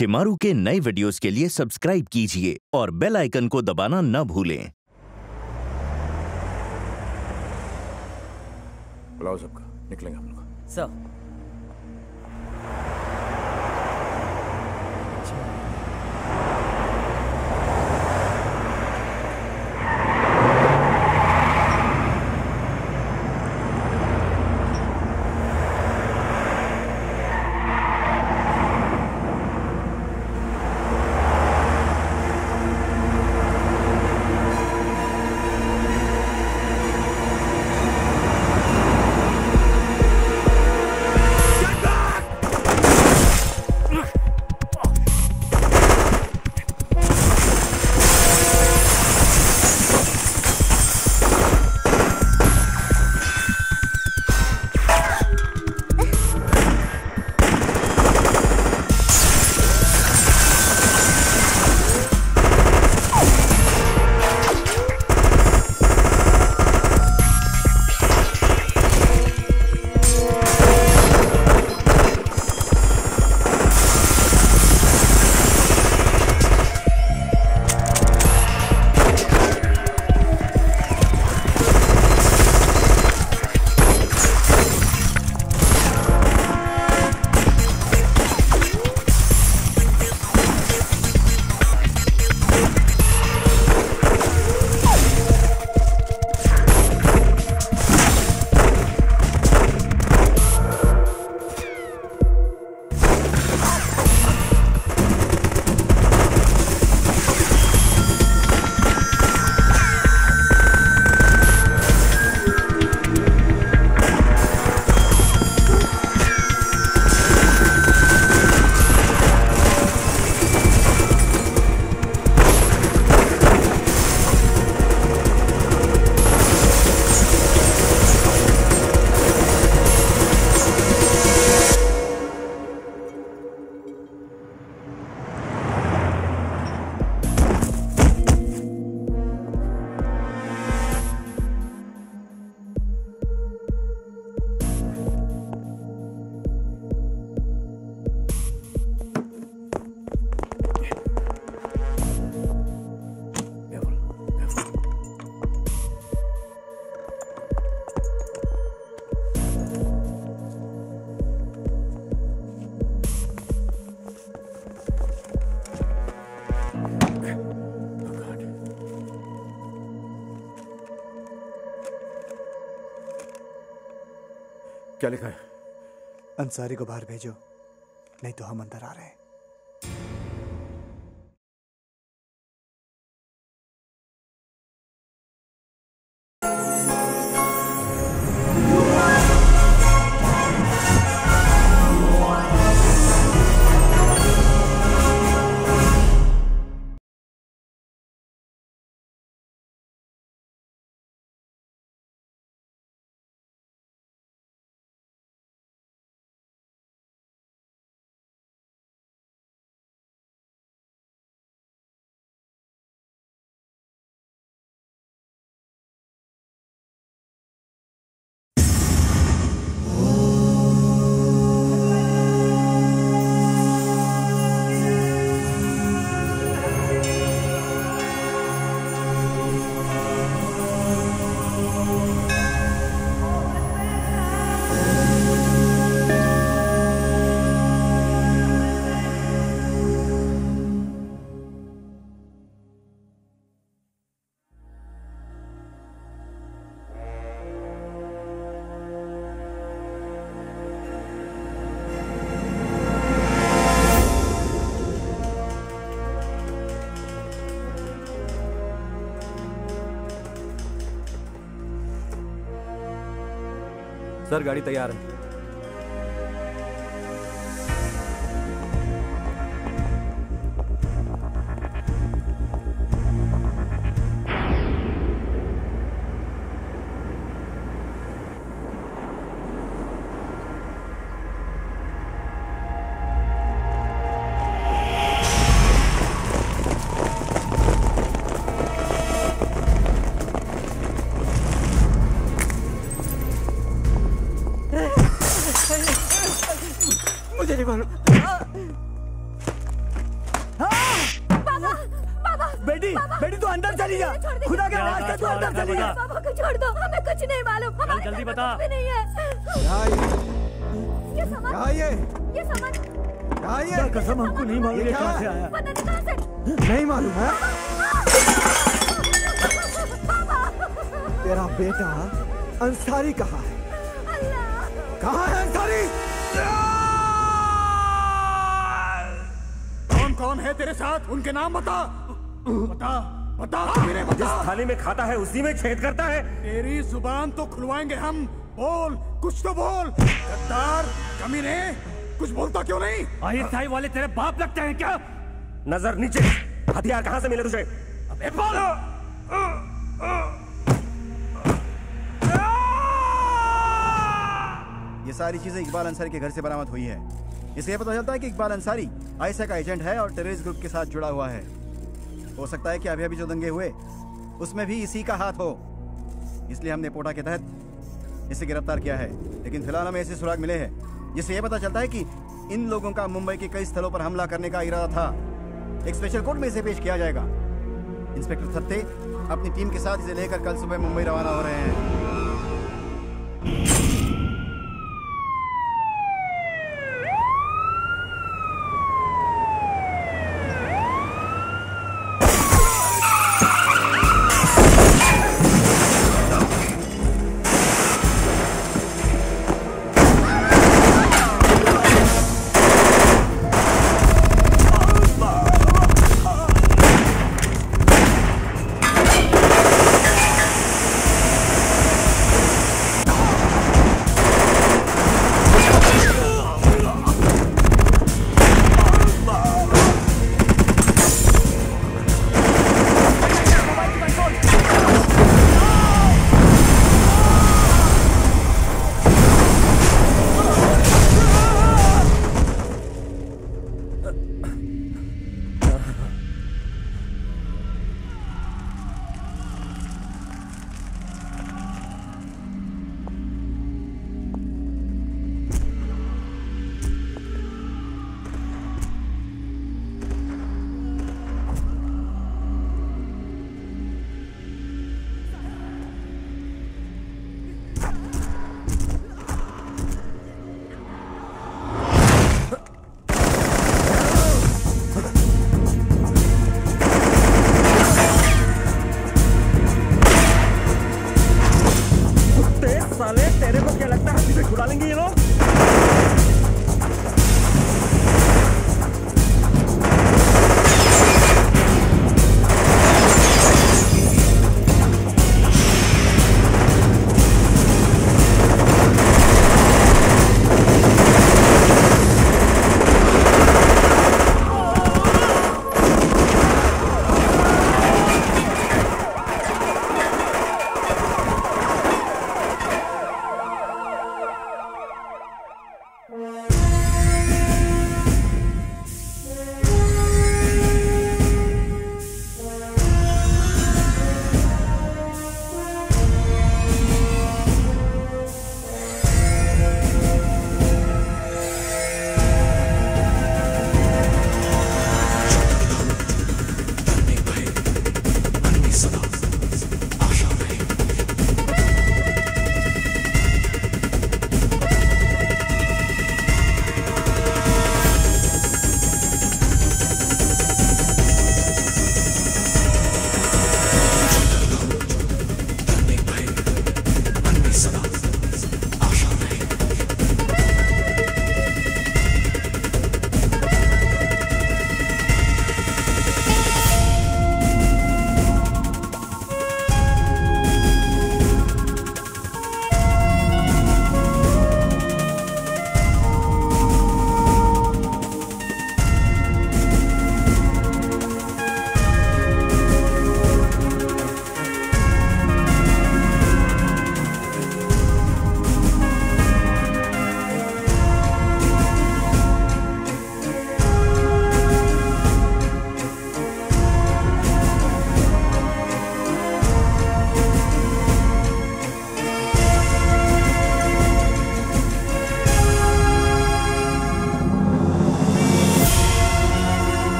शिमारू के नए वीडियोस के लिए सब्सक्राइब कीजिए और बेल आइकन को दबाना न भूलें। बुलाओ सबका, निकलेंगे हम लोग। सर क्या लिखा है? अंसारी को बाहर भेजो, नहीं तो हम अंदर आ रहे हैं। सर गाड़ी तैयार है। तू अंदर चली जा, खुदा के वास्ते तू अंदर चली जा। पापा को छोड़ दो, हमें कुछ नहीं मालूम, हमारे जल्दी बता। कुछ भी नहीं है। ये सामान, ये सामान, कसम हमको नहीं मालूम ये कहाँ से आया। पता नहीं कहाँ से। नहीं मालूम है। पापा, तेरा बेटा अंसारी कहाँ है? अल्लाह, कहाँ है अंसारी? कौन कौन है तेरे साथ? उनके नाम बता। बता बता, मेरे बता। जिस थाली में खाता है उसी में छेद करता है। तेरी जुबान तो खुलवाएंगे हम। बोल, कुछ तो बोल। गद्दार, कमीने, कुछ बोलता क्यों नहीं? आईएसआई वाले तेरे बाप लगते हैं क्या? नजर नीचे, हथियार कहाँ से मिले तुझे? अबे बोलो। ये सारी चीजें इकबाल अंसारी के घर से बरामद हुई है। इससे पता चलता है कि इकबाल अंसारी आईएसआई का एजेंट है और टेररिस्ट ग्रुप के साथ जुड़ा हुआ है। हो सकता है कि अभी अभी जो दंगे हुए उसमें भी इसी का हाथ हो, इसलिए हमने पोटा के तहत इसे गिरफ्तार किया है। लेकिन फिलहाल हमें ऐसे सुराग मिले हैं जिससे यह पता चलता है कि इन लोगों का मुंबई के कई स्थलों पर हमला करने का इरादा था। एक स्पेशल कोर्ट में इसे पेश किया जाएगा। इंस्पेक्टर थत्ते अपनी टीम के साथ इसे लेकर कल सुबह मुंबई रवाना हो रहे हैं।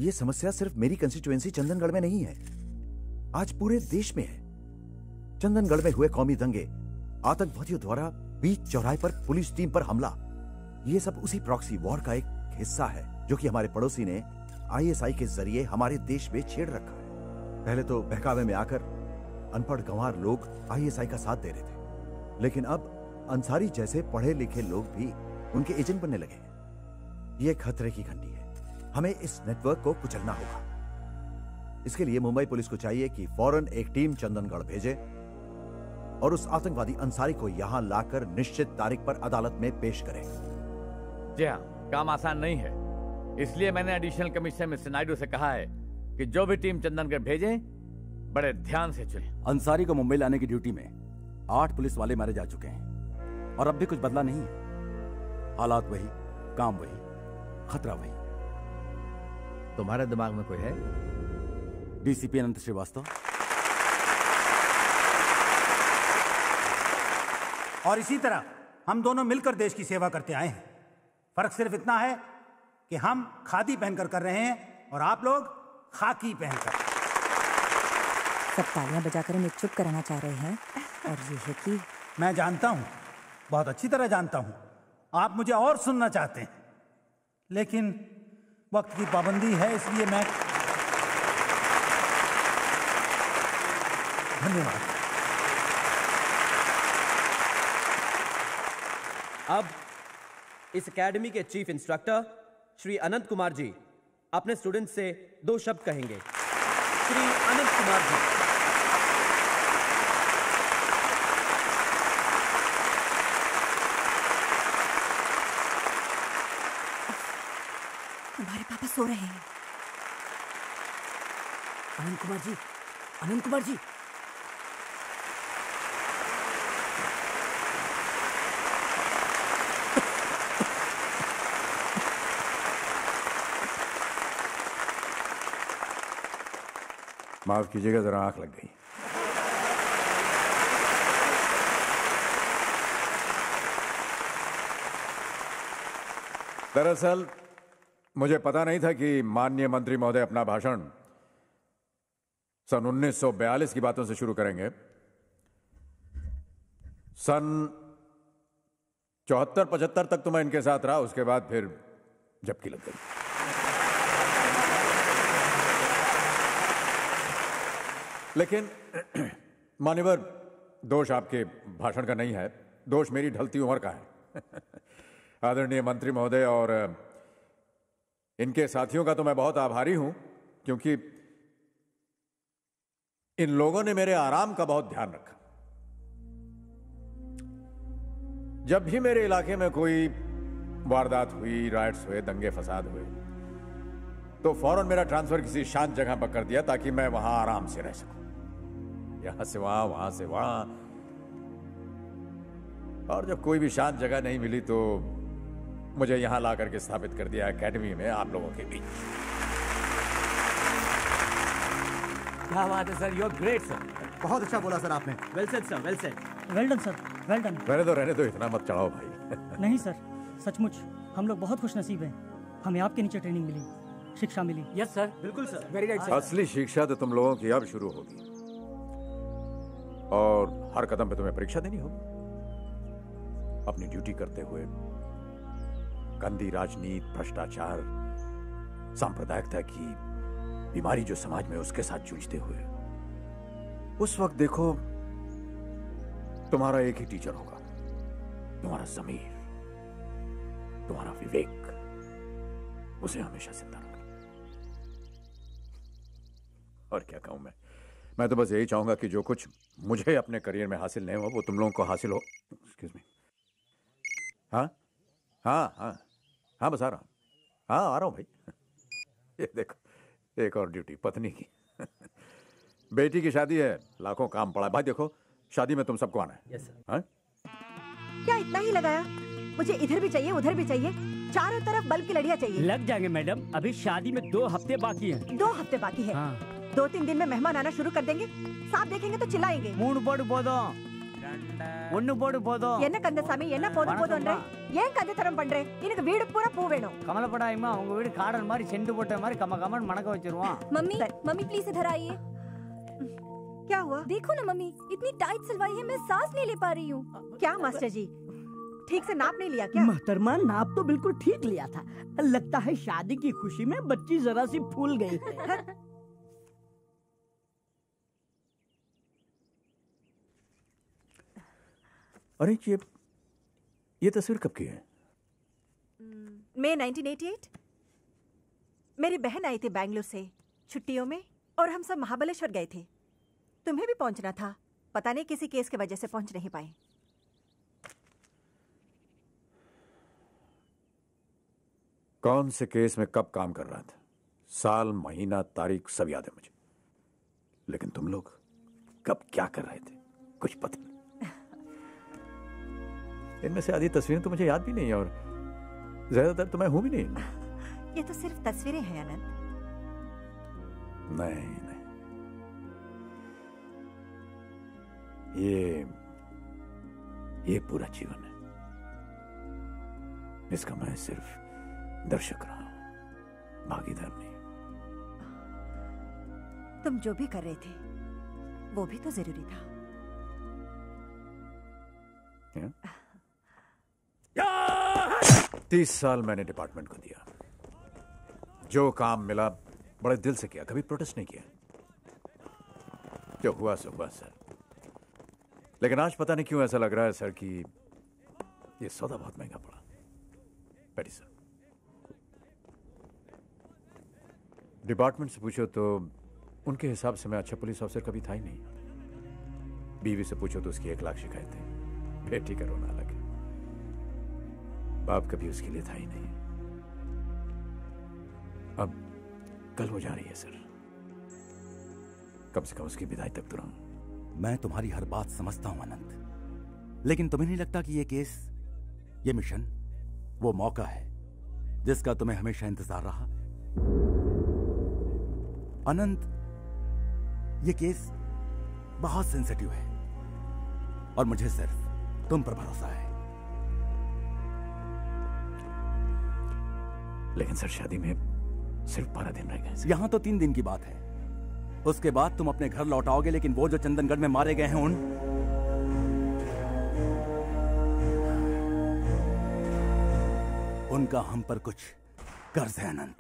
ये समस्या सिर्फ मेरी कंस्टिट्यूएंसी चंदनगढ़ में नहीं है, आज पूरे देश में है। चंदनगढ़ में हुए कौमी दंगे, आतंकवादियों द्वारा बीच चौराहे पर पुलिस टीम पर हमला, ये सब उसी प्रॉक्सी वॉर का एक हिस्सा है जो कि हमारे पड़ोसी ने आईएसआई के जरिए हमारे देश में छेड़ रखा है। पहले तो बहकावे में आकर अनपढ़ गंवार लोग आईएसआई का साथ दे रहे थे, लेकिन अब अंसारी जैसे पढ़े लिखे लोग भी उनके एजेंट बनने लगे हैं। ये खतरे की घंटी है, हमें इस नेटवर्क को कुचलना होगा। इसके लिए मुंबई पुलिस को चाहिए कि फौरन एक टीम चंदनगढ़ भेजे और उस आतंकवादी अंसारी को यहां लाकर निश्चित तारीख पर अदालत में पेश करे। जी हाँ, काम आसान नहीं है, इसलिए मैंने एडिशनल कमिश्नर मिस्टर नायडू से कहा है कि जो भी टीम चंदनगढ़ भेजे बड़े ध्यान से चुने। अंसारी को मुंबई लाने की ड्यूटी में 8 पुलिस वाले मारे जा चुके हैं और अब भी कुछ बदला नहीं है। हालात वही, काम वही, खतरा वही। तुम्हारे दिमाग में कोई है? डीसीपी अनंत श्रीवास्तव। और इसी तरह हम दोनों मिलकर देश की सेवा करते आए हैं। फर्क सिर्फ इतना है कि हम खादी पहनकर कर रहे हैं और आप लोग खाकी पहनकर। सब तालियां बजाकर हमें चुप कराना चाह रहे हैं और ये है कि मैं जानता हूं, बहुत अच्छी तरह जानता हूं, आप मुझे और सुनना चाहते हैं, लेकिन वक्त की पाबंदी है, इसलिए मैं धन्यवाद। अब इस एकेडमी के चीफ इंस्ट्रक्टर श्री अनंत कुमार जी अपने स्टूडेंट से 2 शब्द कहेंगे। श्री अनंत कुमार जी। तुम्हारे पापा सो रहे हैं। अनंत कुमार जी, अनंत कुमार जी। माफ कीजिएगा, जरा आंख लग गई। दरअसल मुझे पता नहीं था कि माननीय मंत्री महोदय अपना भाषण सन 1942 की बातों से शुरू करेंगे। सन 74-75 तक तो मैं इनके साथ रहा, उसके बाद फिर झपकी लग गई। लेकिन मान्यवर, दोष आपके भाषण का नहीं है, दोष मेरी ढलती उम्र का है। आदरणीय मंत्री महोदय और इनके साथियों का तो मैं बहुत आभारी हूं, क्योंकि इन लोगों ने मेरे आराम का बहुत ध्यान रखा। जब भी मेरे इलाके में कोई वारदात हुई, राइट्स हुए, दंगे फसाद हुए, तो फौरन मेरा ट्रांसफर किसी शांत जगह पर कर दिया ताकि मैं वहां आराम से रह सकूं। यहां से वहां, वहां से वहां, और जब कोई भी शांत जगह नहीं मिली तो मुझे यहां ला करके स्थापित कर दिया एकेडमी में आप लोगों के बीच। क्या बात है sir, you are great sir. बहुत अच्छा बोला सर आपने। Well said sir, well said. Well done sir, well done. रहने दो, इतना मत चढ़ाओ भाई। नहीं सर, सचमुच हम लोग बहुत खुशनसीब हैं, हमें आपके नीचे ट्रेनिंग मिली, शिक्षा मिली। यस सर, बिल्कुल सर, वेरी राइट सर। असली शिक्षा तो तुम लोगों की अब शुरू होगी और हर कदम पे तुम्हें परीक्षा देनी होगी। अपनी ड्यूटी करते हुए गंदी राजनीति, भ्रष्टाचार, सांप्रदायिकता की बीमारी जो समाज में, उसके साथ जूझते हुए उस वक्त देखो, तुम्हारा एक ही टीचर होगा, तुम्हारा ज़मीर, तुम्हारा विवेक, उसे हमेशा जिंदा रखना। और क्या कहूं मैं तो बस यही चाहूंगा कि जो कुछ मुझे अपने करियर में हासिल नहीं हुआ वो तुम लोगों को हासिल हो। Excuse me. हाँ हाँ हाँ हाँ, बस आ रहा हूँ। हाँ, आ रहा हूँ भाई। ये देखो, एक और ड्यूटी पत्नी की। बेटी की शादी है, लाखों काम पड़ा है भाई। देखो, शादी में तुम सबको आना है। Yes sir. हाँ? क्या इतना ही लगाया? मुझे इधर भी चाहिए, उधर भी चाहिए, चारों तरफ बल्ब की लड़ियाँ चाहिए। लग जाएंगे मैडम, अभी शादी में 2 हफ्ते बाकी हैं। 2 हफ्ते बाकी है। 2-3 दिन में मेहमान आना शुरू कर देंगे, साहब देखेंगे तो चिल्लाएंगे। मूड बड़ बोदो। ஒண்ணு போடு போதும். என்ன கந்தசாமி என்ன போதும் போதும்ன்ற? ஏன் கந்தத்தரம் பண்றே? எனக்கு வீடு பூரா பூ வேணும். கமலப்படாயமா உங்க வீடு கார்டன் மாதிரி செண்டு போட்ட மாதிரி கம கமன் மணக்க வச்சிருவான். मम्मी मम्मी प्लीज इधर आइए। क्या हुआ? देखो ना मम्मी, इतनी टाइट सिलवाई है, मैं सांस नहीं ले पा रही हूँ। क्या मास्टर जी, ठीक से नाप नहीं लिया क्या? मोहतरमा नाप तो बिल्कुल ठीक लिया था। लगता है शादी की खुशी में बच्ची जरा सी फूल गई है। अरे ये तस्वीर कब की है? मई 1988। मेरी बहन आई थी बैंगलोर से छुट्टियों में और हम सब महाबलेश्वर गए थे। तुम्हें भी पहुंचना था, पता नहीं किसी केस की वजह से पहुंच नहीं पाए। कौन से केस में कब काम कर रहा था, साल महीना तारीख सब याद है मुझे, लेकिन तुम लोग कब क्या कर रहे थे कुछ पता नहीं। इनमें से आधी तस्वीरें तो मुझे याद भी नहीं और ज्यादातर तो मैं हूं भी नहीं। ये तो सिर्फ तस्वीरें हैं अनंत। नहीं नहीं, ये पूरा जीवन है, इसका मैं सिर्फ दर्शक रहा हूं, भागीदार नहीं। तुम जो भी कर रहे थे वो भी तो जरूरी था। 30 साल मैंने डिपार्टमेंट को दिया, जो काम मिला बड़े दिल से किया, कभी प्रोटेस्ट नहीं किया। जो हुआ सो हुआ सर, लेकिन आज पता नहीं क्यों ऐसा लग रहा है सर कि ये सौदा बहुत महंगा पड़ा। बैठी सर, डिपार्टमेंट से पूछो तो उनके हिसाब से मैं अच्छा पुलिस ऑफिसर कभी था ही नहीं। बीवी से पूछो तो उसकी 1 लाख शिकायतें, बेटी का रोना अलग है, बाप कभी उसके लिए था ही नहीं। अब कल हो जा रही है सर, कम से कम उसकी विदाई तक तो रहूं। मैं तुम्हारी हर बात समझता हूं अनंत, लेकिन तुम्हें नहीं लगता कि ये केस, ये मिशन वो मौका है जिसका तुम्हें हमेशा इंतजार रहा? अनंत, ये केस बहुत सेंसिटिव है और मुझे सिर्फ तुम पर भरोसा है। लेकिन सर शादी में सिर्फ 12 दिन रह गए। यहां तो 3 दिन की बात है, उसके बाद तुम अपने घर लौट आओगे, लेकिन वो जो चंदनगढ़ में मारे गए हैं उनका हम पर कुछ कर्ज है अनंत।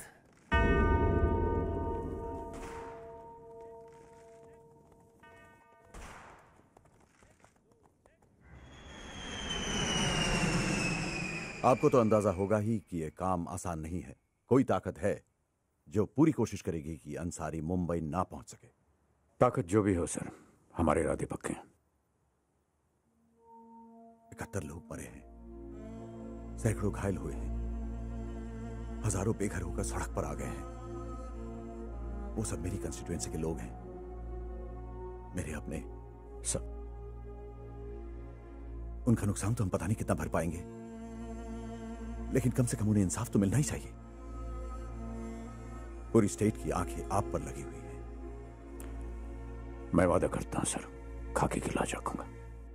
आपको तो अंदाजा होगा ही कि यह काम आसान नहीं है। कोई ताकत है जो पूरी कोशिश करेगी कि अंसारी मुंबई ना पहुंच सके। ताकत जो भी हो सर, हमारे इरादे पक्के हैं। 71 लोग मरे हैं, सैकड़ों घायल हुए हैं, हजारों बेघर होकर सड़क पर आ गए हैं। वो सब मेरी कंस्टिट्यूएंसी के लोग हैं, मेरे अपने सब। उनका नुकसान तो हम पता नहीं कितना भर पाएंगे, लेकिन कम से कम उन्हें इंसाफ तो मिलना ही चाहिए। पूरी स्टेट की आंखें आप पर लगी हुई है। मैं वादा करता हूं सर, खाकी की लाज रखूंगा।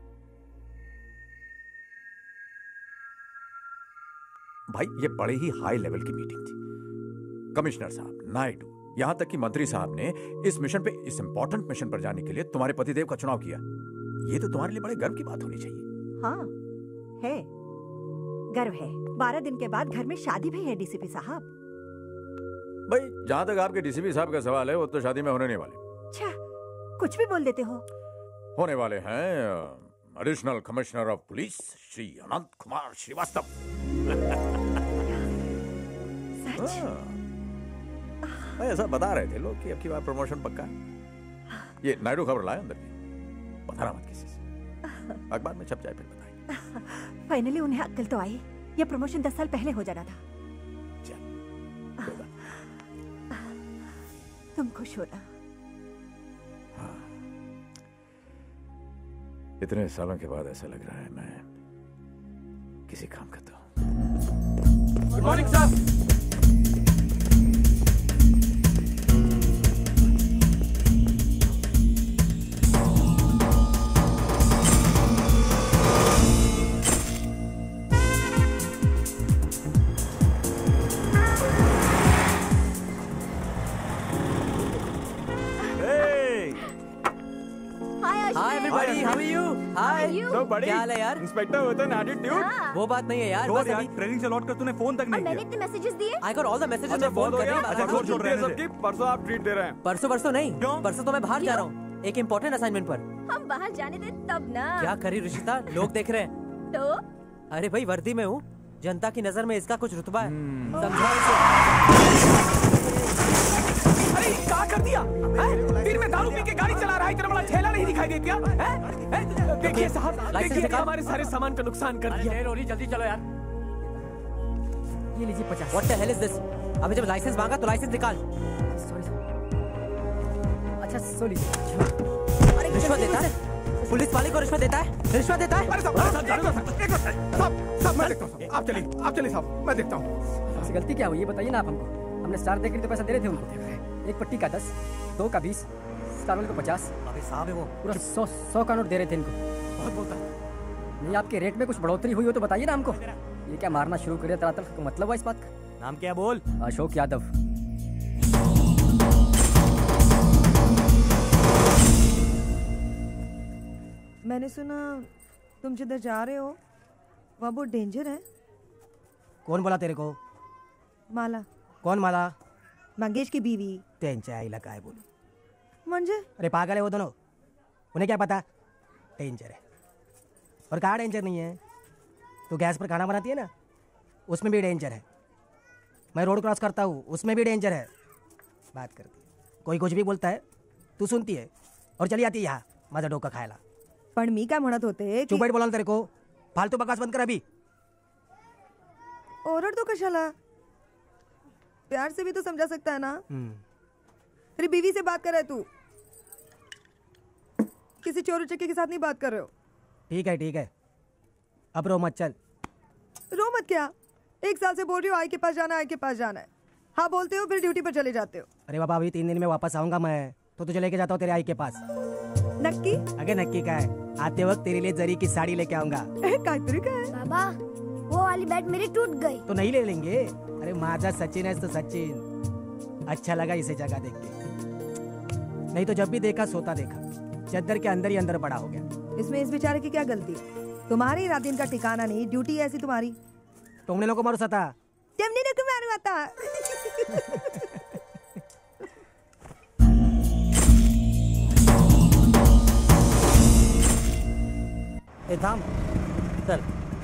भाई ये बड़े ही हाई लेवल की मीटिंग थी। कमिश्नर साहब, नायडू, यहां तक कि मंत्री साहब ने इस मिशन पे, इस इंपॉर्टेंट मिशन पर जाने के लिए तुम्हारे पतिदेव का चुनाव किया। ये तो तुम्हारे लिए बड़े गर्व की बात होनी चाहिए। हाँ है, गर्व है। 12 दिन के बाद घर में शादी भी है डीसीपी साहब। भाई जहां तक आपके डीसीपी साहब का सवाल है, वो तो शादी में होने नहीं वाले। अच्छा, कुछ भी बोल देते हो। होने वाले हैं additional commissioner of police Shri Anant Kumar Srivastava. सच? ऐसा बता रहे थे लोग कि अब की बार प्रमोशन पक्का है। ये नायडू खबर लाए अंदर की, बताना मत किसी से, अखबार में छप जाए फिर बताएंगे। फाइनली उन्हें अक्ल तो आई। ये प्रमोशन 10 साल पहले हो जाना था। तुम खुश हो ना? हाँ। इतने सालों के बाद ऐसा लग रहा है मैं किसी काम का तो। Good morning sir. बड़ी क्या हाल है यार? Inspector with an attitude. वो बात नहीं है यार, छोड़ बस यार, अभी ट्रेनिंग से लौटकर तूने फोन तक नहीं किया। मैंने इतने मैसेजेस दिए। I got all the messages अच्छा, मैं फोन कर रही हूं। अच्छा, छोड़ छोड़ सबकी परसों आप ट्रीट दे रहे हैं। परसों नहीं, परसों तो मैं बाहर जा रहा हूँ एक इम्पोर्टेंट असाइनमेंट पर। हम बाहर जाने दे तब ना। क्या करी ऋषिता, लोग देख रहे हैं। तो अरे भाई वर्दी में हूँ, जनता की नजर में इसका कुछ रुतबा है, समझा अरे क्या कर दिया? दिन में दारू पी के गाड़ी चला रहा है, इतना बड़ा ठेला नहीं दिखाई देती है? देखिए साहब, देखिए हमारे सारे सामान का नुकसान कर दिया। रोली जल्दी चलो यार। ये लीजिए 50। What the hell is this? अभी जब लाइसेंस मांगा तो लाइसेंस निकाल। अच्छा सो लीजिए। अरे रिश्वत देता है? पुलिस वाले को रिश्वत देता है? रिश्वत देता है? अरे साहब, मैं देखता हूँ। आप चलिए साहब, मैं देखता हूँ। सबसे गलती क्या हुई ये बताइए ना आप हमको। हमने स्टार देकर तो पैसा दे रहे थे उनको। एक पट्टी का 10, 2 का 20, स्टार वाले को 50। अबे साहब है वो पूरा 100 का नोट दे रहे थे इनको। बहुत बोलता है। नहीं आपके रेट में कुछ बढ़ोतरी हुई हो तो बताइए ना हमको। ये क्या मारना शुरू करे तरह मतलब हुआ इस बात का? नाम क्या बोल? अशोक यादव। मैंने सुना तुम जिधर जा रहे हो वहाँ बहुत डेंजर है। कौन बोला तेरे को? माला। कौन माला? मंगेश की बीवी। टेंचा इलाका है बोलो। मंजे? अरे पागल है वो दोनों, उन्हें क्या पता डेंजर है। और कहाँ डेंजर नहीं है? तो गैस पर खाना बनाती है ना, उसमें भी डेंजर है। मैं रोड क्रॉस करता हूँ, उसमें भी डेंजर है। बात करती है, कोई कुछ भी बोलता है तू सुनती है और चली आती है यहाँ माझा डोका खायला। पण मी काय म्हणत होते चुप बैठ, बोला तेरे को, फालतू बकवास बंद कर अभी। ओरड तो कशाला? प्यार से भी तो समझा सकता है ना। तेरी बीवी से बात कर रहा है तू, किसी चोर उचक्के के साथ नहीं बात कर रहे हो। ठीक है, अब रो मत, चल। रो मत क्या? 1 साल से बोल रही हो आई के पास जाना है। हाँ बोलते हो फिर ड्यूटी पर चले जाते हो। अरे बाबा अभी 3 दिन में वापस आऊंगा मैं, तो तुझे लेके जाता हूँ तेरे आई के पास। नक्की? अगे नक्की का है, आते वक्त तेरे लिए जरी की साड़ी लेके आऊंगा। काहीतरी काय? बाबा वो वाली बैट मेरी टूट गई। तो नहीं ले लेंगे? अरे माझा सचिन है तो सचिन। अच्छा लगा इसे जगह देख के, नहीं तो जब भी देखा सोता देखा, चद्दर के अंदर ही अंदर बड़ा हो गया। इसमें इस बेचारे की क्या गलती? तुम्हारी रात दिन का ठिकाना नहीं, ड्यूटी ऐसी तुम्हारी। तुमने लोगों को मारू सता? तुमने लोग को मारू आता। ए थाम, चल।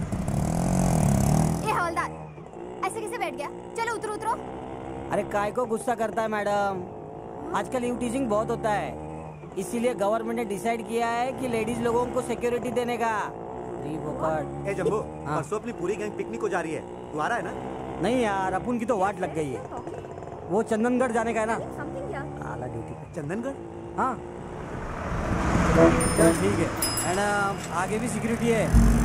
ए हवलदार, ऐसे कैसे बैठ गया? चलो उतरो। अरे काय को गुस्सा करता है मैडम? आजकल ईव टीजिंग बहुत होता है, इसीलिए गवर्नमेंट ने डिसाइड किया है कि लेडीज लोगों को सिक्योरिटी देने का। ए जम्बो, परसों अपनी पूरी गैंग पिकनिक को जा रही है, तू आ रहा है ना? नहीं यार, अपन की तो वाट लग गई है। वो चंदनगढ़ जाने का है ना। आला ड्यूटी पे चंदनगढ़? हाँ चल ठीक है, एंड आगे भी सिक्योरिटी है।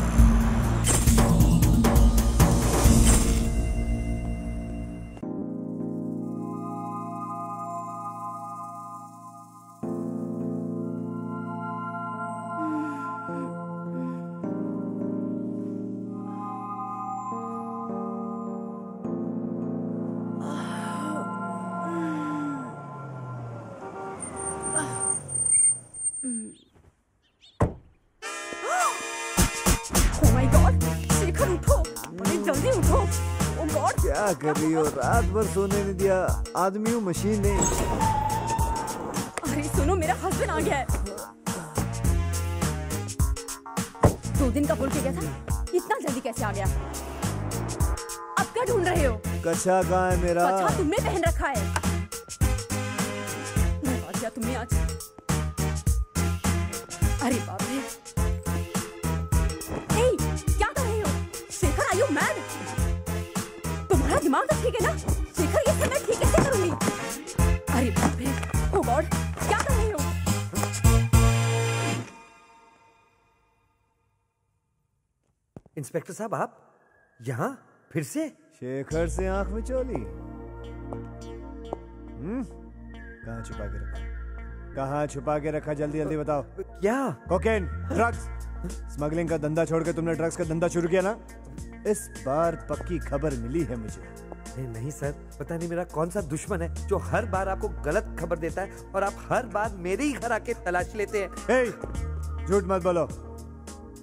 क्या कर रही हो? रात भर सोने नहीं दिया। आदमी हूँ मशीन नहीं। अरे सुनो, मेरा हस्बैंड आ गया है। 2 दिन का बोल के गया था, इतना जल्दी कैसे आ गया? अब क्या ढूंढ रहे हो? कच्छा कहाँ है मेरा? कच्छा तुमने पहन रखा है। बर्बाद किया तुमने आज। अरे बाप रे, क्या कर रहे हो? Shekhar, are you mad? तुम्हारा दिमाग तो ठीक है ना? शेखर, ये सब मैं ठीक कैसे करूंगी? अरे बाप रे, ओह गॉड, क्या कर रहे हो? इंस्पेक्टर साहब, आप यहाँ फिर से? शेखर से आंख में चोली। कहाँ छुपा के रखा? कहाँ छुपा के रखा? जल्दी जल्दी बताओ। क्या? कोकेन, ड्रग्स, स्मगलिंग का धंधा छोड़ के तुमने ड्रग्स का धंधा शुरू किया ना? इस बार पक्की खबर मिली है मुझे। नहीं सर, पता नहीं मेरा कौन सा दुश्मन है जो हर बार आपको गलत खबर देता है और आप हर बार मेरे ही घर आके तलाश लेते हैं। झूठ मत बोलो।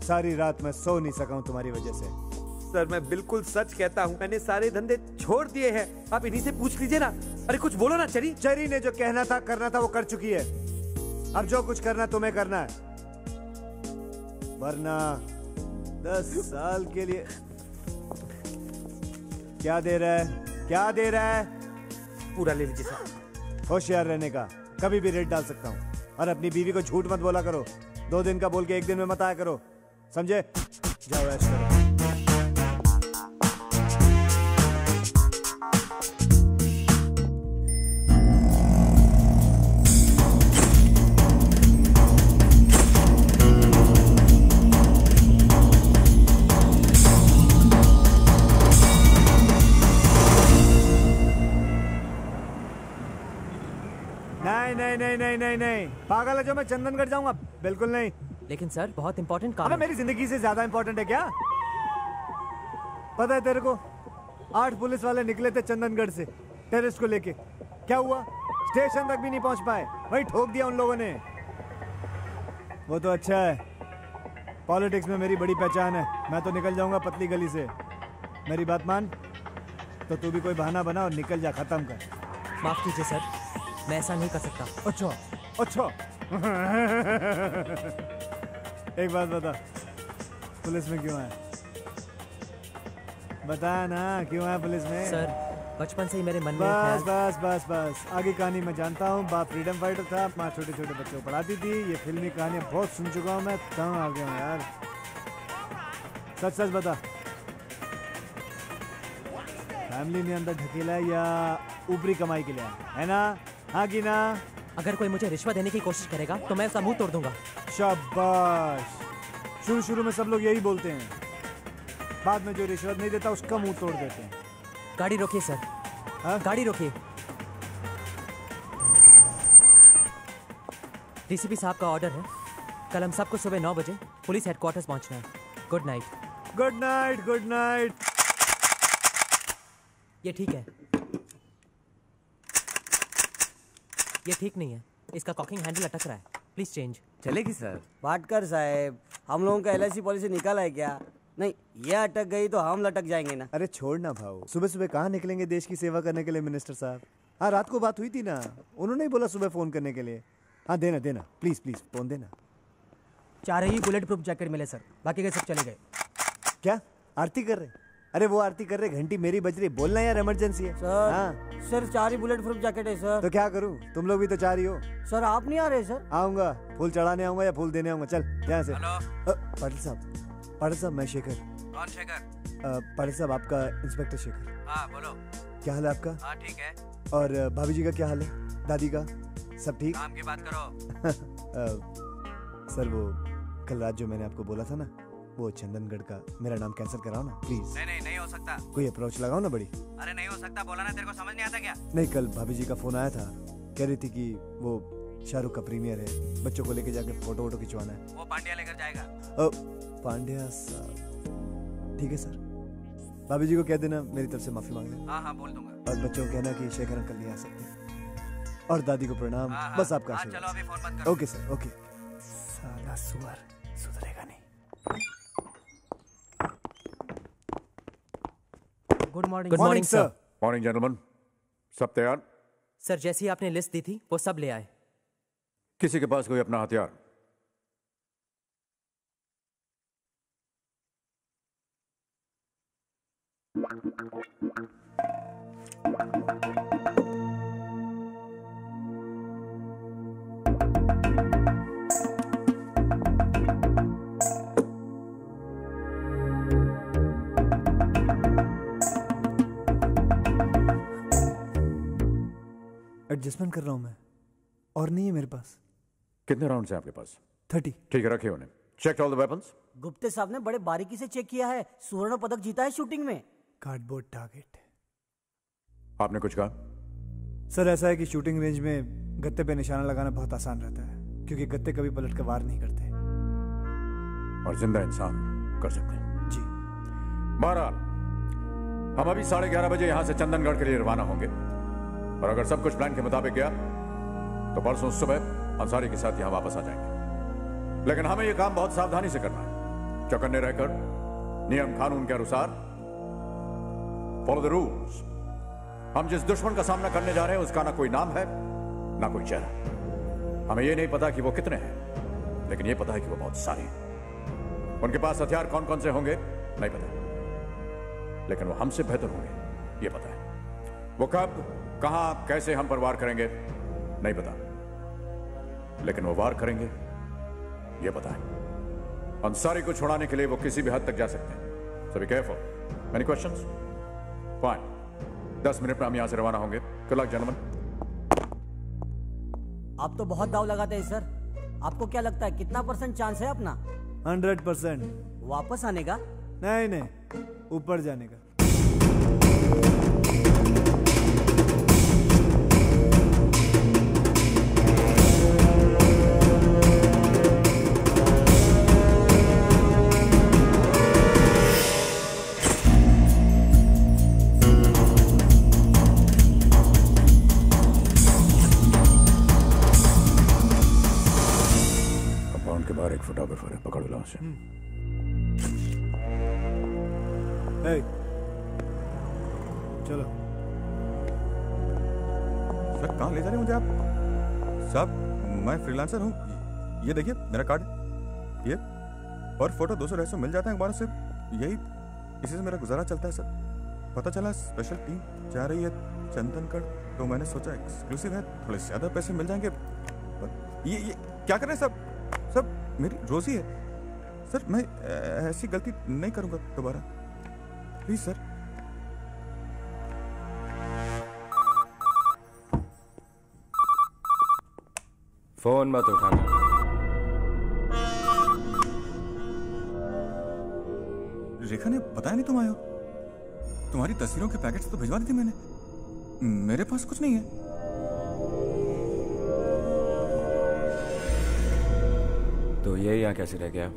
सारी रात मैं सो नहीं सका हूं तुम्हारी वजह से। सर मैं बिल्कुल सच कहता हूँ, मैंने सारे धंधे छोड़ दिए हैं। आप इन्हीं से पूछ लीजिए ना। अरे कुछ बोलो ना। चरी चरी ने जो कहना था करना था वो कर चुकी है। अब जो कुछ करना तुम्हें करना है, वरना 10 साल के लिए। क्या दे रहा है, क्या दे रहा है? पूरा ले लीजिए सर। होशियार रहने का, कभी भी रेट डाल सकता हूँ। और अपनी बीवी को झूठ मत बोला करो। 2 दिन का बोल के 1 दिन में मत आया करो, समझे? जाओ ऐश करो। नहीं, पागल है जो मैं चंदनगढ़ जाऊंगा? बिल्कुल नहीं। लेकिन सर बहुत इंपॉर्टेंट काम है। है। मेरी जिंदगी से ज्यादा इंपॉर्टेंट है क्या? पता है तेरे को, 8 पुलिस वाले निकले थे चंदनगढ़ से टेररिस्ट को लेके। क्या हुआ? स्टेशन तक भी नहीं पहुंच पाए, वहीं ठोक दिया उन लोगों ने। वो तो अच्छा है, पॉलिटिक्स में मेरी बड़ी पहचान है। मैं तो निकल जाऊंगा पतली गली से। मेरी बात मान, तो तू भी कोई बहाना बना और निकल जा, खत्म कर। माफ कीजिए सर, मैं ऐसा नहीं कर सकता। अच्छा अच्छा। एक बात बता, पुलिस में क्यों है? बता ना, क्यों है पुलिस में? सर बचपन से ही मेरे मन में बस बस बस बस, आगे कहानी मैं जानता हूँ। बाप फ्रीडम फाइटर था, माँ छोटे छोटे बच्चों को पढ़ाती थी। ये फिल्मी कहानियाँ बहुत सुन चुका हूँ मैं, तंग आ गया हूँ यार। सच सच बता, फैमिली ने अंदर ढकेला है या ऊपरी कमाई के लिए है ना? हाँ कि ना? अगर कोई मुझे रिश्वत देने की कोशिश करेगा तो मैं उसका मुंह तोड़ दूंगा। शाबाश। शुरू शुरू में सब लोग यही बोलते हैं, बाद में जो रिश्वत नहीं देता उसका मुंह तोड़ देते हैं। गाड़ी रोकिए सर। हाँ? गाड़ी रोकिए। डीसीपी साहब का ऑर्डर है, कल हम सबको सुबह 9 बजे पुलिस हेडक्वार्टर्स पहुंचना है। Good night. Good night, good night. ये ठीक है? ये ठीक नहीं है, इसका कॉकिंग हैंडल अटक रहा है, प्लीज चेंज। चलेगी सर। वाटकर साहब, हम लोगों का LIC पॉलिसी निकाला है क्या? नहीं, ये अटक गई तो हम लटक जाएंगे ना। अरे छोड़ ना भाऊ, सुबह सुबह कहाँ निकलेंगे देश की सेवा करने के लिए मिनिस्टर साहब? हाँ, रात को बात हुई थी ना, उन्होंने ही बोला सुबह फोन करने के लिए। हाँ देना देना, प्लीज प्लीज फोन देना। 4 ही बुलेट प्रूफ जैकेट मिले सर, बाकी के सब चले गए। क्या आरती कर रहे? अरे वो आरती कर रहे, घंटी मेरी बज रही, बोलना यार, इमरजेंसी है। सर हाँ। सिर्फ 4 ही बुलेट प्रूफ जैकेट है सर। तो क्या करूं, तुम लोग भी तो 4 ही हो। सर आप नहीं आ रहे सर? आऊंगा, फूल चढ़ाने आऊंगा या फूल देने आऊंगा। चल यहाँ से। पाटिल साहब, मैं शेखर। कौन शेखर? पाटिल साहब, आपका इंस्पेक्टर शेखर। हाँ बोलो। क्या हाल है आपका? हाँ ठीक है। और भाभी जी का क्या हाल है? दादी का सब ठीक? काम की बात करो। सर वो कल रात जो मैंने आपको बोला था ना, वो चंदनगढ़ का मेरा नाम कैंसिल कराओ ना प्लीज। नहीं हो सकता। कोई अप्रोच लगाओ ना बड़ी। अरे नहीं हो सकता, बोला ना, तेरे को समझ नहीं आता क्या? नहीं, कल भाभी जी का फोन आया था, कह रही थी कि वो शाहरुख का प्रीमियर है, बच्चों को लेके जाके फोटो वोटो खिंचवाना है। वो पांड्या लेकर जाएगा। पांड्या साहब, ठीक है सर। भाभी जी को कह देना मेरी तरफ से माफी मांग लेना। हाँ बोल दूंगा। और बच्चों को कहना कि शेखर अंकल नहीं आ सकते। और दादी को प्रणाम। बस आपका चलो अभी फोन बंद करो। Okay sir, okay. साला सुअर सुधरेगा नहीं। Good morning. Good morning sir. Morning gentleman, सब तैयार? सर जैसी आपने लिस्ट दी थी वो सब ले आए। किसी के पास कोई अपना हथियार? एडजस्टमेंट कर रहा हूं मैं, और नहीं है मेरे पास। कितने राउंड्स हैं आपके पास? 30। ठीक है, रखे उन्हें। Check all the weapons. Gupte साहब ने बड़े बारीकी से चेक किया है, स्वर्ण पदक जीता है शूटिंग में। Cardboard target. आपने कुछ कहा? सर ऐसा है कि शूटिंग रेंज में गत्ते पे निशाना लगाना बहुत आसान रहता है, क्योंकि गत्ते कभी पलट कर वार नहीं करते और जिंदा इंसान कर सकते हैं। जी। बहरहाल हम अभी 11:30 बजे यहां से चंदनगढ़ के लिए रवाना होंगे, और अगर सब कुछ प्लान के मुताबिक गया तो परसों सुबह अंसारी के साथ यहां वापस आ जाएंगे। लेकिन हमें यह काम बहुत सावधानी से करना है। चौकन्ने रहकर नियम कानून के अनुसार फॉलो द रूल्स। हम जिस दुश्मन का सामना करने जा रहे हैं उसका ना कोई नाम है ना कोई चेहरा। हमें यह नहीं पता कि वो कितने हैं, लेकिन यह पता है कि वो बहुत सारे हैं। उनके पास हथियार कौन कौन से होंगे नहीं पता, लेकिन वो हमसे बेहतर होंगे ये पता है। वो कब कहां कैसे हम पर वार करेंगे नहीं पता, लेकिन वो वार करेंगे ये पता है। अंसारी को छुड़ाने के लिए वो किसी भी हद तक जा सकते हैं। So be careful. Any questions? Fine. 10 minute में हम यहां से रवाना होंगे। Good luck, gentlemen. आप तो बहुत दाव लगाते हैं सर। आपको क्या लगता है कितना % चांस है अपना? 100%। वापस आने का? नहीं, ऊपर जाने का। एक फोटोग्राफर है, पकड़ लो उसे। चलो सर, कहाँ ले जा रहे हैं मुझे आप? साहब, मैं फ्रीलांसर हूँ। ये देखिए मेरा कार्ड, ये और फोटो 200 250 मिल जाता है अखबारों से। यही इसी से मेरा गुजारा चलता है सर। पता चला स्पेशल टीम जा रही है चंदनगढ़, तो मैंने सोचा एक्सक्लूसिव है, थोड़े ज्यादा पैसे मिल जाएंगे। ये क्या कर रहे हैं सब? सब मेरी रोजी है सर, मैं ऐसी गलती नहीं करूंगा दोबारा, प्लीज सर। फोन मत उठाना। रेखा ने बताया नहीं तुम आए हो। तुम्हारी तस्वीरों के पैकेट्स तो भिजवा दी थी मैंने, मेरे पास कुछ नहीं है। तो ये यहाँ कैसे रह गया?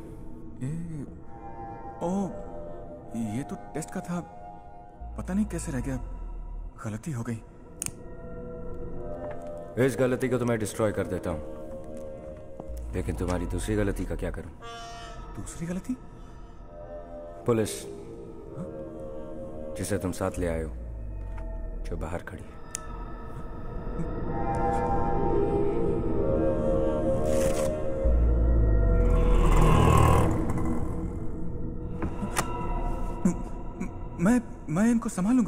ये तो टेस्ट का था, पता नहीं कैसे रह गया, गलती हो गई। इस गलती को तो मैं डिस्ट्रॉय कर देता हूँ, लेकिन तुम्हारी दूसरी गलती का क्या करूं? दूसरी गलती? पुलिस, जिसे तुम साथ ले आए हो, जो बाहर खड़ी है। मैं इनको संभालूंगा।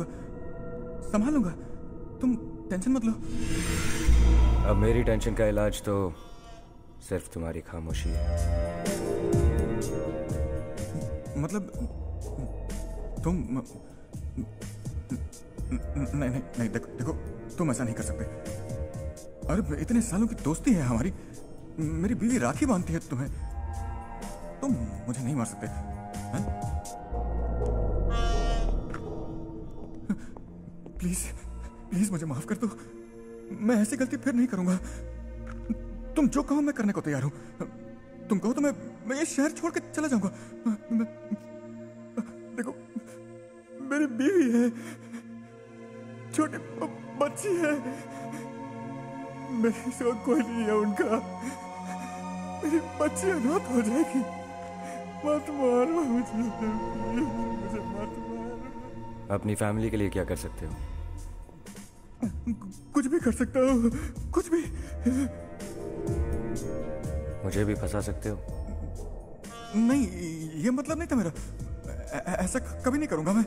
तुम टेंशन मत लो। अब मेरी टेंशन का इलाज तो सिर्फ तुम्हारी खामोशी है। मतलब तुम नहीं देखो तुम ऐसा नहीं कर सकते। अरे इतने सालों की दोस्ती है हमारी, मेरी बीवी राखी बांधती है तुम्हें, तुम मुझे नहीं मार सकते हैं? प्लीज मुझे माफ कर दो, मैं ऐसी गलती फिर नहीं करूंगा। तुम जो कहो मैं करने को तैयार हूं। तुम कहो तो मैं ये शहर छोड़ के चला जाऊंगा। देखो मेरी बीवी है, छोटी बच्ची है, मेरे सिवा कोई नहीं है उनका। मेरी बच्ची अनाथ हो जाएगी। मत मारो मुझे मत मारो। अपनी फैमिली के लिए क्या कर सकते हो? कुछ भी कर सकता हूँ, कुछ भी। मुझे भी फंसा सकते हो? नहीं, ये मतलब नहीं था मेरा, ऐसा कभी नहीं करूंगा मैं।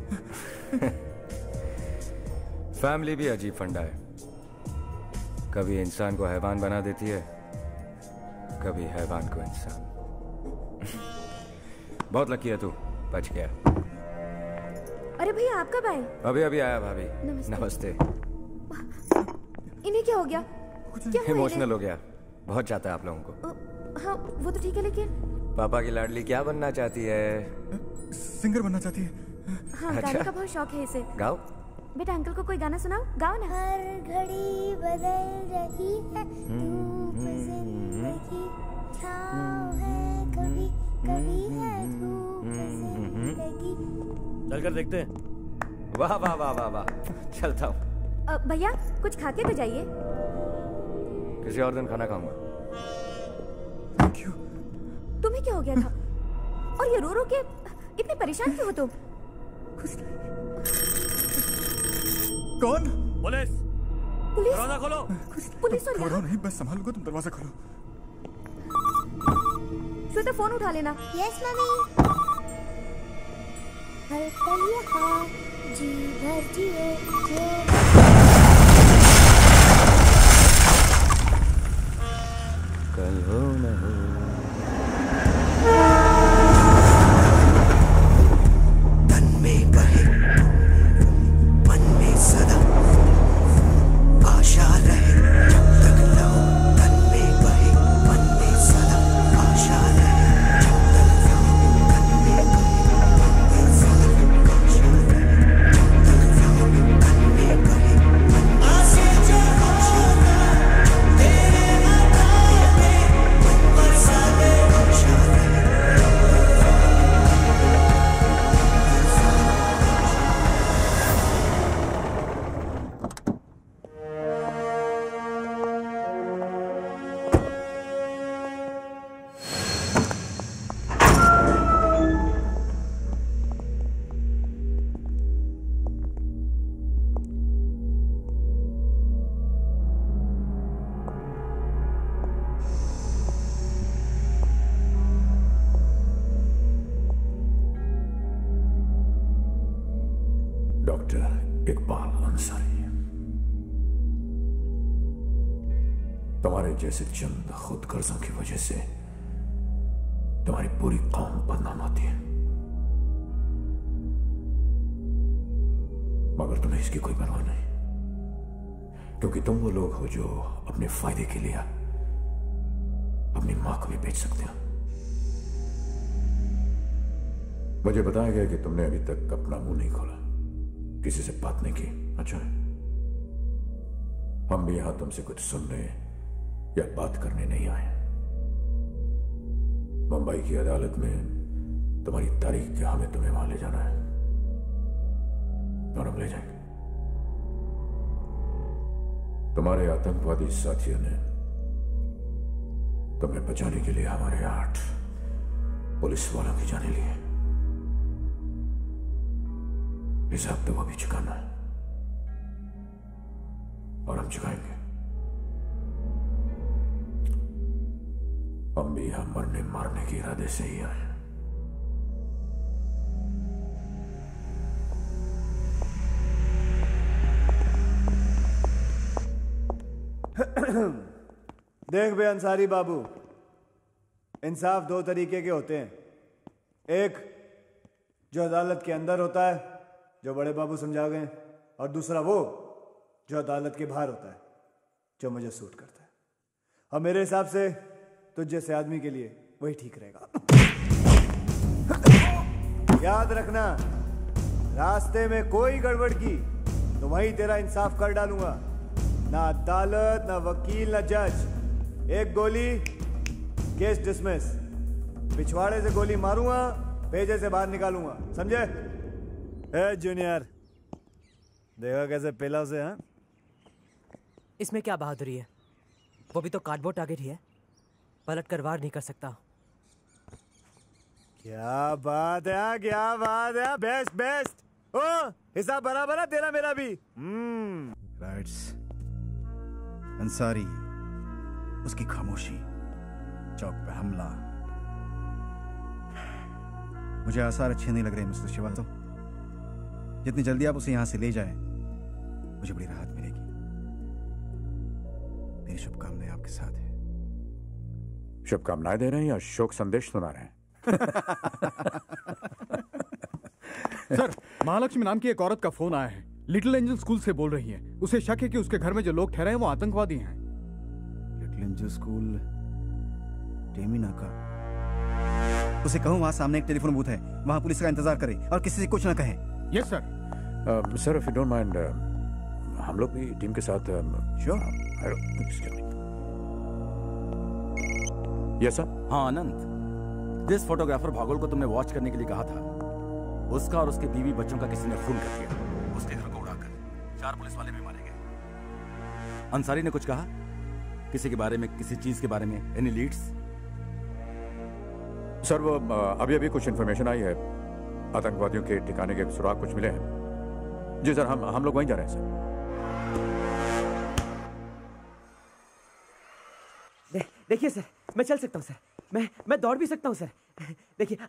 फैमिली भी अजीब फंडा है, कभी इंसान को हैवान बना देती है, कभी हैवान को इंसान। बहुत लकी है तू, बच गया। अरे भैया आप कब आए? अभी अभी आया भाभी। नमस्ते। इन्हें क्या हो गया? क्या इमोशनल हो गया, बहुत चाहता है आप लोगों को। हाँ वो तो ठीक है, लेकिन पापा की लाडली क्या बनना चाहती है? सिंगर बनना चाहती है। हाँ, अच्छा। गाने का बहुत शौक है इसे। गाओ। बेटा अंकल को कोई गाना सुनाओ, गाओ ना। हर घड़ी बदल रही है, धूप जिंदगी छाँव है, कभी कभी है धूप जिंदगी। चलकर देखते हैं। वाह वाह वाह वाह वाह, चलता हूँ। भैया कुछ खा के तो जाइए। किसी और दिन खाना खाऊंगा। Thank you. तुम्हें क्या हो गया था? और ये रो रो के इतने परेशान क्यों हो तुम? कौन? पुलिस। पुलिस? दरवाजा खोलो। पुलिस और घबराओ नहीं, मैं संभालूंगा, तुम दरवाजा खोलो। श्वेता फोन उठा लेना। Yes mummy. हर पल यहाँ जी भर जियो कल हो न हो तन में बहे मन में सदा आशा रहे जब तक न हो। तन में बहे मन में सदा आशा रहे जब तक न हो। तन में बहे मन में सदा आशा रहे जब तक न हो। तन में बहे मन में सदा आशा रहे तेरे नाम में मन में सदा आशा रहे। डॉक्टर इकबाल अंसारी, तुम्हारे जैसे चंद खुदगर्जों की वजह से तुम्हारी पूरी कौम बदनाम होती है, मगर तुम्हें इसकी कोई परवाह नहीं, क्योंकि तुम वो लोग हो जो अपने फायदे के लिए अपनी मां को भी बेच सकते हो। मुझे बताया गया कि तुमने अभी तक अपना मुंह नहीं खोला, किसी से बात नहीं की। अच्छा है, हम भी यहां तुमसे कुछ सुनने या बात करने नहीं आए। मुंबई की अदालत में तुम्हारी तारीख के हमें तुम्हें वहां ले जाना है और हम ले जाएंगे। तुम्हारे आतंकवादी साथियों ने तुम्हें बचाने के लिए हमारे 8 पुलिस वालों की जाने ली है। हिसाब तो वो भी चुकाना है और हम चुकाएंगे। हम भी यहां मरने मारने के इरादे से ही आए। देख बे अंसारी बाबू, इंसाफ 2 तरीके के होते हैं। एक जो अदालत के अंदर होता है, जो बड़े बाबू समझा गए, और दूसरा वो जो अदालत के बाहर होता है, जो मुझे सूट करता है। और मेरे हिसाब से तुझ जैसे आदमी के लिए वही ठीक रहेगा। याद रखना, रास्ते में कोई गड़बड़ की तो वहीं तेरा इंसाफ कर डालूंगा। ना अदालत, ना वकील, ना जज। एक गोली, केस डिसमिस। पिछवाड़े से गोली मारूंगा, पेजे से बाहर निकालूंगा, समझे? ए जूनियर, देखा कैसे पेला उसे? हाँ, इसमें क्या बहादुरी है? वो भी तो कार्डबोर्ड टारगेट ही है, पलट कर वार नहीं कर सकता। क्या बात है, क्या बात है, बेस्ट बेस्ट। ओ, हिसाब बराबर है तेरा मेरा भी। राइट्स। अंसारी, उसकी खामोशी, चौक पे हमला, मुझे आसार अच्छे नहीं लग रहे मिस्टर श्रीवास्तव। जितनी जल्दी आप उसे यहां से ले जाएं, मुझे बड़ी राहत मिलेगी। मेरी शुभकामनाएं आपके साथ है। शुभकामनाएं दे रहे हैं या शोक संदेश सुना रहे हैं? सर, महालक्ष्मी नाम की एक औरत का फोन आया है। लिटिल एंजल स्कूल से बोल रही है। उसे शक है कि उसके घर में जो लोग ठहरे हैं वो आतंकवादी हैं। लिटिल एंजल स्कूल, टेमिना का। उसे कहो वहां सामने एक टेलीफोन बूथ है, वहां पुलिस का इंतजार करे और किसी से कुछ ना कहे। Yes sir. Sir, if you don't mind, हम लोग भी टीम के साथ। श्योर। Yes sir. हाँ अनंत, जिस फोटोग्राफर भागोल को तुमने वॉच करने के लिए कहा था, उसका और उसके बीवी बच्चों का किसी ने खून कर दिया। उसके घर को उड़ाकर 4 पुलिस वाले भी मारे गए। अंसारी ने कुछ कहा किसी के बारे में, किसी चीज के बारे में? Any Leeds? सर वो अभी अभी कुछ इन्फॉर्मेशन आई है, आतंकवादियों के ठिकाने के सुराग कुछ मिले हैं। जी सर, हम लोग वहीं जा रहे हैं सर। देखिए सर, मैं चल सकता हूँ सर, मैं दौड़ भी सकता हूँ सर। देखिए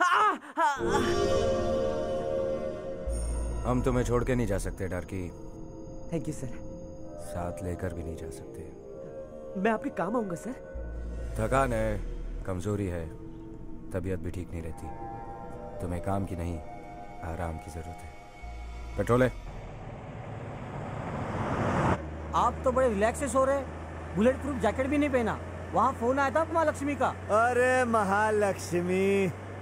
हम तुम्हें छोड़ के नहीं जा सकते डार्की। Thank you sir. साथ लेकर भी नहीं जा सकते। मैं आपके काम आऊंगा सर। थकान है, कमजोरी है, तबीयत भी ठीक नहीं रहती। तुम्हें काम की नहीं, आराम की जरूरत है। पेट्रोल है? आप तो बड़े रिलैक्स से सो रहे, बुलेट प्रूफ जैकेट भी नहीं पहना। वहाँ फोन आया था महालक्ष्मी का। अरे महालक्ष्मी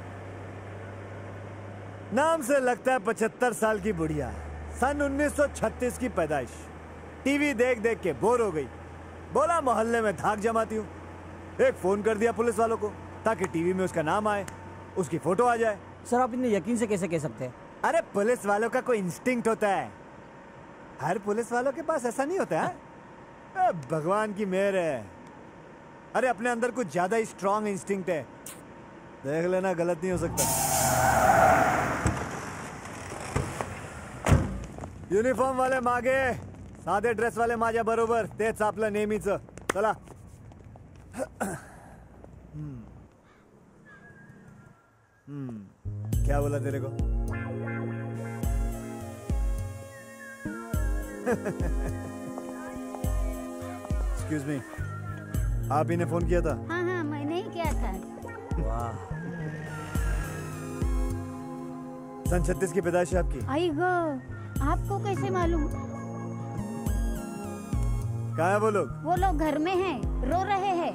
नाम से लगता है 75 साल की बुढ़िया। सन 1936 की पैदाइश। टीवी देख देख के बोर हो गई, बोला मोहल्ले में धाक जमाती हूँ। एक फोन कर दिया पुलिस वालों को ताकि टीवी में उसका नाम आए, उसकी फोटो आ जाए। सर आप इतने यकीन से कैसे कह सकते हैं? अरे पुलिस वालों का कोई इंस्टिंक्ट होता है, हर पुलिस वालों के पास ऐसा नहीं होता है। भगवान की मेहर है। अरे अपने अंदर कुछ ज्यादा ही स्ट्रॉन्ग इंस्टिंक्ट है, देख लेना गलत नहीं हो सकता। युनिफॉर्म वाले मागे, साधे ड्रेस वाले माझ्या बरोबर, तेच आपलं नेहमीचं। चला। क्या बोला तेरे को? एक्सक्यूज मी, आप ही ने फोन किया था? हाँ हाँ मैंने ही किया था। वाह, सन 36 की पैदाइश है आपकी? आई गो, आपको कैसे मालूम? कहाँ है वो लोग? वो लोग घर में हैं, रो रहे हैं।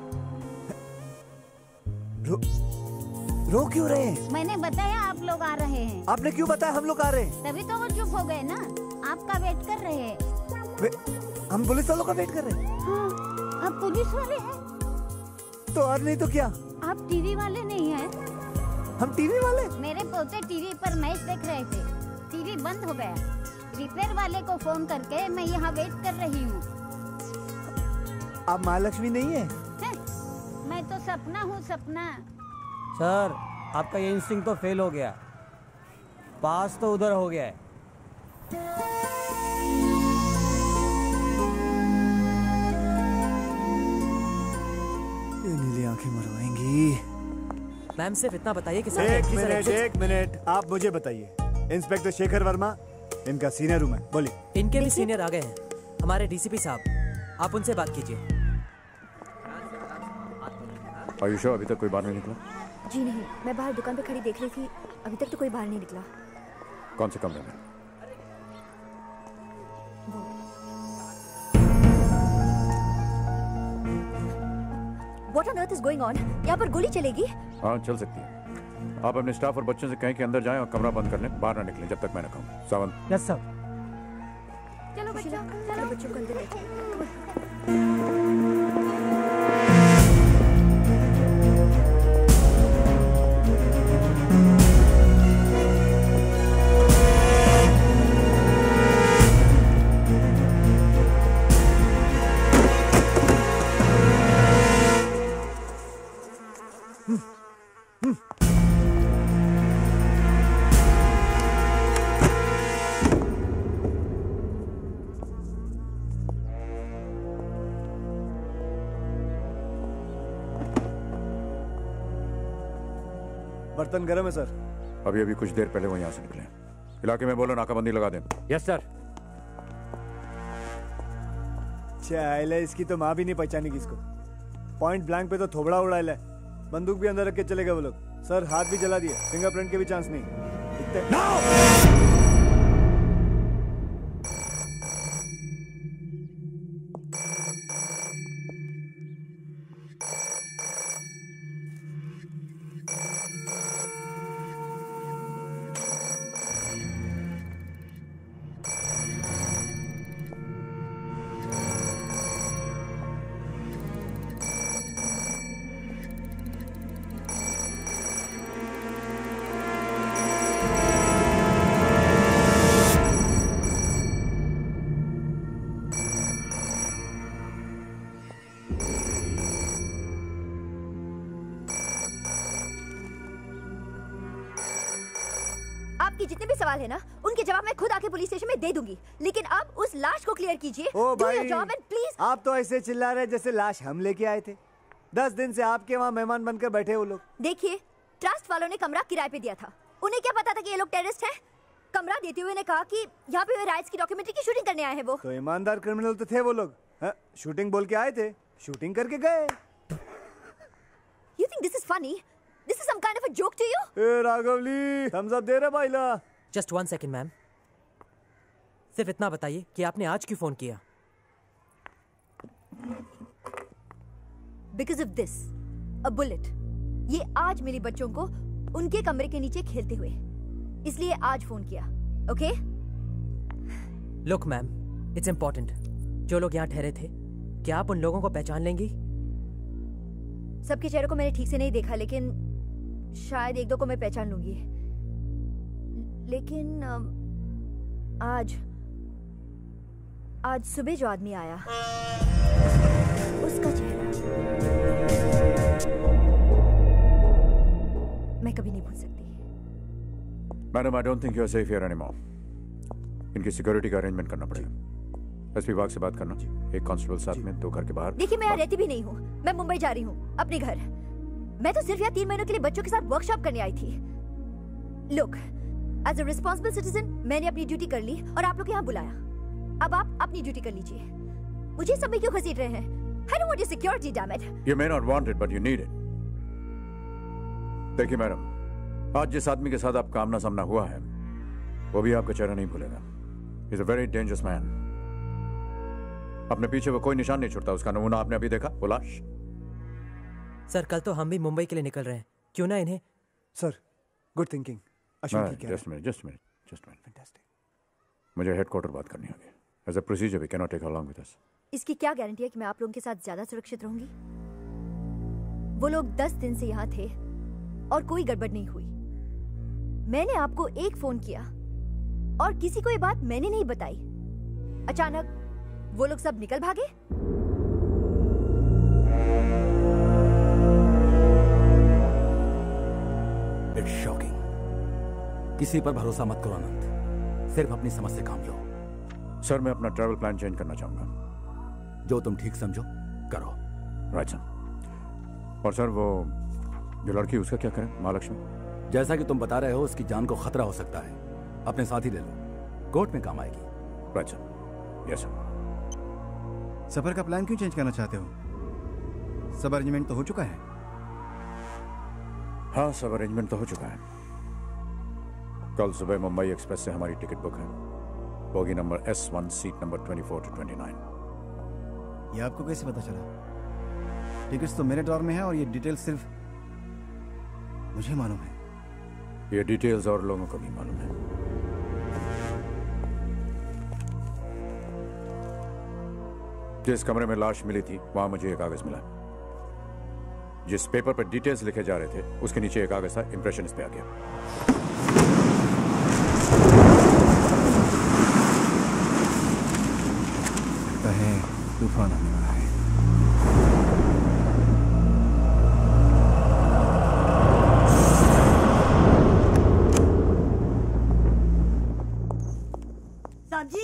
रो क्यों रहे हैं? मैंने बताया आप लोग आ रहे हैं। आपने क्यों बताया हम लोग आ रहे हैं? तभी तो वो चुप हो गए ना, आपका वेट कर रहे हैं। हम पुलिस वालों का वेट कर रहे हैं? हाँ, आप पुलिस वाले हैं? तो और नहीं तो क्या? आप टीवी वाले नहीं हैं? हम टीवी वाले? मेरे पोते टीवी पर मैच देख रहे थे, टीवी बंद हो गया। रिपेयर वाले को फोन करके मैं यहाँ वेट कर रही हूँ। आप महालक्ष्मी नहीं है? मैं तो सपना हूँ, सपना। सर आपका ये इंस्टिंक्ट तो फेल हो गया, पास तो उधर हो गया है। ये नीली आंखें मरवाएंगी। मैम सिर्फ इतना बताइए कि एक मिनट, आप मुझे बताइए। इंस्पेक्टर शेखर वर्मा इनका सीनियर रूम है, बोलिए। इनके भी सीनियर आ गए हैं, हमारे डीसीपी साहब, आप उनसे बात कीजिए। आयुषा, अभी तक कोई बाहर नहीं निकला? जी नहीं, मैं बाहर दुकान पे खड़ी देख रही थी, अभी तक तो कोई बाहर नहीं निकला। कौन से कमरे में? What on earth is going on? यहाँ पर गोली चलेगी? हाँ चल सकती है। आप अपने स्टाफ और बच्चों से कहें कि अंदर जाएं और कमरा बंद कर लें, बाहर ना निकलें जब तक मैं न कहूँ। सावंत। Yes sir. चलो बच्चों को अंदर लेके। बर्तन गर्म है सर। अभी अभी कुछ देर पहले वो यहाँ से निकले। इलाके में बोलो नाकाबंदी लगा दें। Yes sir. चाइले इसकी तो माँ भी नहीं पहचानी किसको। पॉइंट ब्लैंक पे तो थोबड़ा उड़ाया है, बंदूक भी अंदर रख के चले गए वो लोग। सर हाथ भी जला दिए, फिंगरप्रिंट के भी चांस नहीं। आपके जितने भी सवाल है ना, उनके जवाब मैं खुद आके पुलिस स्टेशन में दे दूंगी। लेकिन आप उस लाश को क्लियर कीजिए। ओ Do your भाई, job and please। आप तो ऐसे चिल्ला रहे जैसे लाश हम लेके आए थे। 10 दिन से आपके वहाँ मेहमान बनकर बैठे वो लोग। देखिए, ट्रस्ट वालों ने कमरा किराए पे दिया था। उन्हें क्या पता था कि ये लोग टेररिस्ट हैं? कमरा देते हुए ने कहा कि यहाँ पे राइट्स की डॉक्यूमेंट्री की शूटिंग करने आए हैं वो। तो ईमानदार क्रिमिनल तो थे वो लोग। शूटिंग बोल के आए थे, शूटिंग करके गए। You think this is funny? This is some kind of a joke to you? ए राघवली, थम्स अप दे रहे भाई ला। जस्ट 1 सेकंड मैम, सिर्फ इतना बताइए कि आपने आज क्यों फोन किया? Because of this, a bullet. ये आज मिली बच्चों को उनके कमरे के नीचे खेलते हुए, इसलिए आज फोन किया। Okay? Look ma'am, it's important. जो लोग यहाँ ठहरे थे, क्या आप उन लोगों को पहचान लेंगी? सबके चेहरों को मैंने ठीक से नहीं देखा, लेकिन शायद एक दो को मैं पहचान लूंगी। लेकिन आज सुबह जो आदमी आया, उसका चेहरा मैं कभी नहीं भूल सकती। Madam, I don't think you are safe here anymore. इनकी सिक्योरिटी का अरेंजमेंट करना पड़ेगा। एसपी विभाग से बात करना, एक कांस्टेबल साथ में, 2 घर के बाहर। देखिए, मैं यहाँ रहती भी नहीं हूँ। मैं मुंबई जा रही हूँ अपने घर। मैं तो सिर्फ यहाँ 3 महीनों के लिए बच्चों के साथ वर्कशॉप करने आई थी। Look, as a responsible citizen मैंने अपनी ड्यूटी कर ली और आप लोग यहाँ बुलाया। अब आप अपनी ड्यूटी कर लीजिए। मुझे सब में क्यों घसीट रहे हैं? I don't want your security, damn it. You may not want it, but you need it. देखिए मैडम, आज जिस आदमी के साथ आपका आमना सामना हुआ है, वो भी आपका चेहरा नहीं भूलेगा। He's a very dangerous man. अपने पीछे वो कोई निशान नहीं छोड़ता। उसका नमूना आपने अभी देखा, वो लाश। सर, कल तो हम भी मुंबई के लिए निकल रहे हैं, क्यों ना इन्हें? Sir, good thinking. अशोक की क्या? Just minute. फैंटास्टिक। मुझे हेडक्वार्टर बात करनी होगी। As a procedure we can not take along with us. इसकी क्या गारंटी है कि मैं आप लोगों के साथ ज्यादा सुरक्षित रहूंगी? वो लोग 10 दिन से यहाँ थे और कोई गड़बड़ नहीं हुई। मैंने आपको एक फोन किया और किसी को ये बात मैंने नहीं बताई। अचानक वो लोग सब निकल भागे। It's shocking. किसी पर भरोसा मत करो आनंद, सिर्फ अपनी समझ से काम लो। सर, मैं अपना ट्रैवल प्लान चेंज करना चाहूंगा। जो तुम ठीक समझो करो। Right sir. और सर, वो जो लड़की, उसका क्या करें? महालक्ष्मी, जैसा कि तुम बता रहे हो, उसकी जान को खतरा हो सकता है। अपने साथ ही ले लो, कोर्ट में काम आएगी। Right sir. Yes sir. सफर का प्लान क्यों चेंज करना चाहते हो? सब अरेंजमेंट तो हो चुका है। हाँ, सब अरेंजमेंट तो हो चुका है। कल सुबह मुंबई एक्सप्रेस से हमारी टिकट बुक है। बोगी number S1, seat number 24 to 29। ये आपको कैसे पता चला? टिकट्स तो मेरे ड्रॉर में है और ये डिटेल्स सिर्फ मुझे मालूम है। ये डिटेल्स और लोगों को भी मालूम है। जिस कमरे में लाश मिली थी, वहां मुझे एक कागज मिला। जिस पेपर पर डिटेल्स लिखे जा रहे थे, उसके नीचे एक कागज था। इंप्रेशन इस पे आ गया। तूफान आने वाला है। साहब जी,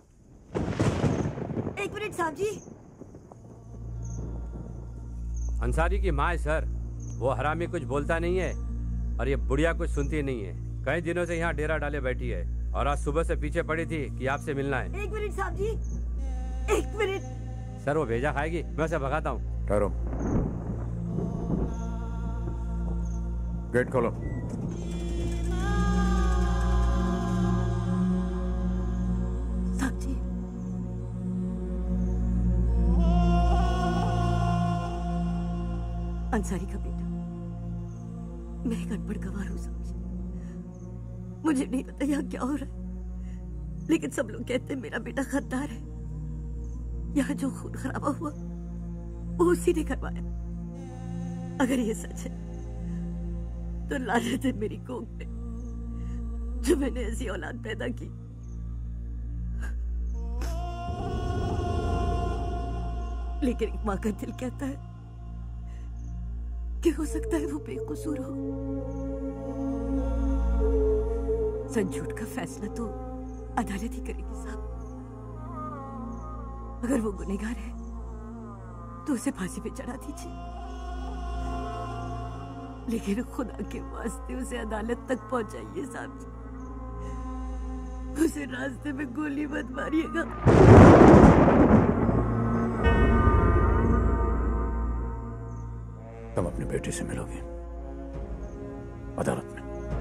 1 मिनट साहब जी। अंसारी की माँ है सर। वो हरामी कुछ बोलता नहीं है और ये बुढ़िया कुछ सुनती नहीं है। कई दिनों से यहाँ डेरा डाले बैठी है और आज सुबह से पीछे पड़ी थी कि आपसे मिलना है। 1 मिनट साहब जी, 1 मिनट। सर, वो भेजा खाएगी, मैं उसे भगाता हूँ। ठहरो, गेट खोलो। साहब जी, अंसारी का बेटा, मैं एक अनपढ़ गवार हूँ समझे। मुझे नहीं पता यहाँ क्या हो रहा है, लेकिन सब लोग कहते हैं मेरा बेटा गद्दार है। यहाँ जो खून खराबा हुआ वो उसी ने करवाया। अगर ये सच है तो लानत है मेरी कोख पे जो मैंने ऐसी औलाद पैदा की। लेकिन एक माँ का दिल कहता है कि हो सकता है वो बेकसूर हो। सच झूठ का फैसला तो अदालत ही करेगी साहब। अगर वो गुनहगार है तो उसे फांसी पे चढ़ा दीजिए, लेकिन खुदा के वास्ते उसे अदालत तक पहुंचाइए साहब जी। उसे रास्ते में गोली मत मारिएगा। तुम अपनी बेटी से मिलोगे अदालत में।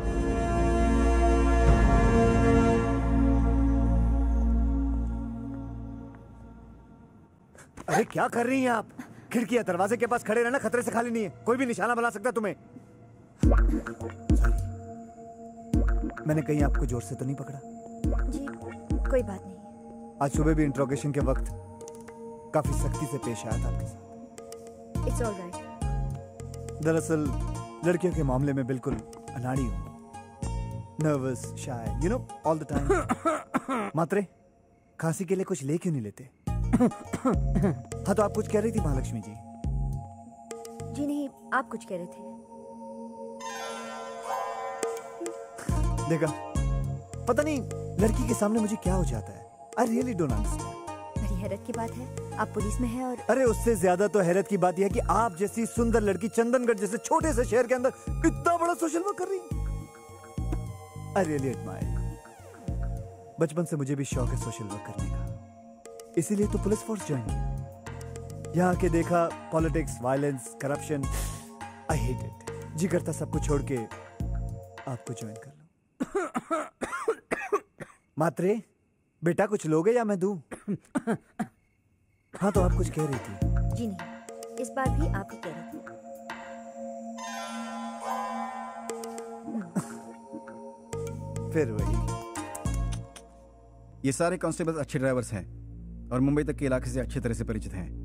अरे क्या कर रही हैं आप? खिड़की या दरवाजे के पास खड़े रहना खतरे से खाली नहीं है। कोई भी निशाना बना सकता है तुम्हें। मैंने कहीं आपको जोर से तो नहीं पकड़ा? जी कोई बात नहीं। आज सुबह भी इंट्रोगेशन के वक्त काफी सख्ती से पेश आया था आपके साथ। It's alright. दरअसल लड़कियों के मामले में बिल्कुल अनाड़ी हूँ। Nervous, shy, you know, all the time. Matre, खांसी के लिए कुछ ले क्यों नहीं लेते? हाँ, तो आप कुछ कह रही थी महालक्ष्मी जी। जी नहीं, आप कुछ कह रहे थे। देखा, पता नहीं लड़की के सामने मुझे क्या हो जाता है। I really don't understand. बड़ी हैरत की बात है, आप पुलिस में हैं और अरे उससे ज्यादा तो हैरत की बात यह है कि आप जैसी सुंदर लड़की चंदनगढ़ जैसे छोटे से शहर के अंदर इतना बड़ा सोशल वर्क कर रही है। I really admire. बचपन से मुझे भी शौक है सोशल वर्क करने का, इसीलिए तो पुलिस फोर्स ज्वाइन किया। यहाँ के देखा politics, violence, corruption, I hate it. जी करता सब कुछ छोड़ के आपको ज्वाइन कर लूं। मात्रे, बेटा कुछ लोगे या मैं दूं? हाँ, तो आप कुछ कह रही थी। जी नहीं, इस बार भी आप ही कह रहे थे। फिर वही। ये सारे कांस्टेबल्स अच्छे ड्राइवर्स हैं और मुंबई तक के इलाके से अच्छी तरह से परिचित हैं।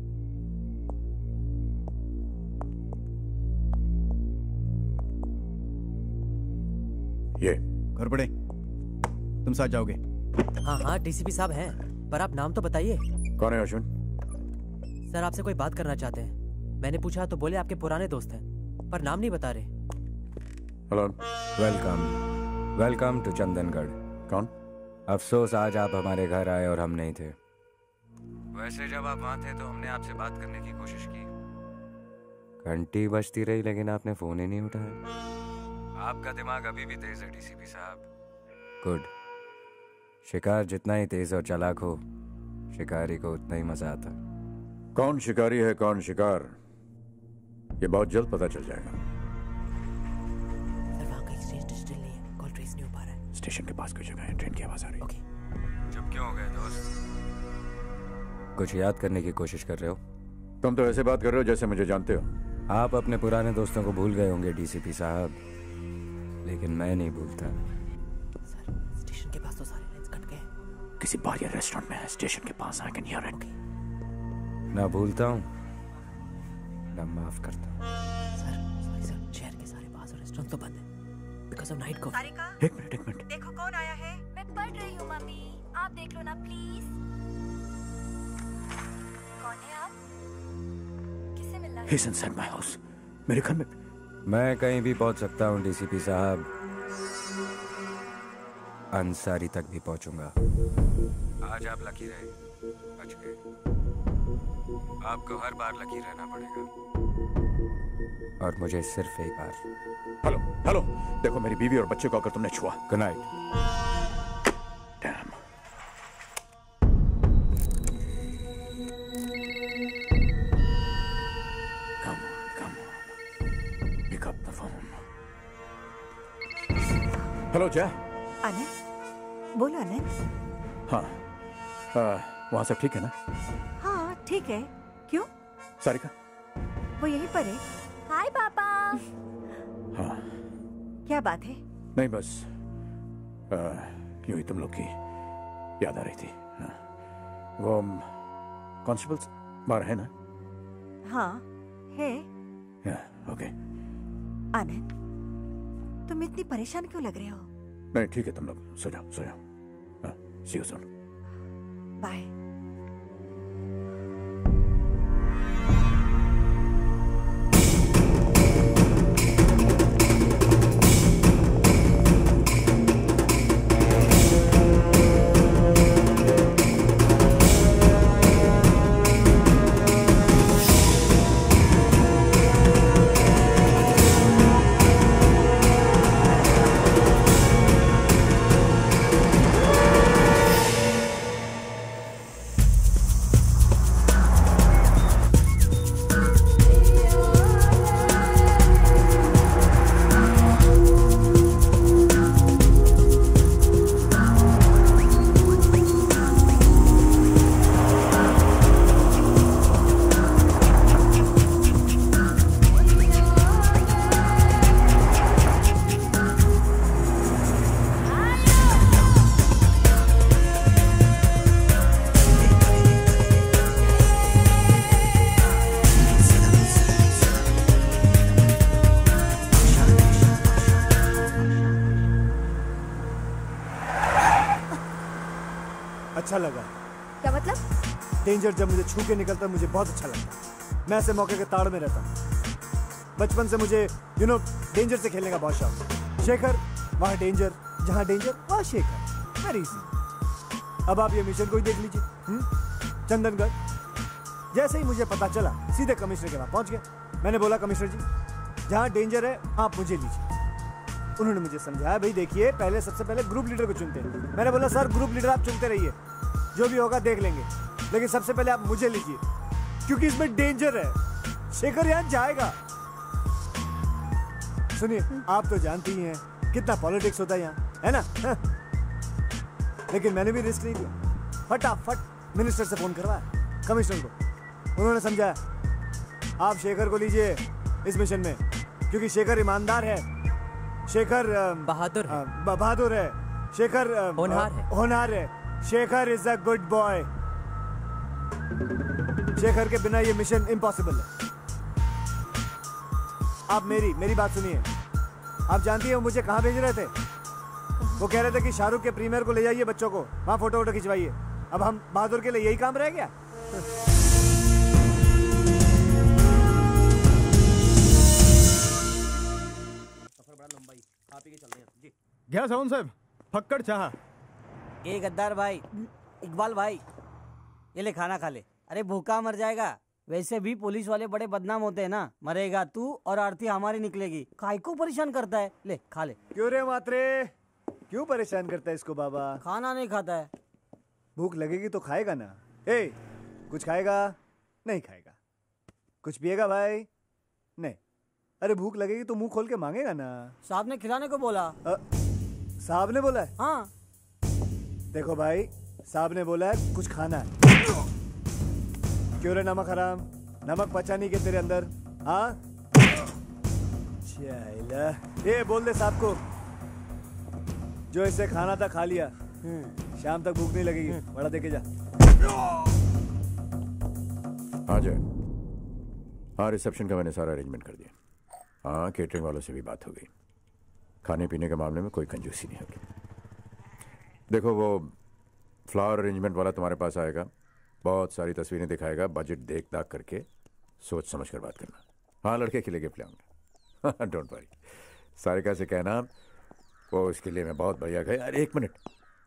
ये घोरपड़े, तुम साथ जाओगे? हाँ हाँ, डीसीपी साहब हैं, पर आप नाम तो बताइए। कौन है अश्विन? सर आपसे कोई बात करना चाहते हैं। मैंने पूछा तो बोले आपके पुराने दोस्त हैं, पर नाम नहीं बता रहे। Hello, welcome to Chandangarh. कौन? अफसोस आज आप हमारे घर आए और हम नहीं थे। वैसे जब आप वहां थे तो हमने आपसे बात करने की कोशिश की, घंटी बजती रही लेकिन आपने फोन ही नहीं उठाया। आपका दिमाग अभी भी तेज है डीसीपी साहब। गुड। शिकार जितना ही तेज और चालाक हो, शिकारी को उतना ही मजा आता। कौन शिकारी है कौन शिकार, ये बहुत जल्द पता चल जाएगा। सर वहाँ का एक्सचेंज डिजिटल नहीं है, कॉल ट्रेस नहीं हो पा रहा है। स्टेशन के पास कोई जगह है, ट्रेन की आवाज आ रही है। ओके। चुप क्यों हो गए दोस्त? कुछ याद करने की कोशिश कर रहे हो? तुम तो ऐसे बात कर रहे हो जैसे मुझे जानते हो। आप अपने पुराने दोस्तों को भूल गए होंगे डीसीपी साहब, लेकिन मैं नहीं भूलता। सर स्टेशन के पास तो सारे लाइंस कट गए। किसी बार या रेस्टोरेंट में है, स्टेशन के पास। I can hear it. ना भूलता हूँ ना माफ करता हूँ। सर सॉरी सर, शहर के सारे बार्स और रेस्टोरेंट तो बंद है because of night coffee. Sarika, एक मिनट देखो कौन आया है। मैं पढ़ रही हूँ मम्मी, आप देख लो ना प्लीज। कौन है आप? किससे मिलना है? He's inside my house. मेरे घर में। मैं कहीं भी पहुंच सकता हूँ डीसीपी साहब, अंसारी तक भी पहुंचूंगा। आज आप लकी रहे, बच गए। आपको हर बार लकी रहना पड़ेगा, और मुझे सिर्फ एक बार। हेलो हेलो, देखो मेरी बीवी और बच्चे को अगर तुमने छुआ। Good night. Damn. Pick up the phone. Hello Jay. Anand, बोलो आनंद। हाँ, वहाँ सब ठीक है ना? हाँ ठीक है। क्यों? सारिका वो यहीं पर है। हाय पापा। हाँ। क्या बात है? नहीं बस यूं ही तुम लोग की याद आ रही थी। हाँ। वो कांस्टेबल्स बाहर है ना? हाँ है। ओके। आनंद, तुम इतनी परेशान क्यों लग रहे हो? नहीं ठीक है, तुम लोग सो जाओ सो जाओ। See you soon. बाय। अच्छा लगा। क्या मतलब? डेंजर जब मुझे छू के निकलता है मुझे बहुत अच्छा लगता है। मैं ऐसे मौके के ताड़ में रहता हूँ। बचपन से मुझे डेंजर से खेलने का बहुत शौक। शेखर वहाँ डेंजर, जहाँ डेंजर वहाँ शेखर। Very easy. अब आप ये मिशन को ही देख लीजिए। चंदनगढ़। जैसे ही मुझे पता चला सीधे कमिश्नर के पास पहुंच गया। मैंने बोला कमिश्नर जी जहाँ डेंजर है आप मुझे लीजिए। उन्होंने मुझे समझाया भाई देखिए पहले सबसे पहले ग्रुप लीडर को चुनते हैं। मैंने बोला सर ग्रुप लीडर आप चुनते रहिए, जो भी होगा देख लेंगे, लेकिन सबसे पहले आप मुझे लीजिए क्योंकि इसमें डेंजर है। शेखर यहाँ जाएगा। सुनिए आप तो जानती ही हैं कितना पॉलिटिक्स होता है यहाँ, है ना? लेकिन मैंने भी रिस्क नहीं लिया। फटाफट मिनिस्टर से फोन करवाया कमिश्नर को। उन्होंने समझाया आप शेखर को लीजिए इस मिशन में क्योंकि शेखर ईमानदार है, शेखर बहादुर है, शेखर होनहार है, Shekhar is a good boy. Shekhar के बिना ये मिशन इम्पॉसिबल है। आप मेरी बात सुनिए। आप जानती हैं वो मुझे कहाँ भेज रहे थे? वो कह रहे थे कि शाहरुख के प्रीमियर को ले जाइए बच्चों को, वहां फोटो खिंचवाइए। अब हम बहादुर के लिए यही काम रह गया? क्या साउंड साहब फक्कड़ चाहा। ए गद्दार भाई, इकबाल भाई, ये ले खाना खा ले। अरे भूखा मर जाएगा। वैसे भी पुलिस वाले बड़े बदनाम होते हैं ना। मरेगा तू और आरती हमारी निकलेगी। काय को परेशान करता है? ले खा ले। क्यों रे मात्रे, क्यों परेशान करता है इसको बाबा? खाना नहीं खाता है। भूख लगेगी तो खाएगा ना। ए, कुछ खाएगा? नहीं खाएगा। कुछ पिएगा भाई? नहीं। अरे भूख लगेगी तो मुंह खोल के मांगेगा ना। साहब ने खिलाने को बोला। साहब ने बोला है? हाँ। देखो भाई साहब ने बोला है कुछ खाना है। क्यों रे नमक हराम, नमक पचा नहीं के तेरे अंदर? हाँ चला। ये बोल दे साहब को जो इसे खाना था खा लिया, शाम तक भूख नहीं लगेगी। बड़ा देके जा। आ जाए। हाँ रिसेप्शन का मैंने सारा अरेंजमेंट कर दिया। हाँ केटरिंग वालों से भी बात हो गई। खाने पीने के मामले में कोई कंजूसी नहीं होगी। देखो वो फ्लावर अरेंजमेंट वाला तुम्हारे पास आएगा, बहुत सारी तस्वीरें दिखाएगा। बजट देख दाख करके सोच समझ कर बात करना। हाँ लड़के के लिए गिफ्ट लाऊंगा। Don't worry. सारिका से कहना वो उसके लिए मैं बहुत बढ़िया गया। अरे एक मिनट,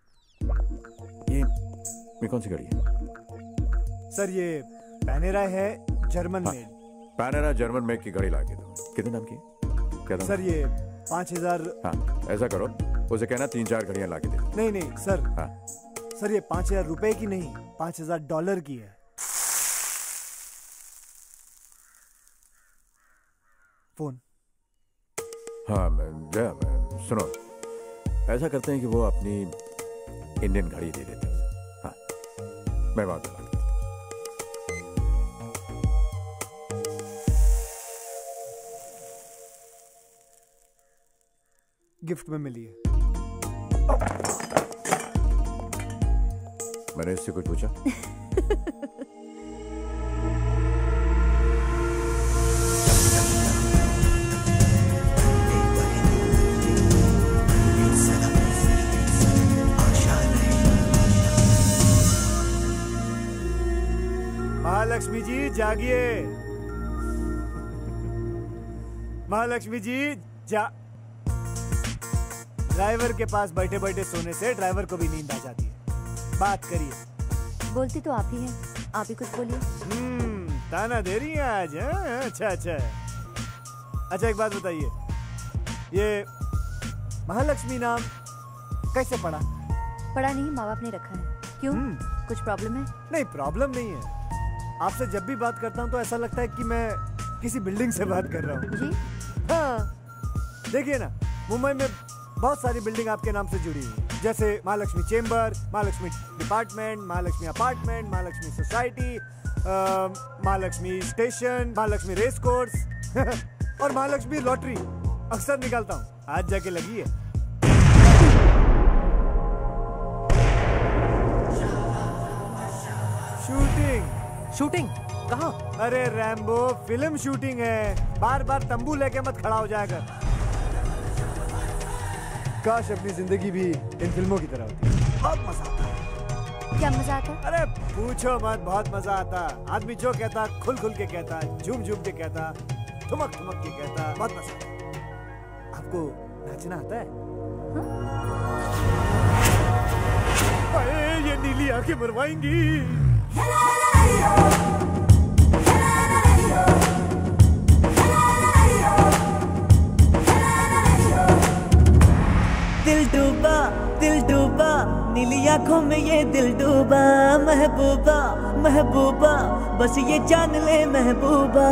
ये कौन सी गाड़ी है? सर ये पैनेरा है जर्मन मेड। पैनेरा जर्मन मेड की गाड़ी ला के दो। कितने दाम की? क्या दाम? सर ये 5000। हाँ ऐसा करो उसे कहना 3-4 घड़ियां ला के दे। नहीं सर। हाँ सर ये 5000 रुपए की नहीं, $5000 की है। फोन। हाँ सुनो, ऐसा करते हैं कि वो अपनी इंडियन घड़ी दे देते हैं। हाँ मैं वहां पे बात करता हूं। गिफ्ट में मिली है। मैंने इससे कुछ पूछा? महालक्ष्मी जी जागिए। महालक्ष्मी जी ड्राइवर के पास बैठे बैठे सोने से ड्राइवर को भी नींद आ जाती है। बात करिए। बोलती तो आप ही हैं, आप ही कुछ बोलिए। ताना दे रही हैं आज? अच्छा अच्छा एक बात बताइए, ये महालक्ष्मी नाम कैसे पड़ा? पढ़ा नहीं, माँ बाप ने रखा है। क्यों कुछ प्रॉब्लम है? नहीं प्रॉब्लम नहीं है। आपसे जब भी बात करता हूँ तो ऐसा लगता है कि मैं किसी बिल्डिंग से बात कर रहा हूँ। हाँ देखिए ना, मुंबई में बहुत सारी बिल्डिंग आपके नाम से जुड़ी हुई है, जैसे Mahalaxmi chamber, Mahalaxmi department, Mahalaxmi apartment, Mahalaxmi society, Mahalaxmi station, Mahalaxmi race course और महालक्ष्मी लॉटरी अक्सर निकालता हूँ। आज जाके लगी है। शूटिंग कहाँ? अरे रैम्बो फिल्म शूटिंग है। बार बार तंबू लेके मत खड़ा हो जाया कर। काश अपनी जिंदगी भी इन फिल्मों की तरह होती। बहुत मजा आता है। क्या मजा आता? अरे पूछो मत, बहुत मजा आता। आदमी जो कहता खुल खुल के कहता, झूम झूम के कहता, ठुमक ठुमक के कहता, बहुत मजा आता। आपको नाचना आता है? अरे ये नीली आंखें मरवाएंगी। दिल डूबा नीली आंखों में ये दिल डूबा। महबूबा महबूबा बस ये जान ले महबूबा।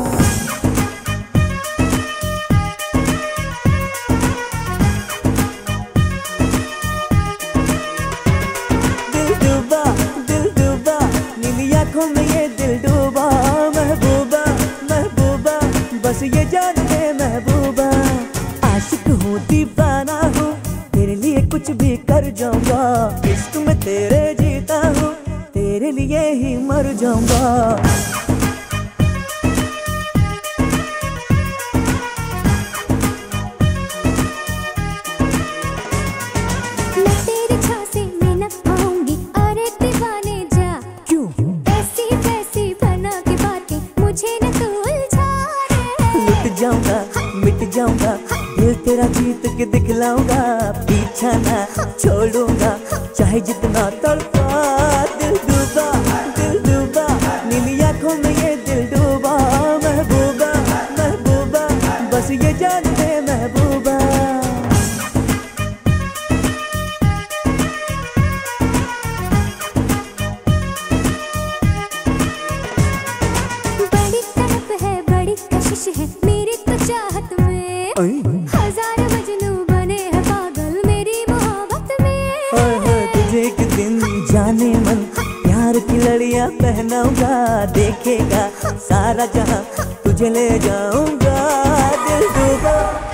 दिल डूबा नीली आंखों में ये दिल डूबा। महबूबा महबूबा बस ये जान ले महबूबा। आशिक हूँ दीवाना हूँ तेरे लिए कुछ भी कर जाऊंगा। इश्क में तेरे जीता हूँ तेरे लिए ही मर जाऊंगा। मैं तेरी छाँव से मैं न पाऊंगी। अरे दीवाने जा क्यों ऐसी वैसी बना के बातें मुझे न तू उलझा रे। लुट जाऊंगा मिट जाऊंगा दिल तेरा जीत के दिखलाऊंगा। पीछा ना छोड़ूंगा चाहे जितना तड़पा। दिल डूबा नीली आंखों में ये दिल डूबा। महबूबा महबूबा बस ये जान ले महबूबा। बड़ी तड़प है बड़ी कशिश है मेरी तो चाहत में। हजार मजनू बने हैं पागल मेरी मोहब्बत में। तुझे एक दिन जाने मन प्यार की लड़ियां पहनाऊंगा। देखेगा सारा जहां तुझे ले जाऊंगा। दिल डूबा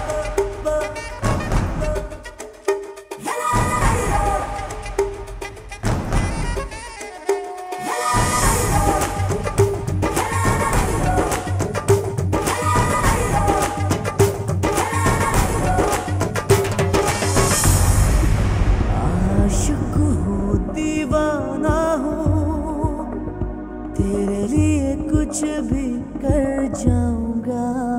आशिक हूँ दीवाना हूँ तेरे लिए कुछ भी कर जाऊंगा।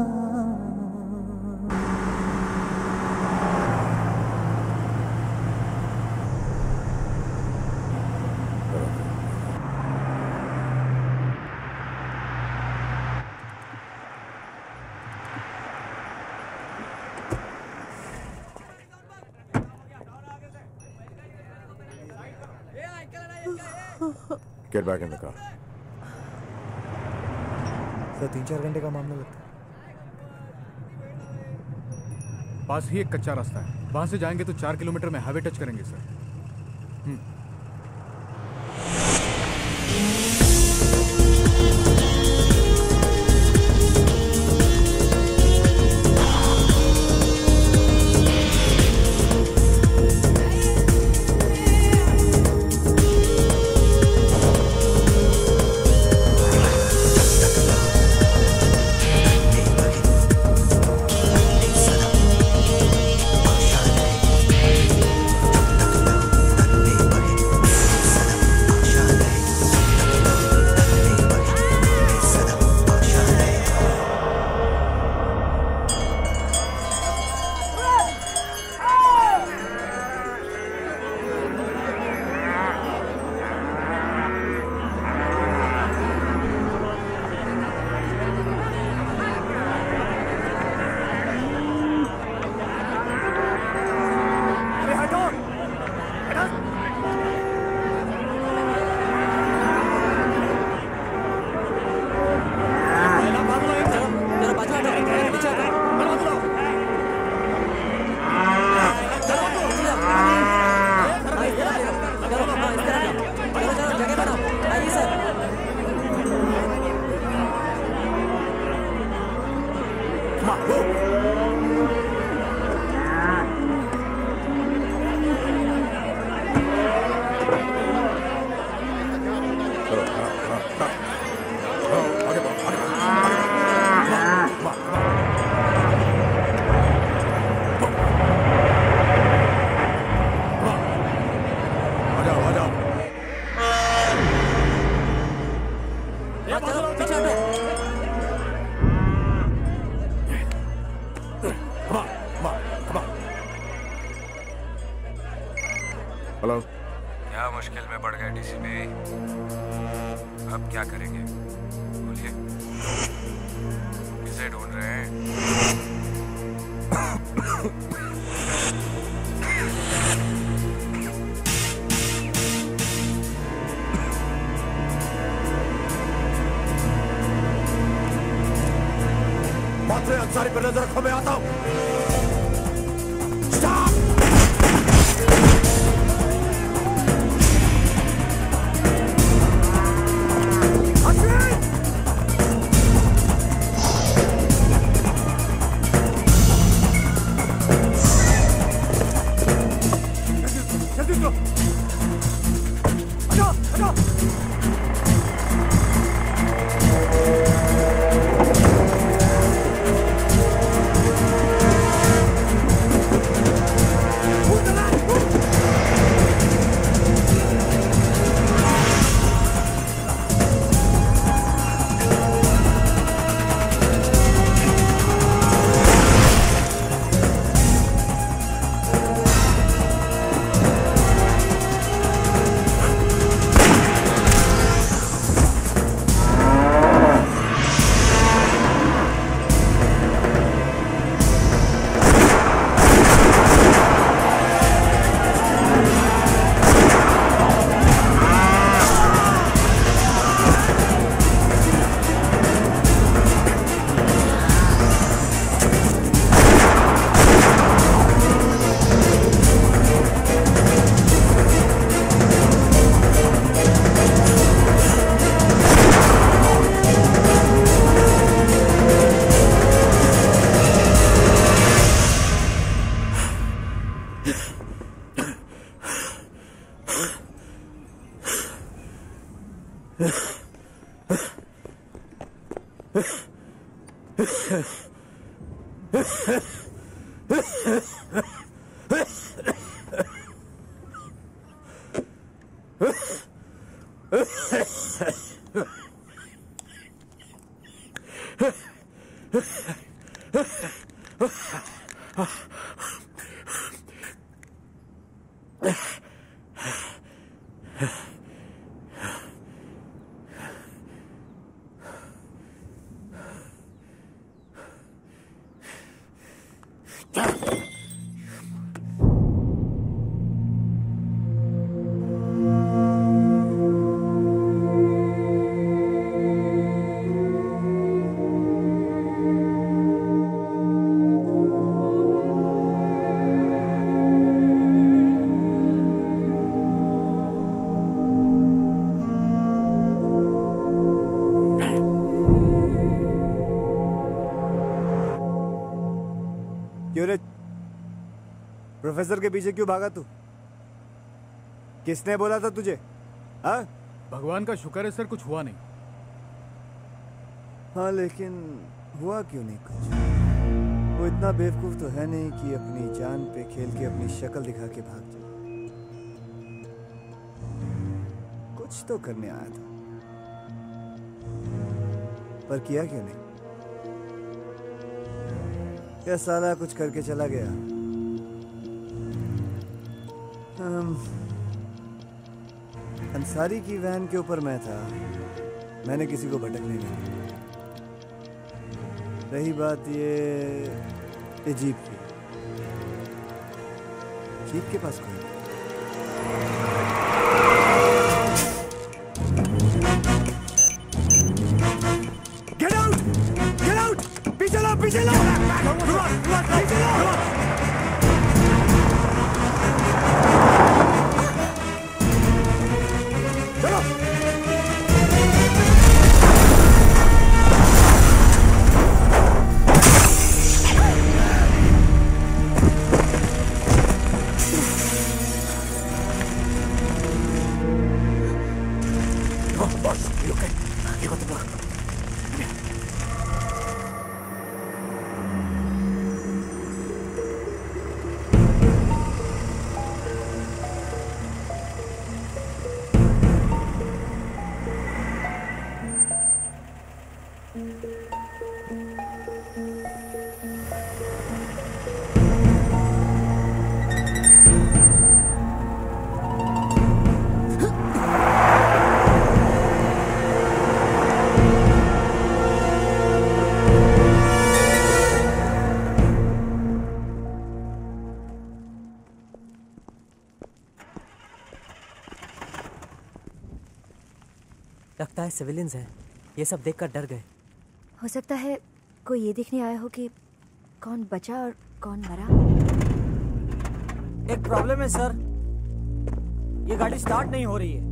Get back in the car. Sir 3-4 घंटे का मामला लगता है। पास ही एक कच्चा रास्ता है, वहां से जाएंगे तो 4 किलोमीटर में हाईवे टच करेंगे सर। आशा हेलो। क्या मुश्किल में पड़ गए डीसीपी? अब क्या करेंगे बोलिए। किसे ढूंढ रहे हैं? मात्रे अंसारी पर नजर रखो, मैं आता हूं। प्रोफेसर के पीछे क्यों भागा तू? किसने बोला था तुझे? हाँ? भगवान का शुक्र है सर, कुछ हुआ नहीं। हाँ, लेकिन हुआ क्यों नहीं कुछ? वो इतना बेवकूफ तो है नहीं कि अपनी जान पे खेल के अपनी शक्ल दिखा के भाग जाए। कुछ तो करने आया था, पर किया क्यों नहीं? क्या साला कुछ करके चला गया? अंसारी की वैन के ऊपर मैं था, मैंने किसी को भटकने नहीं दिया। रही बात ये जीप की, जीप के पास कोई गेट आउट, पीछे लो, पीछे लो, पीछे लो। लगता है सिविलियंस हैं। ये सब देखकर डर गए। हो सकता है कोई ये देखने आया हो कि कौन बचा और कौन मरा। एक प्रॉब्लम है सर, ये गाड़ी स्टार्ट नहीं हो रही है।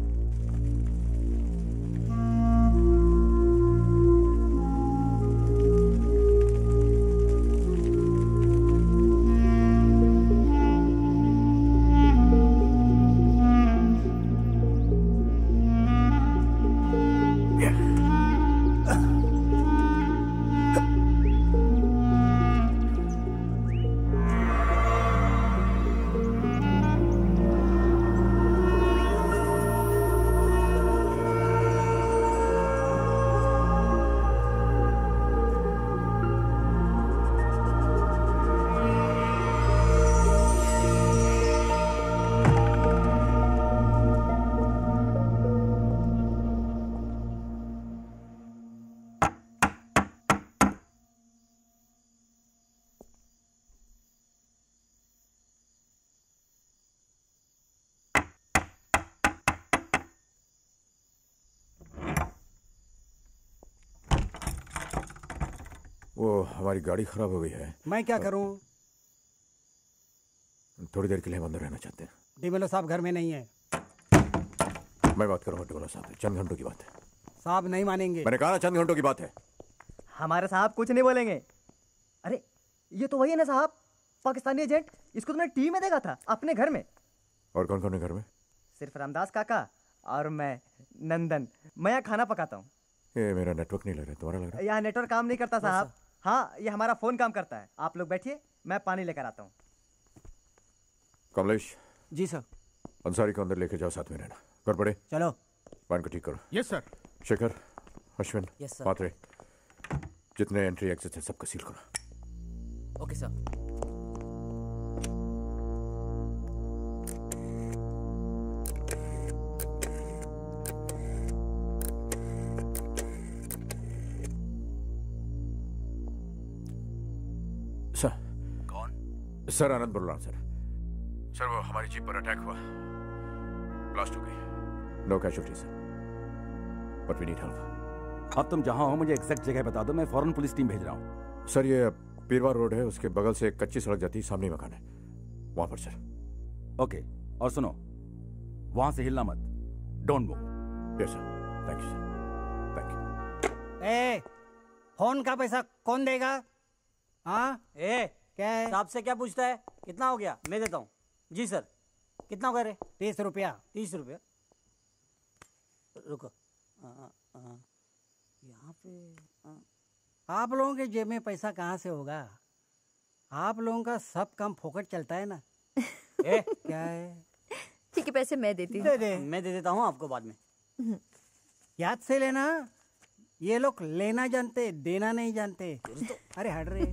वो हमारी गाड़ी खराब हो गई है। मैं क्या करूं? थोड़ी देर के लिए हम अंदर रहना चाहते हैं। डीमेलो साहब घर में नहीं है। मैं बात कर रहा हूँ डीमेलो साहब से, चंद घंटों की बात है। साहब नहीं मानेंगे। मैंने कहा ना चंद घंटों की बात है। हमारे साहब कुछ नहीं बोलेंगे। अरे ये तो वही है ना साहब, पाकिस्तानी एजेंट। इसको तुमने टीवी में देखा था, अपने घर में। और कौन कौन है घर में? सिर्फ रामदास काका और मैं नंदन। मैं यहाँ खाना पकाता हूँ। ये मेरा नेटवर्क नहीं लग रहा है, तुम्हारा लग रहा है? यहाँ नेटवर्क काम नहीं करता साहब। हाँ, ये हमारा फोन काम करता है। आप लोग बैठिए, मैं पानी लेकर आता हूँ। कमलेश। जी सर। अंसारी को अंदर लेके जाओ, साथ में रहना। कर पड़े चलो। वाहन को ठीक करो। Yes sir. Shekhar, Ashwin, yes sir. Patre, जितने एंट्री एग्जिट है सबको सील करो। Okay sir. सर। कौन? सर आनंद बोल रहा हूँ सर। सर वो हमारी जीप पर अटैक हुआ, ब्लास्ट हो गई। No casualty sir, but we need help. अब तुम जहां हो मुझे एग्जैक्ट जगह बता दो, मैं फौरन पुलिस टीम भेज रहा हूँ। सर ये पीरवा रोड है, उसके बगल से एक कच्ची सड़क जाती है, सामने मकान है, वहां पर सर। ओके, और सुनो, वहां से हिलना मत। Don't move. Yes sir. Thank you sir. Thank you. ए, फोन का पैसा कौन देगा? हाँ ए क्या है? साहब से क्या पूछता है? कितना हो गया? मैं देता हूँ। जी सर। कितना हो गया रे? 30 रुपया। 30 रुपया। रुको। यहाँ पे आप लोगों के जेब में पैसा कहाँ से होगा? आप लोगों का सब काम फोकट चलता है ना। ए क्या है? ठीक है, पैसे मैं देती हूँ। दे दे। मैं दे देता हूँ आपको बाद में। याद से लेना, ये लोग लेना जानते, देना नहीं जानते। अरे हट रे।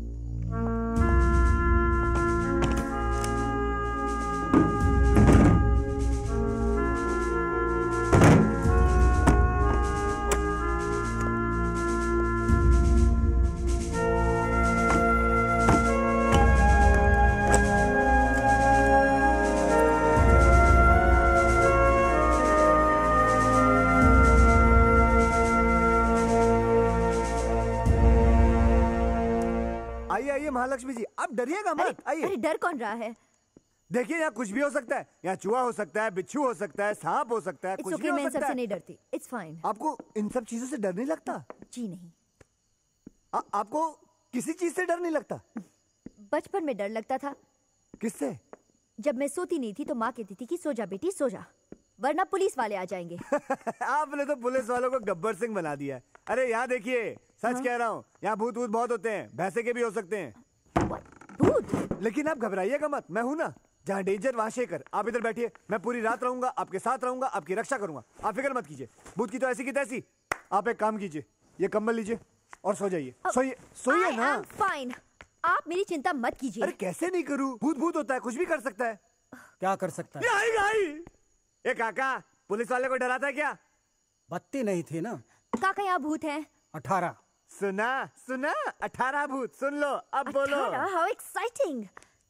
आइए महालक्ष्मी जी, आप डरिएगा मत। आइए। अरे डर कौन रहा है? देखिए यहाँ कुछ भी हो सकता है। यहाँ चूहा हो सकता है, बिच्छू हो सकता है, सांप हो सकता है, It's कुछ okay, भी हो मैं इन सकता सबसे है। नहीं डरती। It's fine। आपको इन सब चीजों से डर नहीं लगता? जी नहीं। आपको किसी चीज से डर नहीं लगता? बचपन में डर लगता था। किससे? जब मैं सोती नहीं थी तो माँ कहती थी कि सो जा बेटी सो जा, वरना पुलिस वाले आ जाएंगे। आपने तो पुलिस वालों को गब्बर सिंह बना दिया है। अरे यहाँ देखिए, सच कह रहा हूँ, यहाँ भूत भूत बहुत होते हैं, भैंसे के भी हो सकते हैं। भूत? लेकिन आप घबराइएगा मत, मैं हूँ ना। जहाँ डेंजर वहाँ शेखर। आप इधर बैठिए, मैं पूरी रात रहूंगा, आपके साथ रहूंगा, आपकी रक्षा करूंगा। आप फिक्र मत कीजिए। भूत की तो ऐसी की तैसी। आप एक काम कीजिए, ये कंबल लीजिए और सो जाइए। सोइए सोइए ना। फाइन, आप मेरी चिंता मत कीजिए। अरे कैसे नहीं करूँ? भूत भूत होता है, कुछ भी कर सकता है। क्या कर सकता है? ये आएगा ही। ए काका, पुलिस वाले को डराता है क्या? बत्ती नहीं थी ना। काका यहाँ भूत है। 18। सुना सुना, 18 भूत। सुन लो, अब बोलो। How exciting.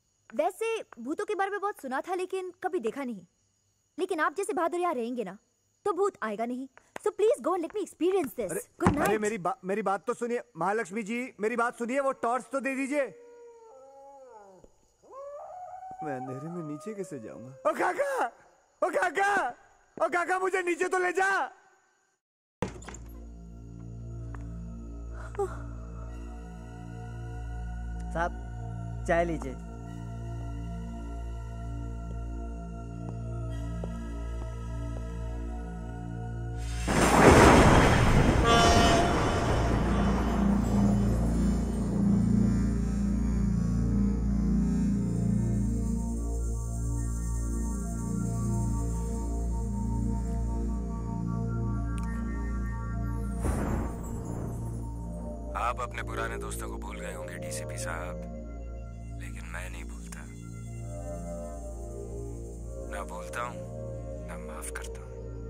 वैसे भूतों के बारे में बहुत सुना था, लेकिन कभी देखा नहीं। लेकिन आप जैसे बहादुर यहाँ रहेंगे ना, तो भूत आएगा नहीं। So please go and let me experience this. Good night. अरे मेरी बात तो सुनिए महालक्ष्मी जी, मेरी बात सुनिए, वो टॉर्च तो दे दीजिए। मैं अंधेरे में नीचे कैसे जाऊंगा? ओ काका, ओ काका, ओ काका मुझे नीचे तो ले जा। साहब चाय लीजिए। आप अपने पुराने दोस्तों को भूल गए होंगे डीसीपी साहब, लेकिन मैं नहीं भूलता। ना भूलता हूं ना माफ करता हूं।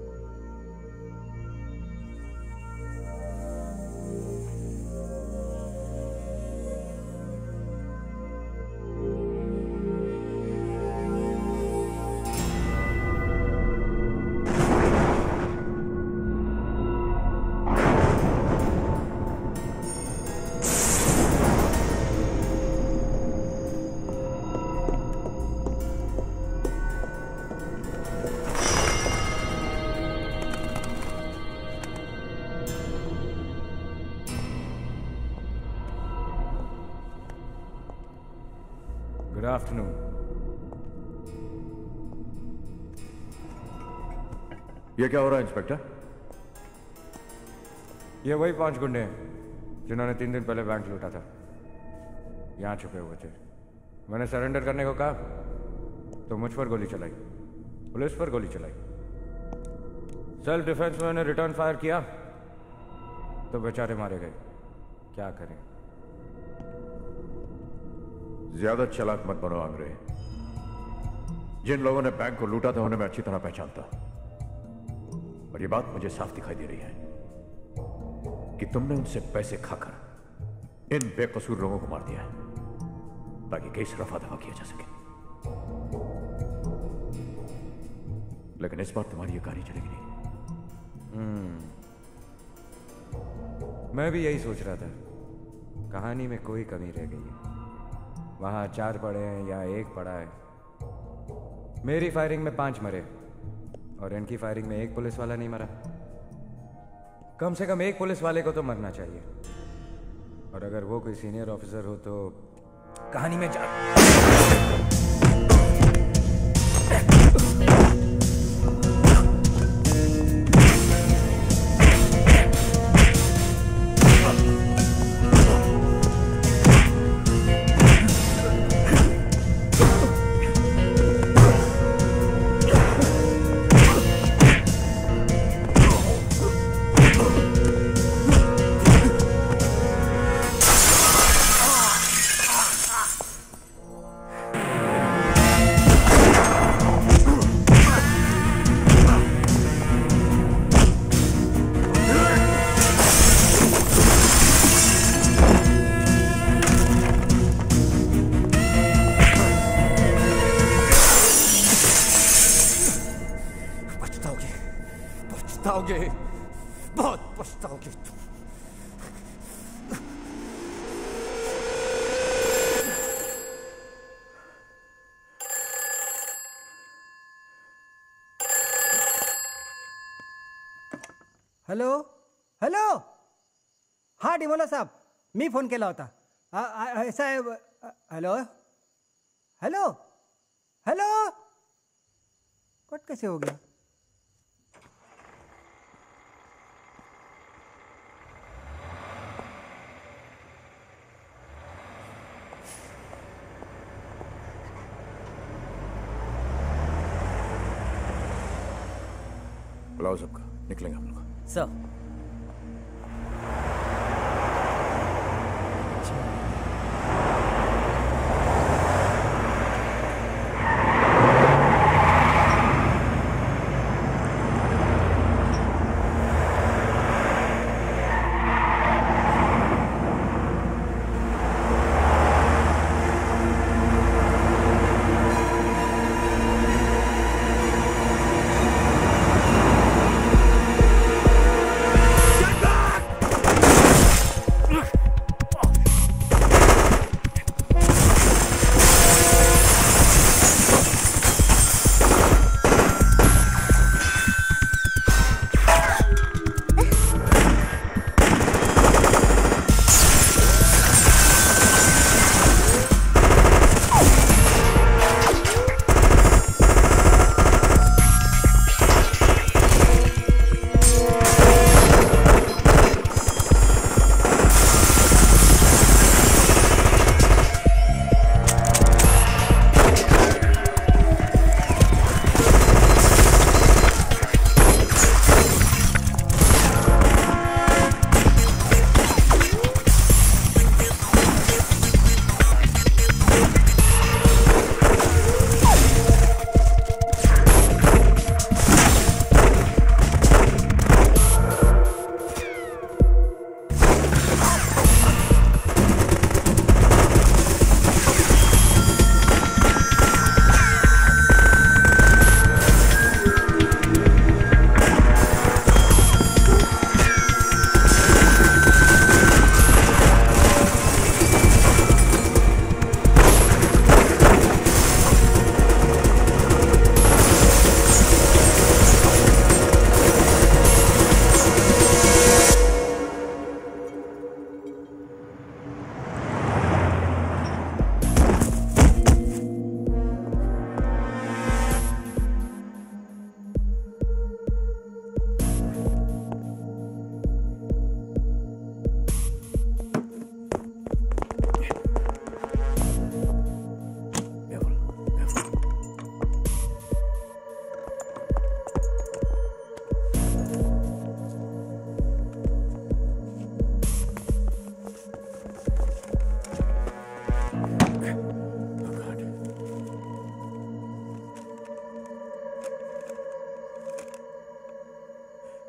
Good afternoon. ये क्या हो रहा है इंस्पेक्टर? ये वही 5 गुंडे हैं जिन्होंने 3 दिन पहले बैंक लूटा था। यहाँ छुपे हुए थे। मैंने सरेंडर करने को कहा तो मुझ पर गोली चलाई, पुलिस पर गोली चलाई। सेल्फ डिफेंस में उन्हें रिटर्न फायर किया तो बेचारे मारे गए। क्या करें? ज्यादा चालाक मत बनो आंग्रे। जिन लोगों ने बैंक को लूटा था उन्हें मैं अच्छी तरह पहचानता, और ये बात मुझे साफ दिखाई दे रही है कि तुमने उनसे पैसे खाकर इन बेकसूर लोगों को मार दिया है ताकि केस रफा दफा किया जा सके। लेकिन इस बार तुम्हारी ये कहानी चलेगी नहीं। मैं भी यही सोच रहा था। कहानी में कोई कमी रह गई है। वहां 4 पड़े हैं या 1 पड़ा है। मेरी फायरिंग में 5 मरे और इनकी फायरिंग में 1 पुलिस वाला नहीं मरा। कम से कम 1 पुलिस वाले को तो मरना चाहिए, और अगर वो कोई सीनियर ऑफिसर हो तो कहानी में बहुत पछताओगे तुम। हॅलो हॅलो, हा डिमोला साहब, मी फोन केला होता। ऐसा है, हॅलो हॅलो हॅलो, कट कैसे हो गया? बुलाओ सबका, निकलेंगे हम लोग। सर,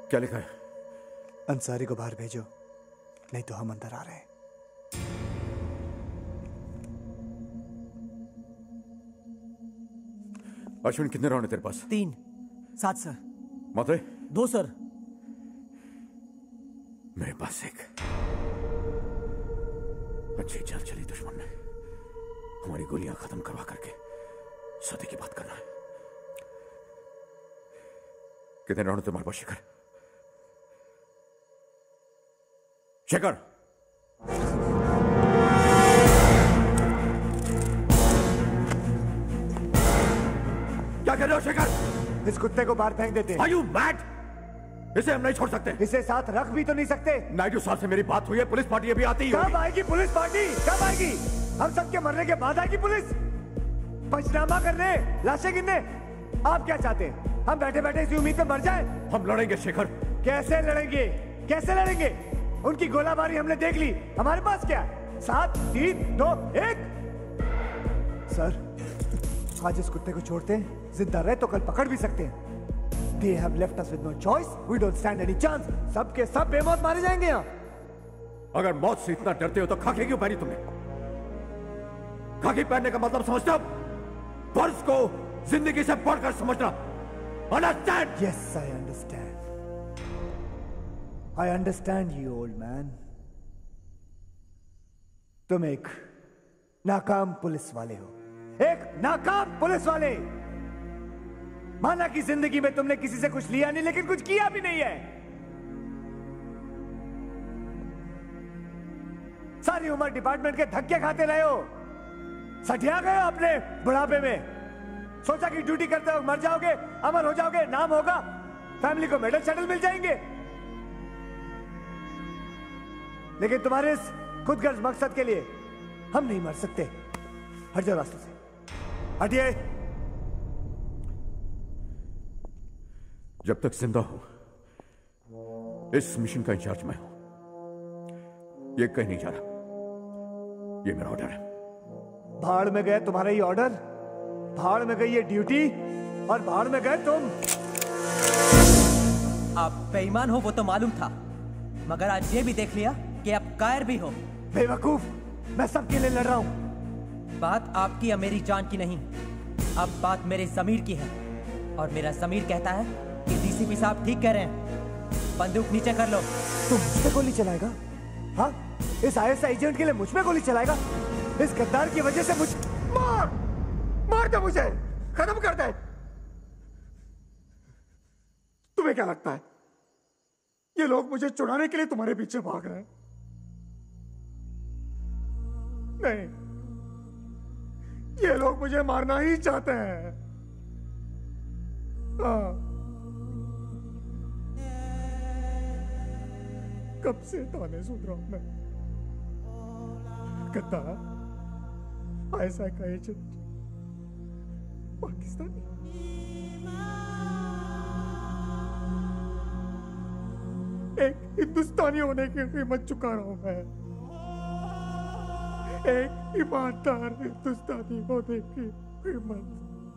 क्या लिखा है? अंसारी को बाहर भेजो, नहीं तो हम अंदर आ रहे हैं। अश्विन, कितने राउंड है तेरे पास? 3 7 सर। मात्रे? 2 सर। मेरे पास 1। अच्छी चाल चली दुश्मन ने। हमारी गोलियां खत्म करवा करके सौदे की बात करना है। कितने राउंड तुम्हारे पास शेखर? शेखर, क्या कर रहे हो शेखर? इस कुत्ते को बाहर फेंक देते हैं। Are you mad? इसे हम नहीं छोड़ सकते। इसे साथ रख भी तो नहीं सकते। नायडू साहब से मेरी बात हुई है, पुलिस पार्टी अभी आती है। कब आएगी पुलिस पार्टी? कब आएगी? हम सबके मरने के बाद आएगी पुलिस? पंचनामा करने, लाशें गिनने? आप क्या चाहते हैं? हम बैठे बैठे इसी उम्मीद में मर जाएं? हम लड़ेंगे शेखर। कैसे लड़ेंगे? कैसे लड़ेंगे? उनकी गोलाबारी हमने देख ली। हमारे पास क्या? 7 3 2 1। सर, आज इस कुत्ते को छोड़ते हैं, जिंदा रहे तो कल पकड़ भी सकते हैं। They have left us with no choice. We don't stand any chance. सब के सब बेमौत मारे जाएंगे यहाँ। अगर मौत से इतना डरते हो तो खाकी क्यों पहनी तुमने? खाकी पहनने का मतलब समझते हो? फर्ज को जिंदगी से बढ़कर समझना। Understand? Yes, I understand. I understand you, old man. तुम एक नाकाम पुलिस वाले हो। एक नाकाम पुलिस वाले। माना कि जिंदगी में तुमने किसी से कुछ लिया नहीं, लेकिन कुछ किया भी नहीं है। सारी उम्र डिपार्टमेंट के धक्के खाते रहे हो। सठिया गए हो अपने बुढ़ापे में। सोचा कि ड्यूटी करते वक्त मर जाओगे, अमर हो जाओगे, नाम होगा, फैमिली को मेडल शेडल मिल जाएंगे। लेकिन तुम्हारे इस खुदगर्ज मकसद के लिए हम नहीं मर सकते। हट जाओ रास्ते से, हटिए। जब तक जिंदा हूं इस मिशन का इंचार्ज मैं हूं। ये कहीं नहीं जा रहा। ये मेरा ऑर्डर है। भाड़ में गए तुम्हारा ही ऑर्डर, भाड़ में गई ये ड्यूटी, और भाड़ में गए तुम। आप बेईमान हो वो तो मालूम था, मगर आज ये भी देख लिया कि आप कायर भी हो। बेवकूफ, मैं सबके लिए लड़ रहा हूं। बात आपकी या मेरी जान की नहीं, अब बात मेरे जमीर की है। और मेरा जमीर कहता है कि डीसीपी साहब ठीक कह रहे हैं। बंदूक नीचे कर लो। तू मुझ पे गोली चलाएगा? हाँ, इस आईएसआई एजेंट के लिए मुझ पे गोली चलाएगा? इस गद्दार की वजह से मुझ मार मार दे, मुझे खत्म कर दे। तुम्हें क्या लगता है ये लोग मुझे चुराने के लिए तुम्हारे पीछे भाग रहे हैं? नहीं, ये लोग मुझे मारना ही चाहते हैं। हाँ, कब से ताने सुन रहा हूं मैं। गद्दार, ऐसा का एजेंट, पाकिस्तानी। एक हिंदुस्तानी होने की कीमत चुका रहा हूं मैं। एक ईमानदार हिंदुस्तानी होने की कीमत।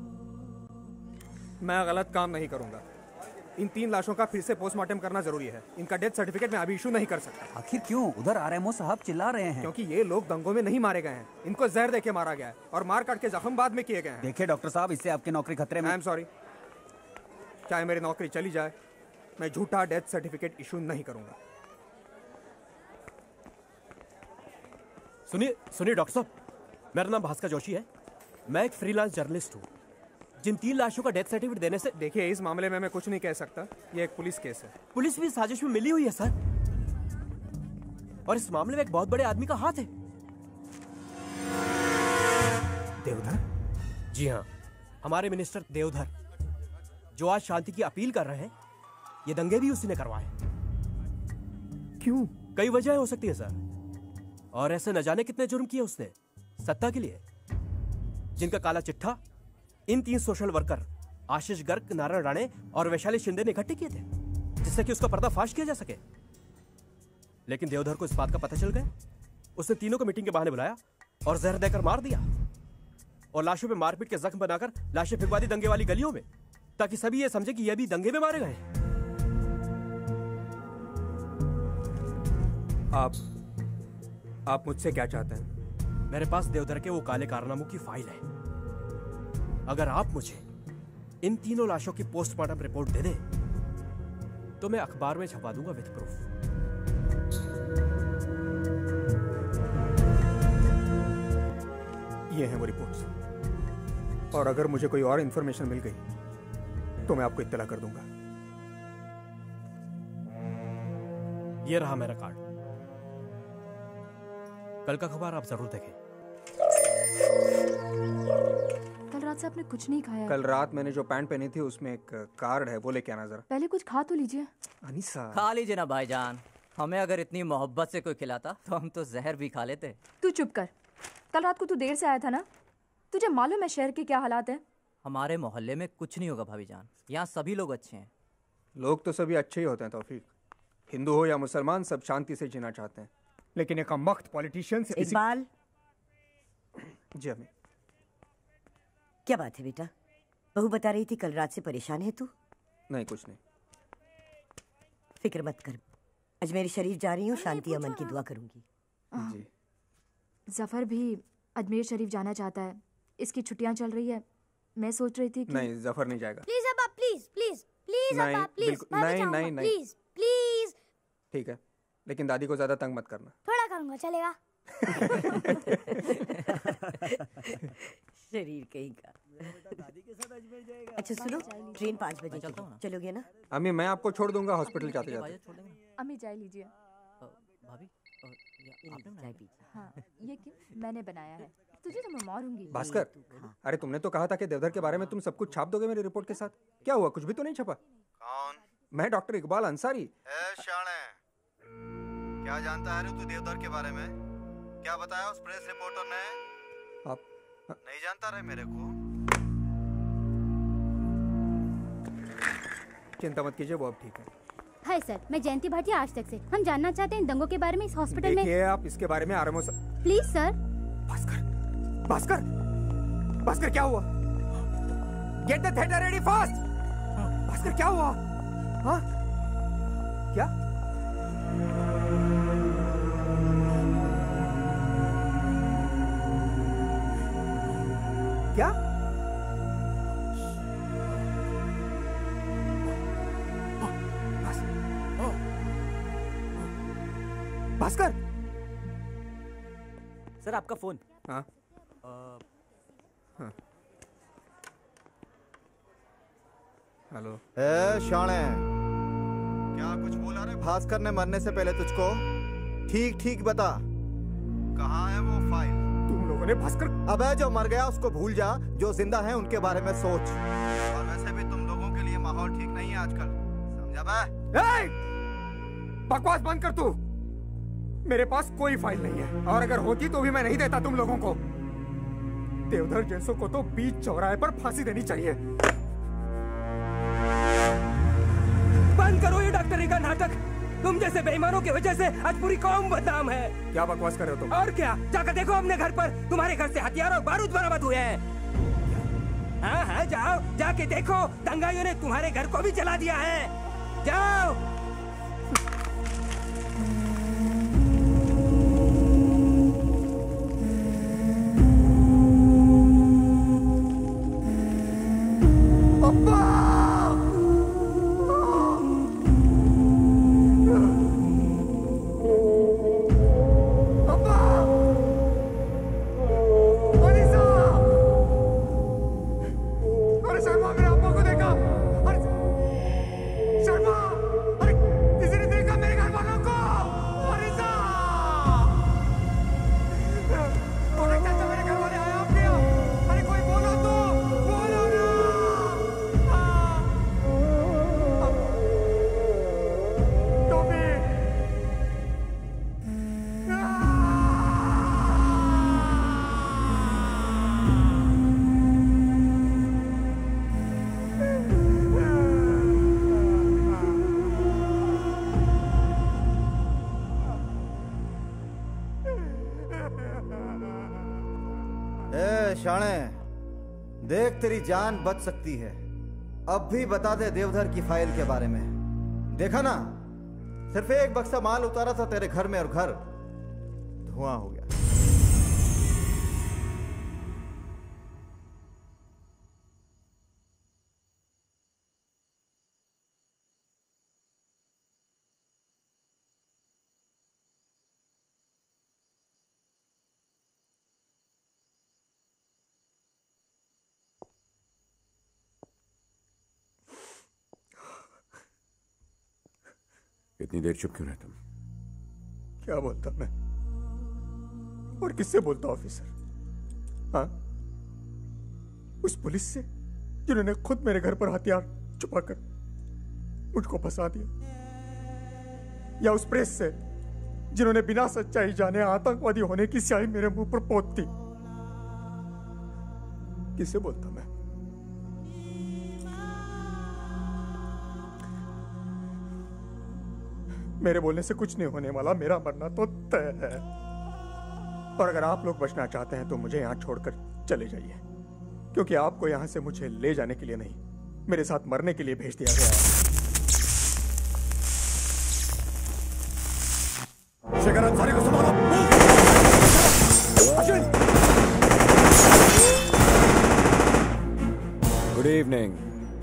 मैं गलत काम नहीं करूंगा। इन 3 लाशों का फिर से पोस्टमार्टम करना जरूरी है। इनका डेथ सर्टिफिकेट मैं अभी इशू नहीं कर सकता। आखिर क्यों? उधर आरएमओ साहब चिल्ला रहे हैं। क्योंकि ये लोग दंगों में नहीं मारे गए हैं। इनको जहर देके मारा गया है और मार काट के जख्म बाद में किए गए हैं। देखिए डॉक्टर साहब, इससे आपकी नौकरी खतरे में। आई एम सॉरी, चाहे मेरी नौकरी चली जाए, मैं झूठा डेथ सर्टिफिकेट इशू नहीं करूंगा। सुनिए सुनिए डॉक्टर साहब, मेरा नाम भास्कर जोशी है। मैं एक फ्रीलांस जर्नलिस्ट हूँ। जिन 3 लाशों का डेथ सर्टिफिकेट देने से, देखिए इस मामले में मैं कुछ नहीं कह सकता। ये एक पुलिस केस है। पुलिस भी साजिश में मिली हुई है सर, और इस मामले में एक बहुत बड़े आदमी का हाथ है। देवधर? जी हाँ, हमारे मिनिस्टर देवधर, जो आज शांति की अपील कर रहे हैं। ये दंगे भी उसी ने करवाए। क्यों? कई वजह हो सकती है सर, और ऐसे न जाने कितने जुर्म किए उसने सत्ता के लिए, जिनका काला चिट्ठा इन 3 सोशल वर्कर आशीष गर्ग, नारायण राणे और वैशाली शिंदे ने इकट्ठे किए थे, जिससे कि उसका पर्दाफाश किया जा सके। लेकिन देवधर को इस बात का पता चल गया। उसने तीनों को मीटिंग के बहाने बुलाया और जहर देकर मार दिया, और लाशों पे मारपीट के जख्म बनाकर लाशें फिकवा दी दंगे वाली गलियों में, ताकि सभी ये समझे कि ये भी दंगे में मारे गए। आप मुझसे क्या चाहते हैं? मेरे पास देवधर के वो काले कारनामों की फाइल है। अगर आप मुझे इन तीनों लाशों की पोस्टमार्टम रिपोर्ट दे दें तो मैं अखबार में छपा दूंगा विद प्रूफ। ये हैं वो रिपोर्ट्स, और अगर मुझे कोई और इंफॉर्मेशन मिल गई तो मैं आपको इत्तला कर दूंगा। ये रहा मेरा कार्ड। कल का अखबार आप जरूर देखें। कल रात से आपने कुछ नहीं खाया। कल रात मैंने जो पैंट पहनी थी उसमें एक कार्ड है, वो लेके आना जरा। पहले कुछ खा तो लीजिए। अनीसा, खा लीजिए ना भाईजान। हमें अगर इतनी मोहब्बत से कोई खिलाता तो हम तो जहर भी खा लेते। तू चुप कर। कल रात को तू देर से आया था ना, तुझे मालूम है शहर के क्या हालात हैं? हमारे मोहल्ले में कुछ नहीं होगा भाभी जान, यहाँ सभी लोग अच्छे हैं। लोग तो सभी अच्छे ही होते हैं तौफीक, हिंदू हो या मुसलमान, सब शांति से जीना चाहते हैं। लेकिन एक कमबख्त पॉलिटिशियन से इकबाल, जी अम्मी। क्या बात है बेटा? बहू बता रही थी कल रात से परेशान है तू। नहीं कुछ नहीं। फिक्र मत कर, अजमेर शरीफ जा रही हूँ, शांति अमन की दुआ करूंगी। जी। जफर भी अजमेर शरीफ जाना चाहता है, इसकी छुट्टियां चल रही है। मैं सोच रही थी कि नहीं, जफर नहीं जाएगा। प्लीज अब्बा, प्लीज प्लीज प्लीज नहीं, अब्बा, प्लीज। बिल्कुल- नहीं, नहीं, नहीं। Please please. ठीक है, लेकिन दादी को ज्यादा तंग मत करना। थोड़ा करूंगा, चलेगा? शरीर कहीं का। अच्छा सुनो, ट्रेन 5 बजे की, चलोगे ना? अम्मी मैं आपको छोड़ दूंगा हॉस्पिटल जाते जाते। अम्मी चाय लीजिए। भाभी हाँ, ये क्यों? मैंने बनाया है। तुझे तो मैं मारूंगी। भास्कर, अरे तुमने तो कहा था कि देवधर के बारे में तुम सब कुछ छाप दोगे मेरी रिपोर्ट के साथ। क्या हुआ, कुछ भी तो नहीं छपा? कौन? मैं डॉक्टर इकबाल अंसारी। शाणे, क्या जानता है रे तू देवधर के बारे में? क्या बताया उस प्रेस रिपोर्टर ने? आप नहीं जानता रे मेरे को? चिंता मत कीजिए, वो अब ठीक है। हाय सर, मैं जयंती भाटिया आज तक से। हम जानना चाहते हैं दंगों के बारे में इस हॉस्पिटल में। देखिए आप इसके बारे में आराम से। Please sir. भास्कर, भास्कर क्या हुआ? Get the theatre ready fast. Bhaskar क्या हुआ? हाँ? क्या? क्या? भास्कर, सर आपका फोन। हाँ हेलो। शाणे, क्या कुछ बोला रे? भास्कर ने मरने से पहले तुझको ठीक ठीक बता, कहाँ है वो फाइल? तुम लोगों ने भास्कर? अबे जो मर गया उसको भूल जा, जो जिंदा है उनके बारे में सोच। और वैसे भी तुम लोगों के लिए माहौल ठीक नहीं है आजकल, समझा बे? बकवास बंद कर तू। मेरे पास कोई फाइल नहीं है, और अगर होती तो भी मैं नहीं देता तुम लोगों को। देवधर जैसों को तो बीच चौराहे पर फांसी देनी चाहिए। बंद करो ये डॉक्टरी का नाटक। तुम जैसे बेईमानों की वजह से आज पूरी कौम बदनाम है। क्या बकवास कर रहे हो तुम? और क्या, जाकर देखो अपने घर पर, तुम्हारे घर से हथियार और बारूद बरामद हुए हैं। हाँ हाँ जाओ, जाके देखो, दंगाइयों ने तुम्हारे घर को भी जला दिया है। जाओ। शाणे, देख तेरी जान बच सकती है। अब भी बता दे देवधर की फाइल के बारे में। देखा ना, सिर्फ एक बक्सा माल उतारा था तेरे घर में और घर धुआं हो गया। इतनी देर चुप क्यों रहे तुम? क्या बोलता मैं और किससे बोलता ऑफिसर? हाँ, उस पुलिस से जिन्होंने खुद मेरे घर पर हथियार छुपाकर मुझको फंसा दिया, या उस प्रेस से जिन्होंने बिना सच्चाई जाने आतंकवादी होने की स्याही मेरे मुंह पर पोत दी? किससे बोलता मैं? मेरे बोलने से कुछ नहीं होने वाला, मेरा मरना तो तय है। और अगर आप लोग बचना चाहते हैं तो मुझे यहां छोड़कर चले जाइए, क्योंकि आपको यहां से मुझे ले जाने के लिए नहीं, मेरे साथ मरने के लिए भेज दिया गया है। शेखर अंसारी को संभालो। Good evening.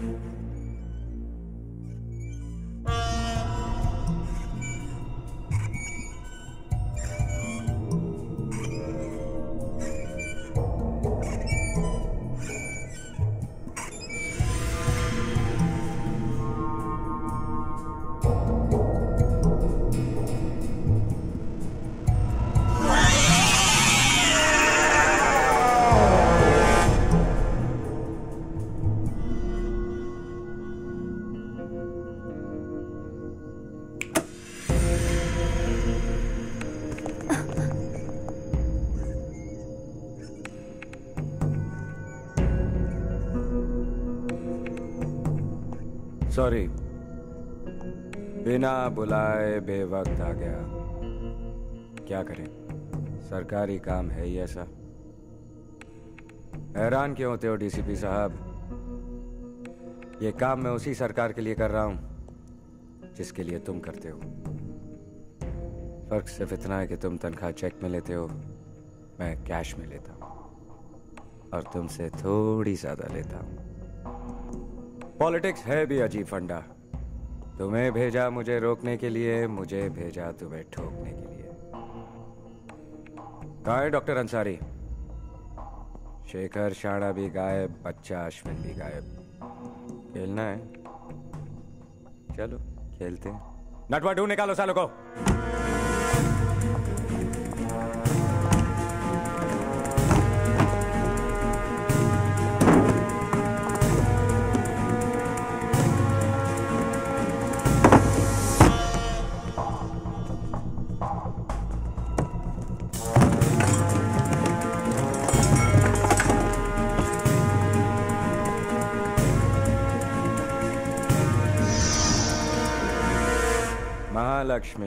सॉरी, बिना बुलाए बेवक्त आ गया। क्या करें, सरकारी काम है ही ऐसा। हैरान क्यों होते हो डीसीपी साहब? ये काम मैं उसी सरकार के लिए कर रहा हूं जिसके लिए तुम करते हो। फर्क सिर्फ इतना है कि तुम तनख्वाह चेक में लेते हो, मैं कैश में लेता हूं, और तुमसे थोड़ी ज्यादा लेता हूं। पॉलिटिक्स है भी अजीब फंडा। तुम्हें भेजा मुझे रोकने के लिए, मुझे भेजा तुम्हें ठोकने के लिए। कहाँ है डॉक्टर अंसारी? शेखर शाणा भी गायब, बच्चा अश्विन भी गायब। खेलना है? चलो खेलते हैं। नटवा ढूंढ निकालो सालों को। महालक्ष्मी,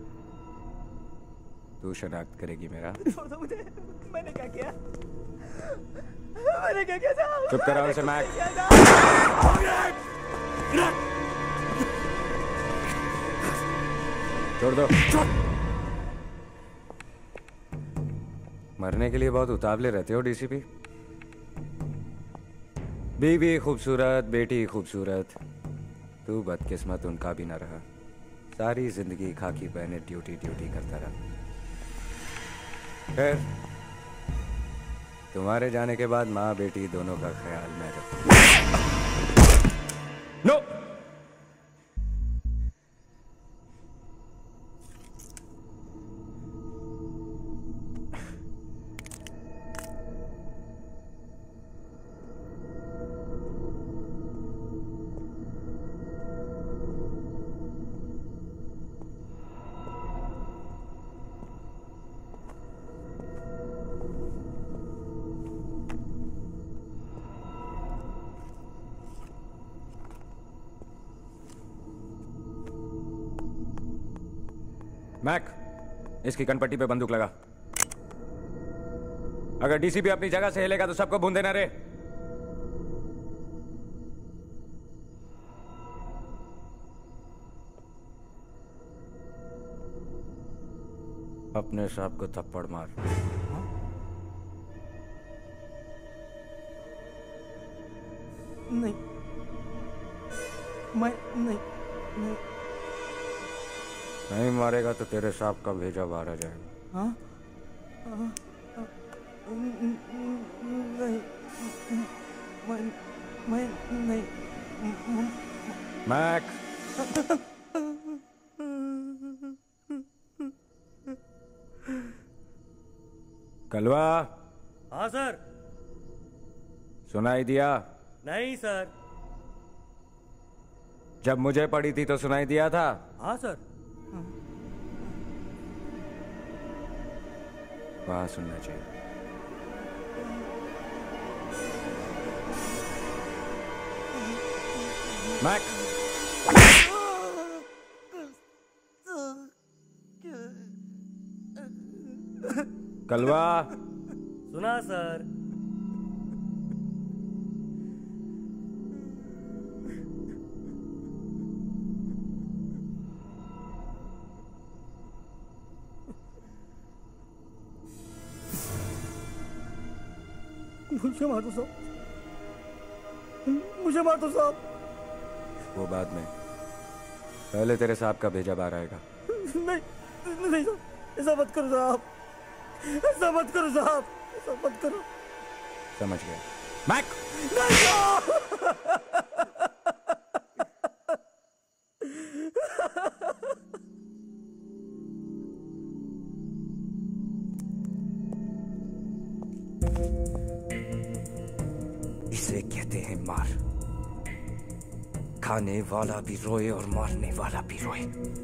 तू शनाख्त करेगी मेरा? छोड़ दो मुझे, मैंने क्या किया? मैंने क्या किया साहब? चुप कराओ उसे मैक। छोड़ दो। मरने के लिए बहुत उतावले रहते हो डीसीपी। बीवी खूबसूरत, बेटी खूबसूरत, तू बदकिस्मत उनका भी ना रहा। सारी जिंदगी खाकी पहने ड्यूटी करता रहा। खैर, तुम्हारे जाने के बाद माँ बेटी दोनों का ख्याल मैं रखूंगा। नो! मैक, इसकी कनपट्टी पे बंदूक लगा। अगर डीसीपी अपनी जगह से हिलेगा तो सबको भून देना रे। अपने सांप को थप्पड़ मार। नहीं, मैं नहीं, नहीं। नहीं मारेगा तो तेरे सांप का भेजा बाहर आ जाएगा। हाँ? नहीं, मैं नहीं। मैक, कलवा। हाँ सर। सुनाई दिया? नहीं सर। जब मुझे पड़ी थी तो सुनाई दिया था? हाँ सर। वहां सुनना चाहिए। मैक, कलवा। सुना सर। मुझे मार दो साहब, मुझे मार दो साहब। वो बाद में, पहले तेरे सांप का भेजा बाहर आएगा। नहीं, नहीं साहब, ऐसा मत करो साहब, ऐसा मत करो साहब, ऐसा मत करो। समझ गया। मैक, नहीं साहब। इसे कहते हैं मार। खाने वाला भी रोए और मारने वाला भी रोए।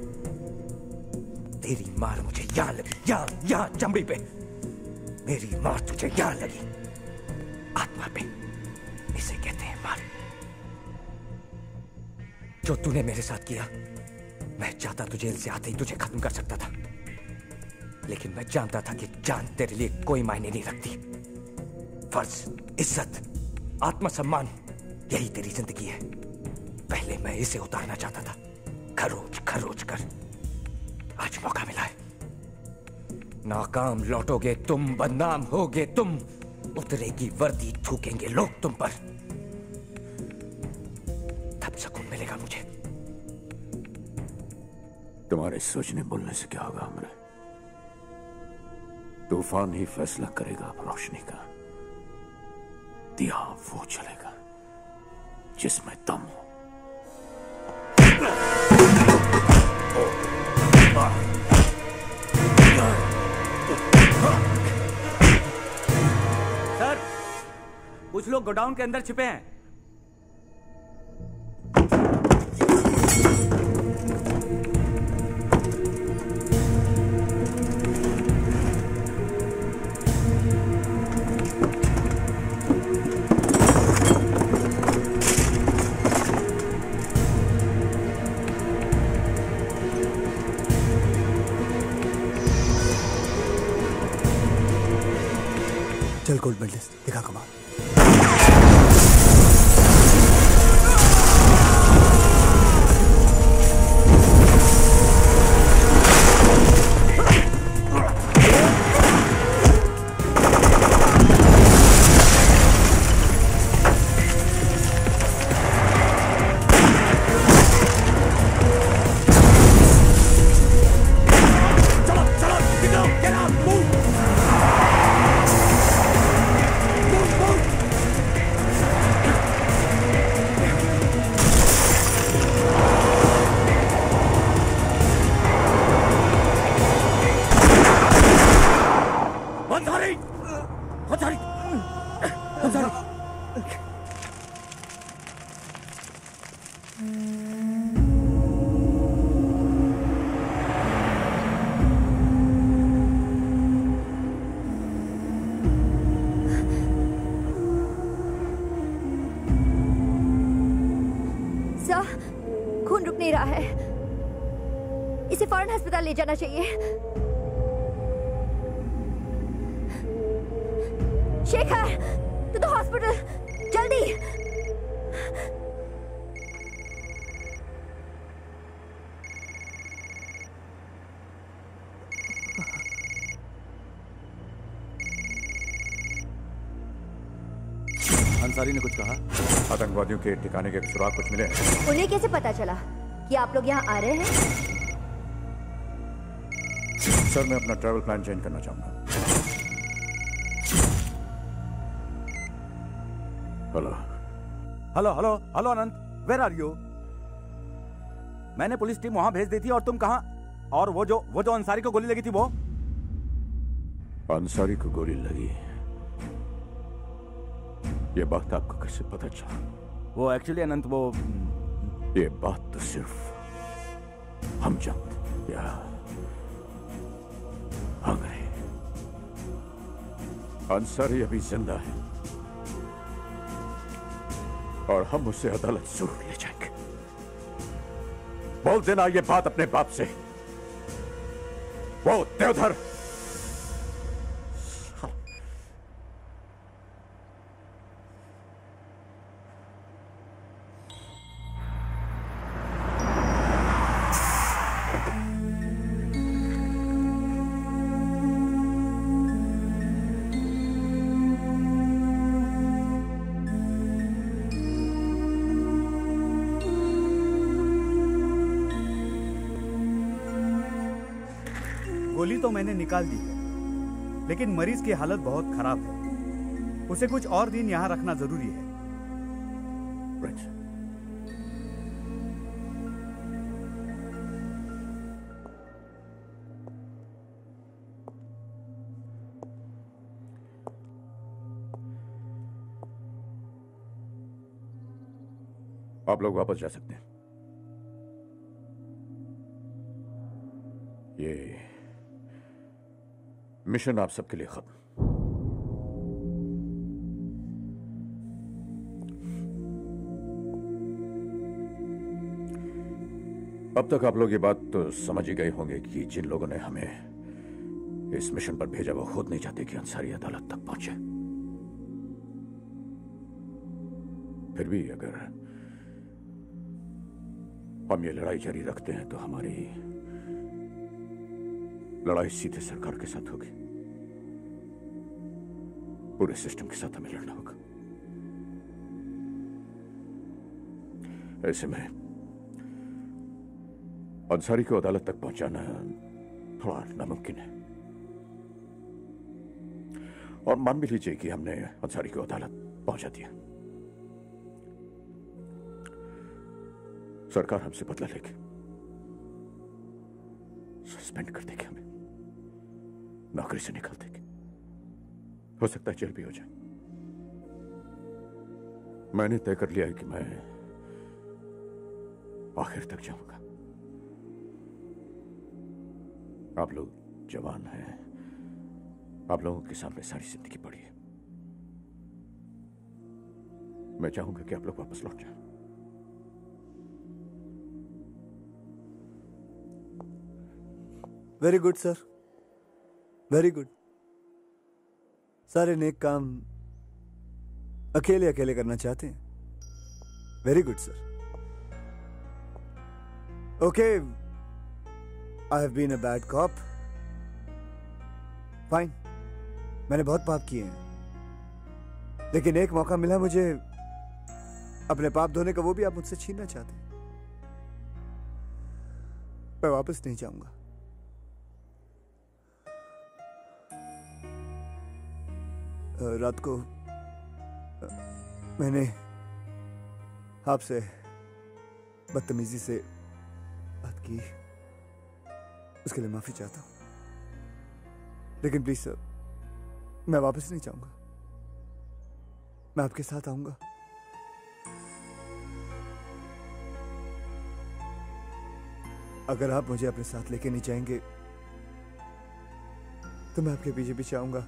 तेरी मार मुझे यहां लगी, यहां चमड़ी पे। मेरी मार तुझे यहां लगी, आत्मा पे। इसे कहते हैं मार। जो तूने मेरे साथ किया, मैं चाहता तो जेल से आते ही तुझे खत्म कर सकता था, लेकिन मैं जानता था कि जान तेरे लिए कोई मायने नहीं रखती। फर्ज, इज्जत, आत्मसम्मान, यही तेरी जिंदगी है। पहले मैं इसे उतारना चाहता था, खरोच खरोच कर। आज मौका मिला है। नाकाम लौटोगे तुम, बदनाम होगे तुम, उतरेगी वर्दी, थूकेंगे लोग तुम पर। तब सुकून मिलेगा मुझे। तुम्हारे सोचने बोलने से क्या होगा हमरे? तूफान ही फैसला करेगा अब रोशनी का। दिया वो चलेगा जिसमें दम हो। सर, कुछ लोग गोडाउन के अंदर छिपे हैं। चल गोल्ड मेडलिस्ट, दिखा कमाल। खून रुक नहीं रहा है, इसे फौरन अस्पताल ले जाना चाहिए। शेखर, टू द हॉस्पिटल, जल्दी। अंसारी ने कुछ कहा? आतंकवादियों के ठिकाने के सुराग कुछ मिले हैं? उन्हें कैसे पता चला कि आप लोग यहाँ आ रहे हैं? सर, मैं अपना ट्रैवल प्लान चेंज करना चाहूंगा। Hello hello hello hello Anant, where are you? मैंने पुलिस टीम वहां भेज दी थी और तुम कहां? और वो जो अंसारी को गोली लगी थी वो? अंसारी को गोली लगी, ये बात आपको कैसे पता चला? वो एक्चुअली अनंत वो ये बात तो सिर्फ हम जानते या अंग्रेज। अंसारी अभी जिंदा है और हम उसे अदालत जरूर ले जाएंगे। बोल देना ये बात अपने बाप से। वो देवधर गोली तो मैंने निकाल दी है, लेकिन मरीज की हालत बहुत खराब है। उसे कुछ और दिन यहाँ रखना जरूरी है। आप लोग वापस जा सकते हैं। ये मिशन आप सबके लिए खत्म। अब तक आप लोग ये बात तो समझ ही गए होंगे कि जिन लोगों ने हमें इस मिशन पर भेजा वो खुद नहीं चाहते कि अंसारी अदालत तक पहुंचे। फिर भी अगर हम ये लड़ाई जारी रखते हैं तो हमारी लड़ाई सीधे सरकार के साथ होगी। पूरे सिस्टम के साथ हमें लड़ना होगा। ऐसे में अंसारी को अदालत तक पहुंचाना थोड़ा नामुमकिन है। और मान भी लीजिए कि हमने अंसारी को अदालत पहुंचा दिया, सरकार हमसे बदला लेगी, सस्पेंड कर देगी, हमें नौकरी से निकाल देगी, हो सकता है जेल भी हो जाए। मैंने तय कर लिया है कि मैं आखिर तक जाऊंगा। आप लोग जवान हैं, आप लोगों के सामने सारी जिंदगी पड़ी है। मैं चाहूंगा कि आप लोग वापस लौट जाएं। Very good sir, very good. सारे नेक काम अकेले अकेले करना चाहते हैं। Very good sir. Okay, I have been a bad cop. Fine, मैंने बहुत पाप किए हैं, लेकिन एक मौका मिला मुझे अपने पाप धोने का, वो भी आप मुझसे छीनना चाहते हैं। मैं वापस नहीं जाऊंगा। रात को मैंने आपसे बदतमीजी से बात की, उसके लिए माफी चाहता हूं। लेकिन प्लीज सर, मैं वापस नहीं जाऊंगा। मैं आपके साथ आऊंगा। अगर आप मुझे अपने साथ लेके नहीं जाएंगे तो मैं आपके पीछे पीछे आऊंगा,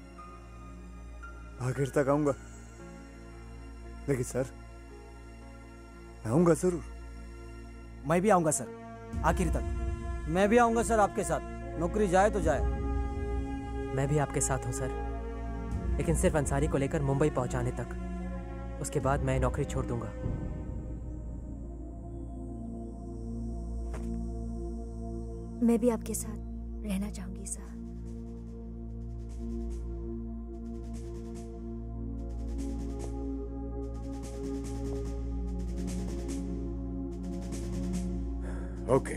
आखिर तक आऊंगा। लेकिन सर, मैं आऊंगा जरूर। मैं भी आऊंगा सर, आखिर तक। मैं भी आऊंगा सर आपके साथ, नौकरी जाए तो जाए। मैं भी आपके साथ हूं सर, लेकिन सिर्फ अंसारी को लेकर मुंबई पहुंचाने तक। उसके बाद मैं नौकरी छोड़ दूंगा। मैं भी आपके साथ रहना चाहूंगी सर। ओके,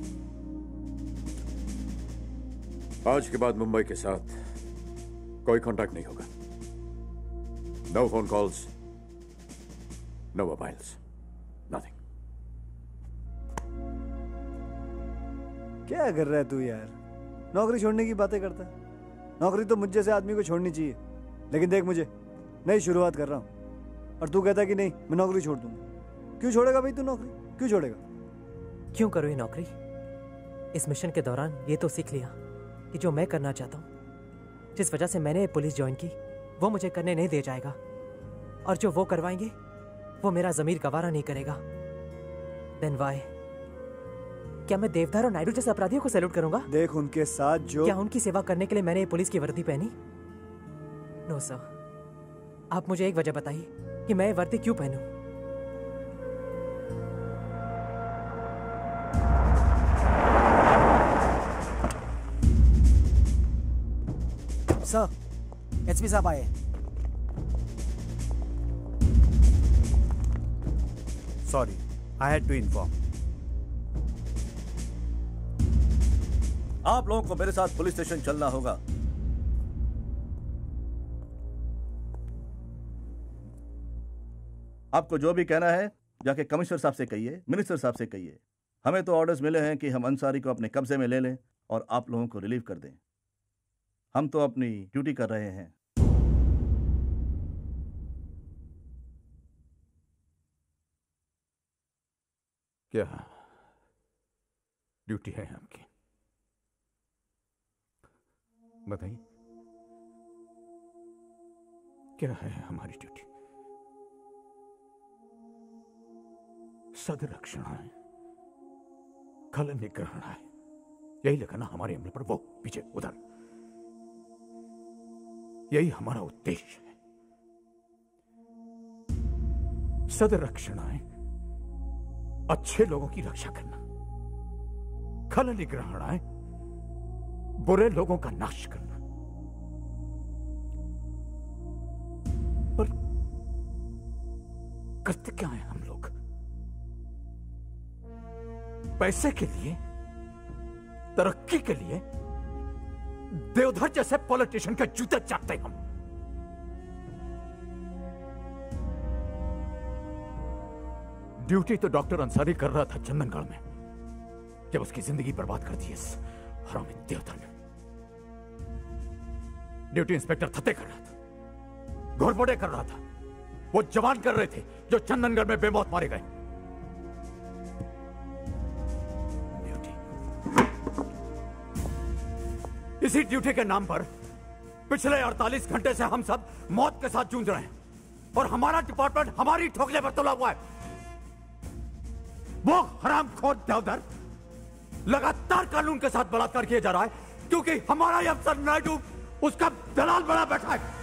आज के बाद मुंबई के साथ कोई कांटेक्ट नहीं होगा। No phone calls, no mobiles, nothing. क्या कर रहा है तू यार? नौकरी छोड़ने की बातें करता है। नौकरी तो मुझ जैसे आदमी को छोड़नी चाहिए, लेकिन देख मुझे नई शुरुआत कर रहा हूं और तू कहता है कि नहीं मैं नौकरी छोड़ दूंगा। क्यों छोड़ेगा भाई तू नौकरी? क्यों छोड़ेगा? क्यों करो ये नौकरी? इस मिशन के दौरान ये तो सीख लिया कि जो मैं करना चाहता हूँ, जिस वजह से मैंने पुलिस ज्वाइन की, वो मुझे करने नहीं दिया जाएगा, और जो वो करवाएंगे वो मेरा जमीर गवारा नहीं करेगा। Then why? क्या मैं देवदार और नायडू जैसे अपराधियों को सैल्यूट करूंगा? देख उनके साथ जो, क्या उनकी सेवा करने के लिए मैंने पुलिस की वर्दी पहनी? नो सर, आप मुझे एक वजह बताइए कि मैं ये वर्दी क्यों पहनूं? सर, एसपी साहब आए। Sorry, I had to inform. आप लोगों को मेरे साथ पुलिस स्टेशन चलना होगा। आपको जो भी कहना है जाके कमिश्नर साहब से कहिए, मिनिस्टर साहब से कहिए। हमें तो ऑर्डर्स मिले हैं कि हम अंसारी को अपने कब्जे में ले लें और आप लोगों को रिलीव कर दें। हम तो अपनी ड्यूटी कर रहे हैं। क्या ड्यूटी है आपकी? बताइए, क्या है हमारी ड्यूटी? सदरक्षणाय, खल निग्रहणाय, यही लिखा ना हमारे अमल पर, वो पीछे उधर। यही हमारा उद्देश्य है। सदरक्षणाय, अच्छे लोगों की रक्षा करना। खल निग्रहणाय, बुरे लोगों का नाश करना। पर करते क्या है हम लोग? पैसे के लिए, तरक्की के लिए देवधर जैसे पॉलिटिशियन के जूते चाटते हम। ड्यूटी तो डॉक्टर अंसारी कर रहा था चंदनगढ़ में, जब उसकी जिंदगी बर्बाद कर दी इस हरामी देवधर ने। ड्यूटी इंस्पेक्टर थत्ते कर रहा था, घोरपोड़े कर रहा था। वो जवान कर रहे थे जो चंदनगढ़ में बेमौत मारे गए। इसी ड्यूटी के नाम पर पिछले 48 घंटे से हम सब मौत के साथ जूझ रहे हैं, और हमारा डिपार्टमेंट हमारी ठोकले पर तुला हुआ है। वो हरामखोर देवधर लगातार कानून के साथ बलात्कार किया जा रहा है, क्योंकि हमारा ये अफसर नायडू उसका दलाल बना बैठा है।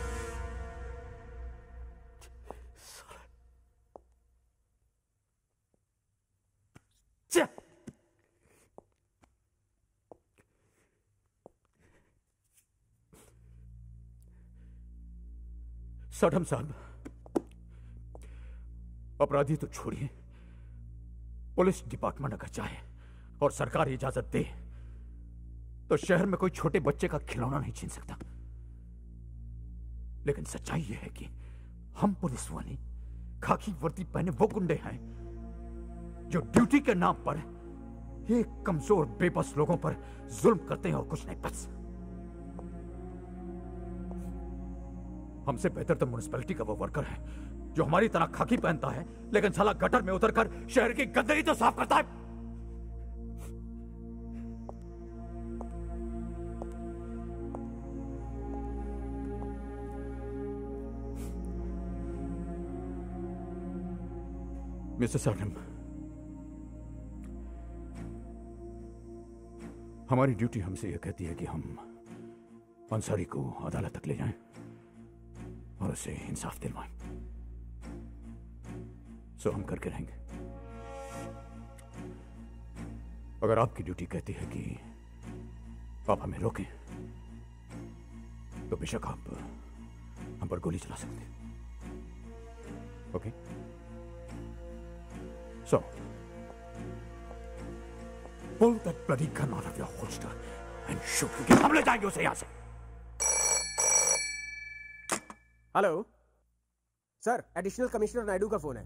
सडम साहब, अपराधी तो छोड़िए, पुलिस डिपार्टमेंट अगर चाहे और सरकार इजाजत दे तो शहर में कोई छोटे बच्चे का खिलौना नहीं छीन सकता। लेकिन सच्चाई यह है कि हम पुलिस वाले खाकी वर्दी पहने वो गुंडे हैं जो ड्यूटी के नाम पर एक कमजोर बेबस लोगों पर जुल्म करते हैं और कुछ नहीं। बस हमसे बेहतर तो म्युनिसिपैलिटी का वो वर्कर है जो हमारी तरह खाकी पहनता है, लेकिन साला गटर में उतरकर शहर की गंदगी तो साफ करता है। मिस्टर साडम, हमारी ड्यूटी हमसे यह कहती है कि हम अंसारी को अदालत तक ले जाएं और उसे इंसाफ दिलवाएं। सो हम करके रहेंगे। अगर आपकी ड्यूटी कहती है कि आप हमें रोकें, तो बेशक आप हम पर गोली चला सकते हैं। Okay? So Pull that bloody gun out of your holster and shoot him. हम ले जाएंगे उसे यहाँ से. Hello sir, additional commissioner Naidu का फोन है.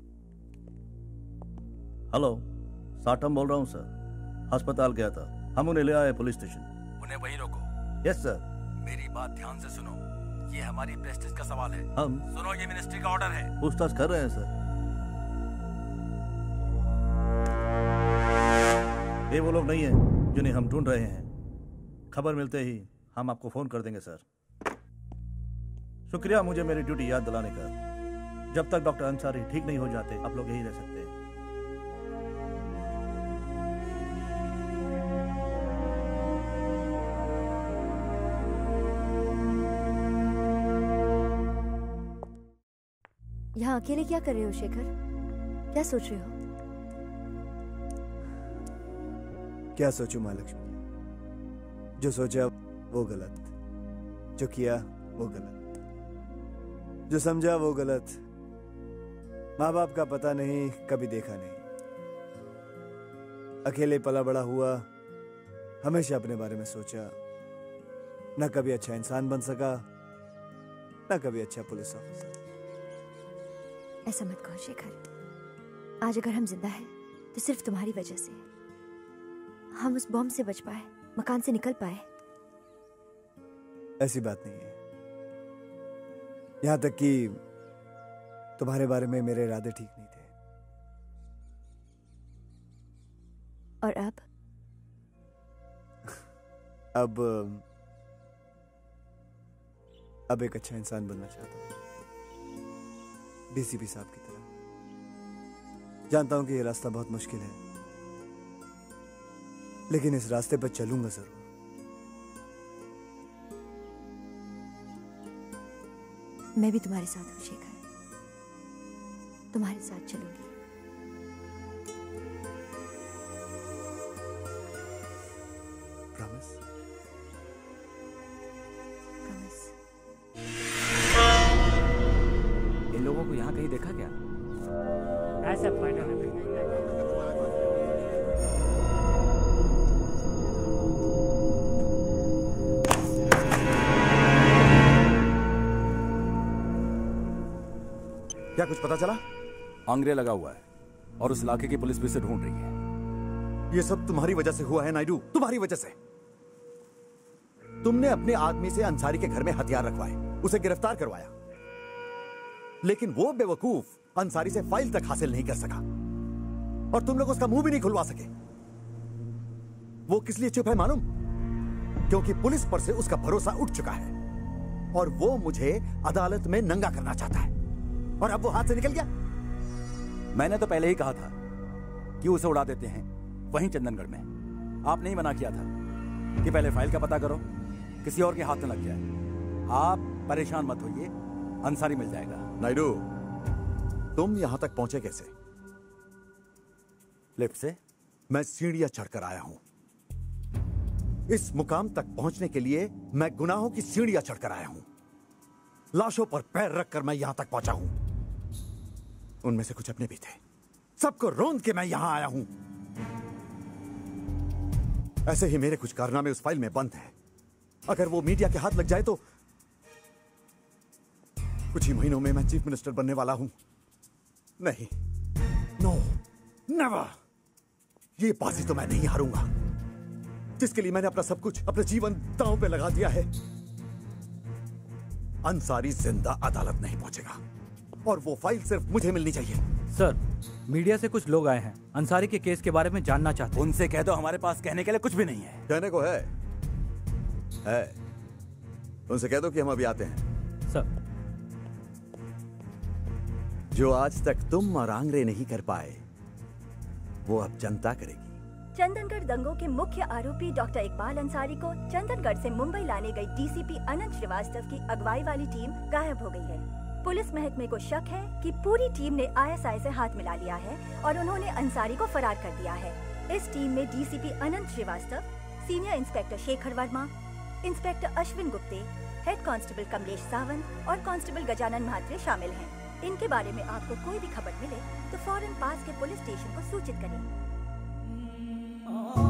हेलो, साटम बोल रहा हूँ सर. अस्पताल गया था, हम उन्हें ले आए पुलिस स्टेशन. उन्हें वहीं रोको. Yes sir. मेरी बात ध्यान से सुनो, ये हमारी प्रेस्टीज का सवाल है. हम सुनो, ये मिनिस्ट्री का ऑर्डर है. पूछताछ कर रहे हैं सर. ये वो लोग नहीं हैं जिन्हें हम ढूंढ रहे हैं. खबर मिलते ही हम आपको फोन कर देंगे सर. शुक्रिया मुझे मेरी ड्यूटी याद दिलाने का. जब तक डॉक्टर अंसारी ठीक नहीं हो जाते आप लोग यही रह सकते हैं. यहाँ अकेले क्या कर रहे हो शेखर? क्या सोच रहे हो? क्या सोचूं महालक्ष्मी? जो सोचा वो गलत, जो किया वो गलत, जो समझा वो गलत. माँ बाप का पता नहीं, कभी देखा नहीं, अकेले पला बड़ा हुआ, हमेशा अपने बारे में सोचा. ना कभी अच्छा इंसान बन सका, ना कभी अच्छा पुलिस ऑफिसर. ऐसा मत कहो शेखर. आज अगर हम जिंदा हैं तो सिर्फ तुम्हारी वजह से. हम उस बॉम्ब से बच पाए, मकान से निकल पाए. ऐसी बात नहीं है. यहां तक कि तुम्हारे बारे में मेरे इरादे ठीक नहीं थे. और अब एक अच्छा इंसान बनना चाहता हूं, डीसीपी साहब की तरह. जानता हूं कि यह रास्ता बहुत मुश्किल है, लेकिन इस रास्ते पर चलूंगा जरूर. मैं भी तुम्हारे साथ हूँ शेखर, तुम्हारे साथ चलूंगी. प्रॉमिस? प्रॉमिस. इन लोगों को यहाँ कहीं देखा क्या? ऐसा फाइनल है. क्या कुछ पता चला? आंगरे लगा हुआ है और उस इलाके की पुलिस भी उसे ढूंढ रही है. ये सब तुम्हारी वजह से हुआ है नायडू, तुम्हारी वजह से. तुमने अपने आदमी से अंसारी के घर में हथियार रखवाए, उसे गिरफ्तार करवाया, लेकिन वो बेवकूफ अंसारी से फाइल तक हासिल नहीं कर सका और तुम लोग उसका मुंह भी नहीं खुलवा सके. वो किस लिए चुप है मालूम? क्योंकि पुलिस पर से उसका भरोसा उठ चुका है और वो मुझे अदालत में नंगा करना चाहता है. और अब वो हाथ से निकल गया. मैंने तो पहले ही कहा था कि उसे उड़ा देते हैं वहीं चंदनगढ़ में. आपने ही मना किया था कि पहले फाइल का पता करो, किसी और के हाथ में लग जाए. आप परेशान मत होइए, अंसारी मिल जाएगा. नायडू, तुम यहां तक पहुंचे कैसे? लिफ्ट से. मैं सीढ़ियां चढ़कर आया हूं. इस मुकाम तक पहुंचने के लिए मैं गुनाहों की सीढ़ियां चढ़कर आया हूं. लाशों पर पैर रखकर मैं यहां तक पहुंचा हूं. उनमें से कुछ अपने भी थे. सबको रोंद के मैं यहां आया हूं. ऐसे ही मेरे कुछ कारनामे उस फाइल में बंद हैं. अगर वो मीडिया के हाथ लग जाए तो कुछ ही महीनों में मैं चीफ मिनिस्टर बनने वाला हूं. नहीं, नो, नेवर. ये बाजी तो मैं नहीं हारूंगा, जिसके लिए मैंने अपना सब कुछ, अपना जीवन दांव पे लगा दिया है. अंसारी जिंदा अदालत नहीं पहुंचेगा और वो फाइल सिर्फ मुझे मिलनी चाहिए. सर, मीडिया से कुछ लोग आए हैं, अंसारी के केस के बारे में जानना चाहते हैं. उनसे कह दो हमारे पास कहने के लिए कुछ भी नहीं है. कहने को है. उनसे कह दो कि हम अभी आते हैं. सर, जो आज तक तुम और आंगरे नहीं कर पाए, वो अब जनता करेगी. चंदनगढ़ दंगों के मुख्य आरोपी डॉक्टर इकबाल अंसारी को चंदनगढ़ से मुंबई लाने गई डीसीपी अनंत श्रीवास्तव की अगुवाई वाली टीम गायब हो गई है. पुलिस महकमे को शक है कि पूरी टीम ने आईएसआई से हाथ मिला लिया है और उन्होंने अंसारी को फरार कर दिया है. इस टीम में DCP Anant Shrivastav, senior inspector Shekhar Verma, inspector Ashwin Gupte, head constable Kamlesh Sawant और कांस्टेबल गजानन महात्रे शामिल हैं. इनके बारे में आपको कोई भी खबर मिले तो फौरन पास के पुलिस स्टेशन को सूचित करें.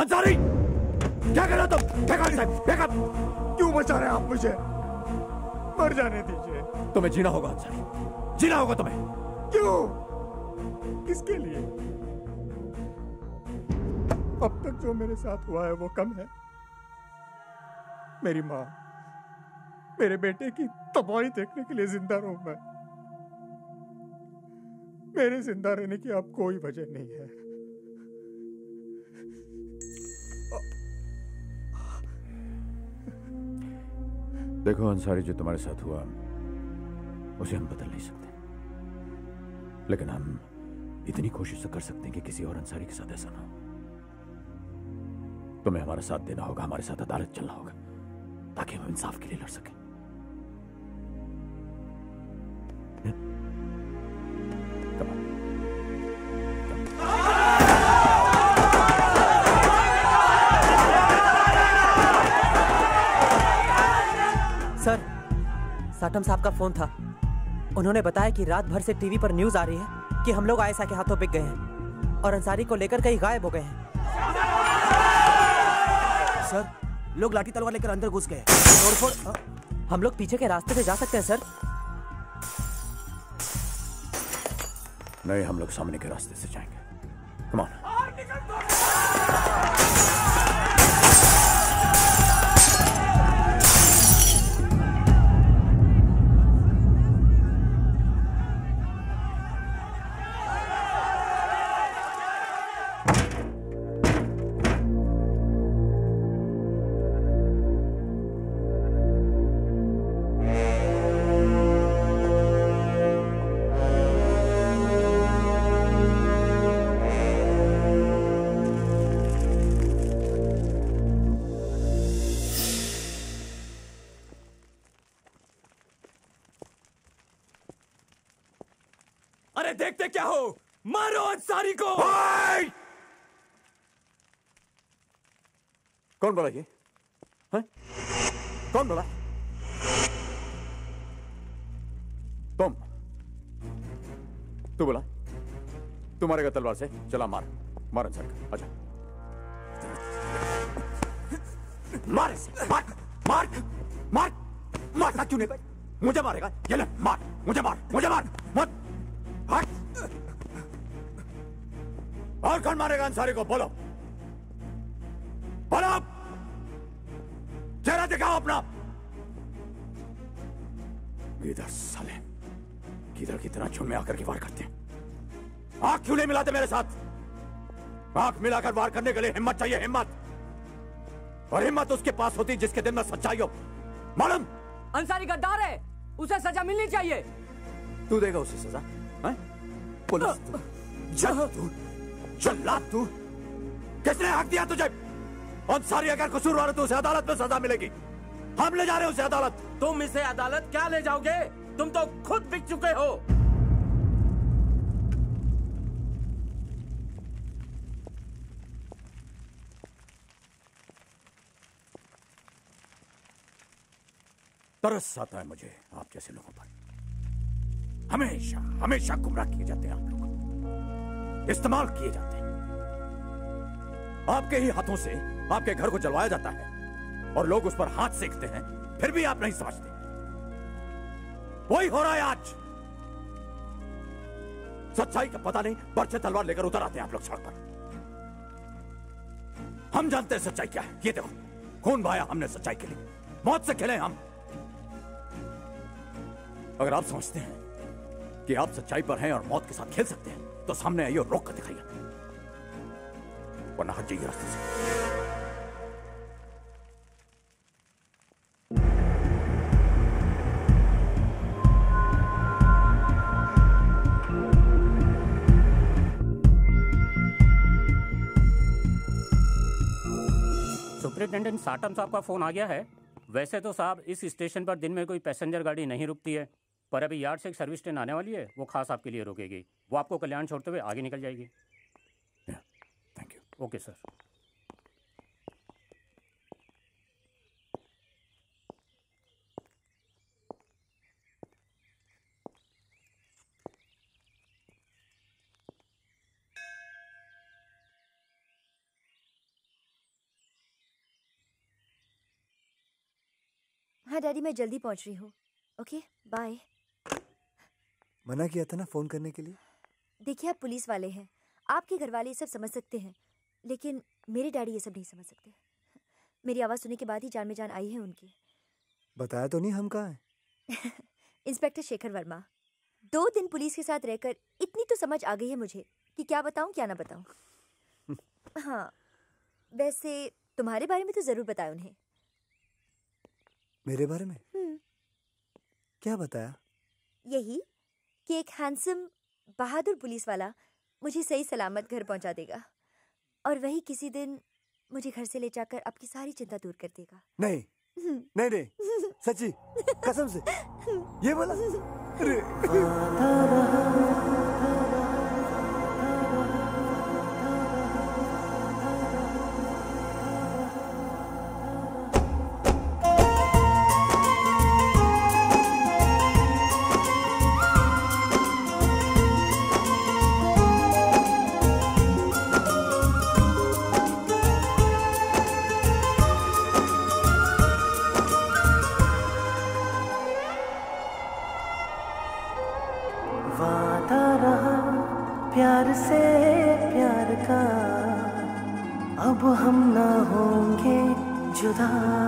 अंसारी, क्या कर रहे हो तुम? फेंका। क्यों बचा रहे हैं आप मुझे? मर जाने दीजिए। तुम्हें जीना होगा अंसारी, जीना होगा तुम्हें। क्यों? किसके लिए? अब तक जो मेरे साथ हुआ है वो कम है? मेरी माँ, मेरे बेटे की तबाही देखने के लिए जिंदा रहूं मैं? मेरे जिंदा रहने की अब कोई वजह नहीं है। देखो अंसारी, जो तुम्हारे साथ हुआ उसे हम बदल नहीं सकते, लेकिन हम इतनी कोशिश तो कर सकते हैं कि किसी और अंसारी के साथ ऐसा ना हो। तुम्हें हमारा साथ देना होगा, हमारे साथ अदालत चलना होगा, ताकि हम इंसाफ के लिए लड़ सकें। सर, साटम साहब का फोन था। उन्होंने बताया कि रात भर से टीवी पर न्यूज आ रही है कि हम लोग आयशा के हाथों बिक गए हैं और अंसारी को लेकर कहीं गायब हो गए हैं। सर, लोग लाठी तलवार लेकर अंदर घुस गए। तोड़फोड़। हम लोग पीछे के रास्ते से जा सकते हैं सर? नहीं, हम लोग सामने के रास्ते से जाएंगे। Come on. अरे देखते क्या हो, मारो अंसारी को। कौन बोला ये? हैं? कौन बोला? तुम? तू बोला? तू मारेगा तलवार से? चला मार, मार अंसारी को। अच्छा, मार इसे, मार, मार, मार, मारता क्यों नहीं भाई? मुझे मारेगा? ये ले, मार, मुझे मार, मुझे मार, मत, हट। और कौन मारेगा अंसारी को? बोलो, बोलो, चेहरा दिखाओ अपना। किधर साले, किधर की तरह झुंड में आकर के वार करते हैं। आंख क्यों नहीं मिलाते मेरे साथ? आंख मिलाकर वार करने के लिए हिम्मत चाहिए, हिम्मत। और हिम्मत उसके पास होती जिसके दिल में सच्चाई हो। मालूम? अंसारी गद्दार है, उसे सजा मिलनी चाहिए। तू देगा उसे सजा? हैं? पुलिस तू, जल्लाद तू, किसने हक दिया तुझे? अंसारी अगर कसूरवार है तो उसे अदालत में सजा मिलेगी। हम ले जा रहे हैं उसे अदालत। तुम इसे अदालत क्या ले जाओगे? तुम तो खुद बिक चुके हो। तरस आता है मुझे आप जैसे लोगों पर। हमेशा हमेशा गुमराह किए जाते हैं आप लोग, इस्तेमाल किए जाते हैं। आपके ही हाथों से आपके घर को जलवाया जाता है और लोग उस पर हाथ सेकते हैं, फिर भी आप नहीं समझते। वही हो रहा है आज। सच्चाई का पता नहीं, बर्छे तलवार लेकर उतर आते हैं आप लोग सड़क पर। हम जानते हैं सच्चाई क्या है। ये देखो, खून बहाया हमने सच्चाई के लिए, मौत से खेले हम। अगर आप समझते हैं कि आप सच्चाई पर हैं और मौत के साथ खेल सकते हैं तो सामने आइए और रोक कर दिखाइए, वरना हट जाइए रास्ते से। सुपरिटेंडेंट साटम साहब का फोन आ गया है। वैसे तो साहब इस स्टेशन पर दिन में कोई पैसेंजर गाड़ी नहीं रुकती है, पर अभी यार्ड से एक सर्विस ट्रेन आने वाली है, वो खास आपके लिए रुकेगी। वो आपको कल्याण छोड़ते हुए आगे निकल जाएगी। Thank you. Okay sir. हाँ डैडी, मैं जल्दी पहुंच रही हूँ। Okay bye. मना किया था ना फोन करने के लिए। देखिए आप पुलिस वाले हैं, आपके घर वाले ये सब समझ सकते हैं, लेकिन मेरे डैडी ये सब नहीं समझ सकते। मेरी आवाज़ सुनने के बाद ही जान में जान आई है उनकी। बताया तो नहीं हम कहाँ हैं। इंस्पेक्टर शेखर वर्मा, 2 दिन पुलिस के साथ रहकर इतनी तो समझ आ गई है मुझे कि क्या बताऊं क्या ना बताऊं। हाँ वैसे तुम्हारे बारे में तो जरूर बताया उन्हें। मेरे बारे में? क्या बताया? यही कि एक हैंडसम बहादुर पुलिस वाला मुझे सही सलामत घर पहुंचा देगा, और वही किसी दिन मुझे घर से ले जाकर आपकी सारी चिंता दूर कर देगा। नहीं नहीं नहीं, सच्ची कसम से ये बोला। प्यार से प्यार का अब हम ना होंगे जुदा,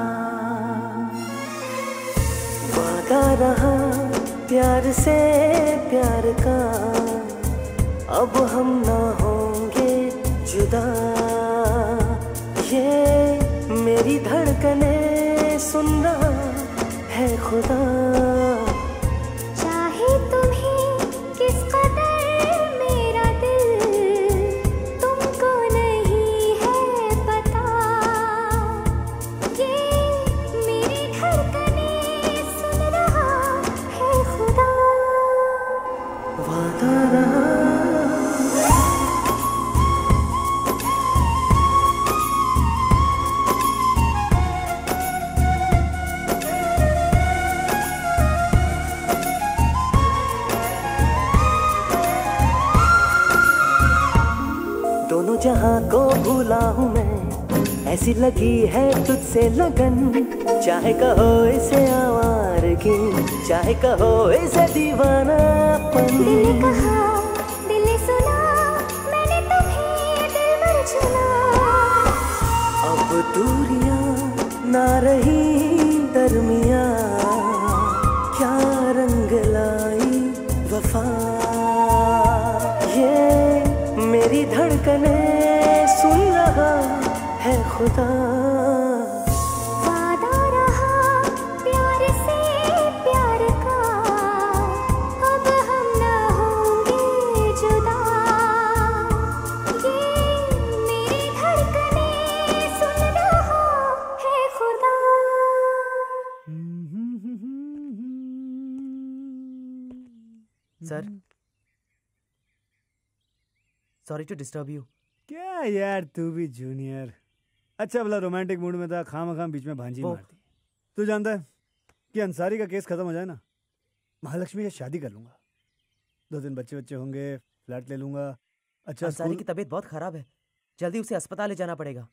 वादा रहा प्यार से प्यार का अब हम ना होंगे जुदा। ये मेरी धड़कने सुन रहा है खुदा, चाहे तुम्हें किस कदर मेरा दिल तुमको नहीं है पता। ये मेरी धड़कने सुन रहा है खुदा, वादा रहा। दोनों जहां को भूला हूँ मैं, ऐसी लगी है तुझसे लगन। चाहे कहो इसे आवारगी, चाहे कहो इसे दीवानापन। दिल ने कहा दिल ने सुना, मैंने तुम्हें दिलबर चुना। अब दूरियां ना रही दरमियां, क्या रंग लाई वफा। ये मेरी धड़कने सुन रहा है खुदा, वादा रहा प्यार से प्यार का अब हम ना होंगे जुदा। ये मेरी धड़कने सुन रहा है खुदा। Sir sorry to disturb you. क्या यार तू भी जूनियर। अच्छा भला रोमांटिक मूड में था, खाम बीच में भांजी मार दी। तू जानता है कि अंसारी का केस खत्म हो जाए ना, महालक्ष्मी से शादी कर लूंगा। 2 दिन बच्चे होंगे, फ्लैट ले लूंगा। अच्छा अंसारी की तबीयत बहुत खराब है, जल्दी उसे अस्पताल ले जाना पड़ेगा।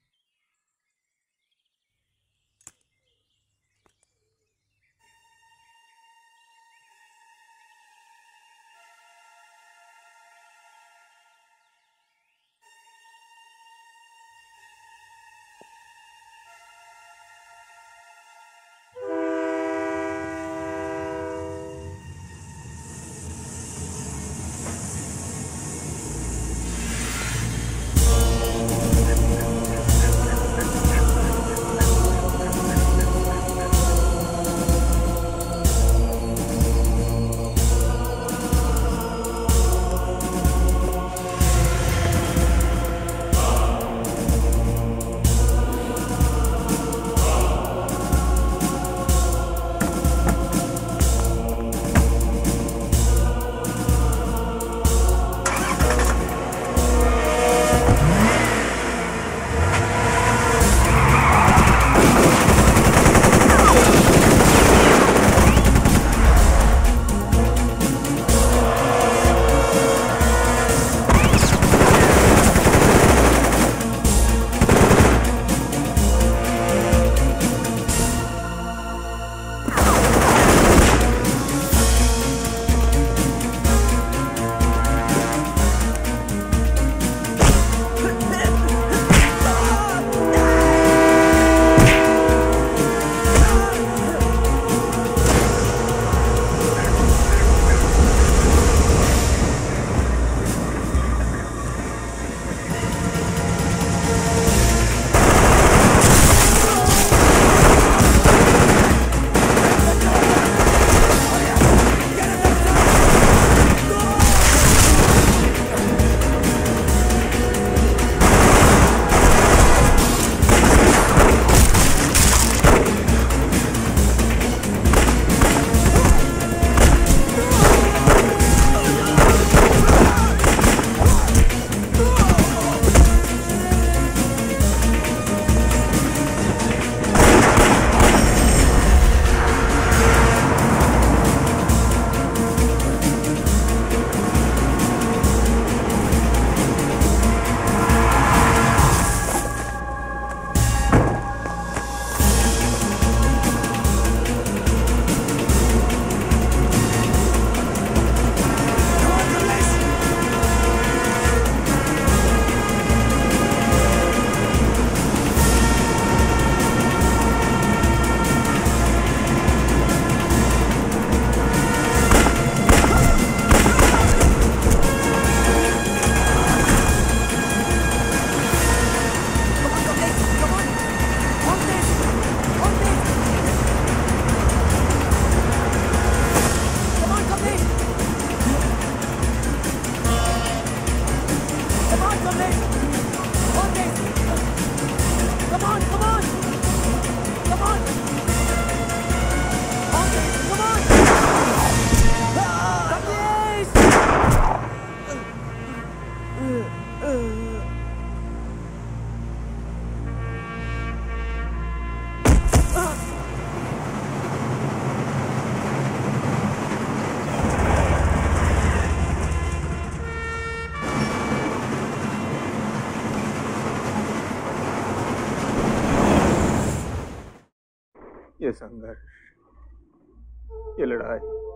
ये संघर्ष, ये लड़ाई,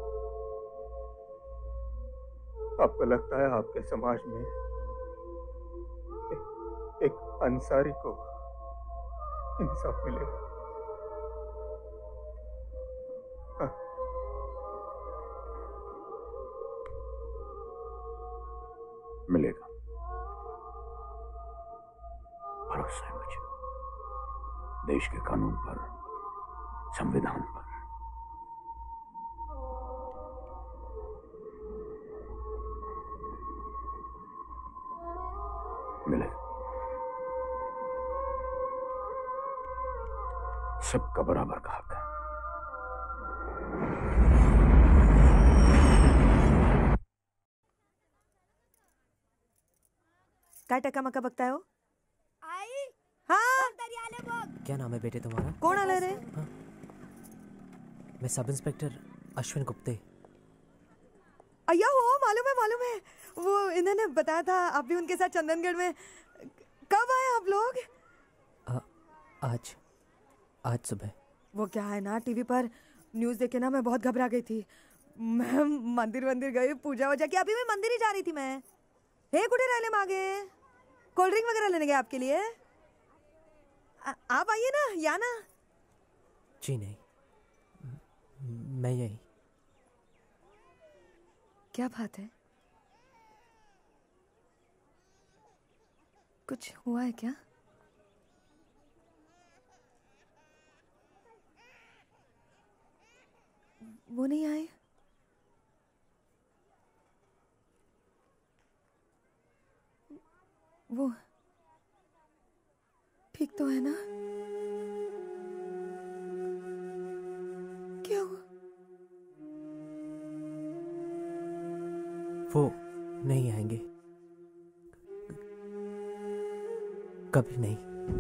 आपको लगता है आपके समाज में एक अंसारी को इंसाफ मिलेगा? हाँ। मिलेगा, भरोसा है मुझे देश के कानून पर, संविधान पर। मिले, सबका बराबर का हक है। काय टका मका बघताय हो? क्या नाम है बेटे तुम्हारा? कोण आलं रे? मैं सब इंस्पेक्टर अश्विन गुप्ते। अय्या हो, मालूम है वो इन्होंने बताया था आप भी उनके साथ चंदनगढ़ में। कब आए आप लोग? आज सुबह। वो क्या है ना, टीवी पर न्यूज़ देख के ना मैं बहुत घबरा गई थी। मैं मंदिर गई, पूजा वूजा की, अभी मैं मंदिर ही जा रही थी मैं। हे कुठे राहिले मागे? कोल्ड ड्रिंक वगैरह लेने गए आपके लिए? आप आइए ना, या ना। जी नहीं, मैं यही। क्या बात है? कुछ हुआ है क्या? वो नहीं आए? वो ठीक तो है ना? क्या हुआ? वो नहीं आएंगे, कभी नहीं।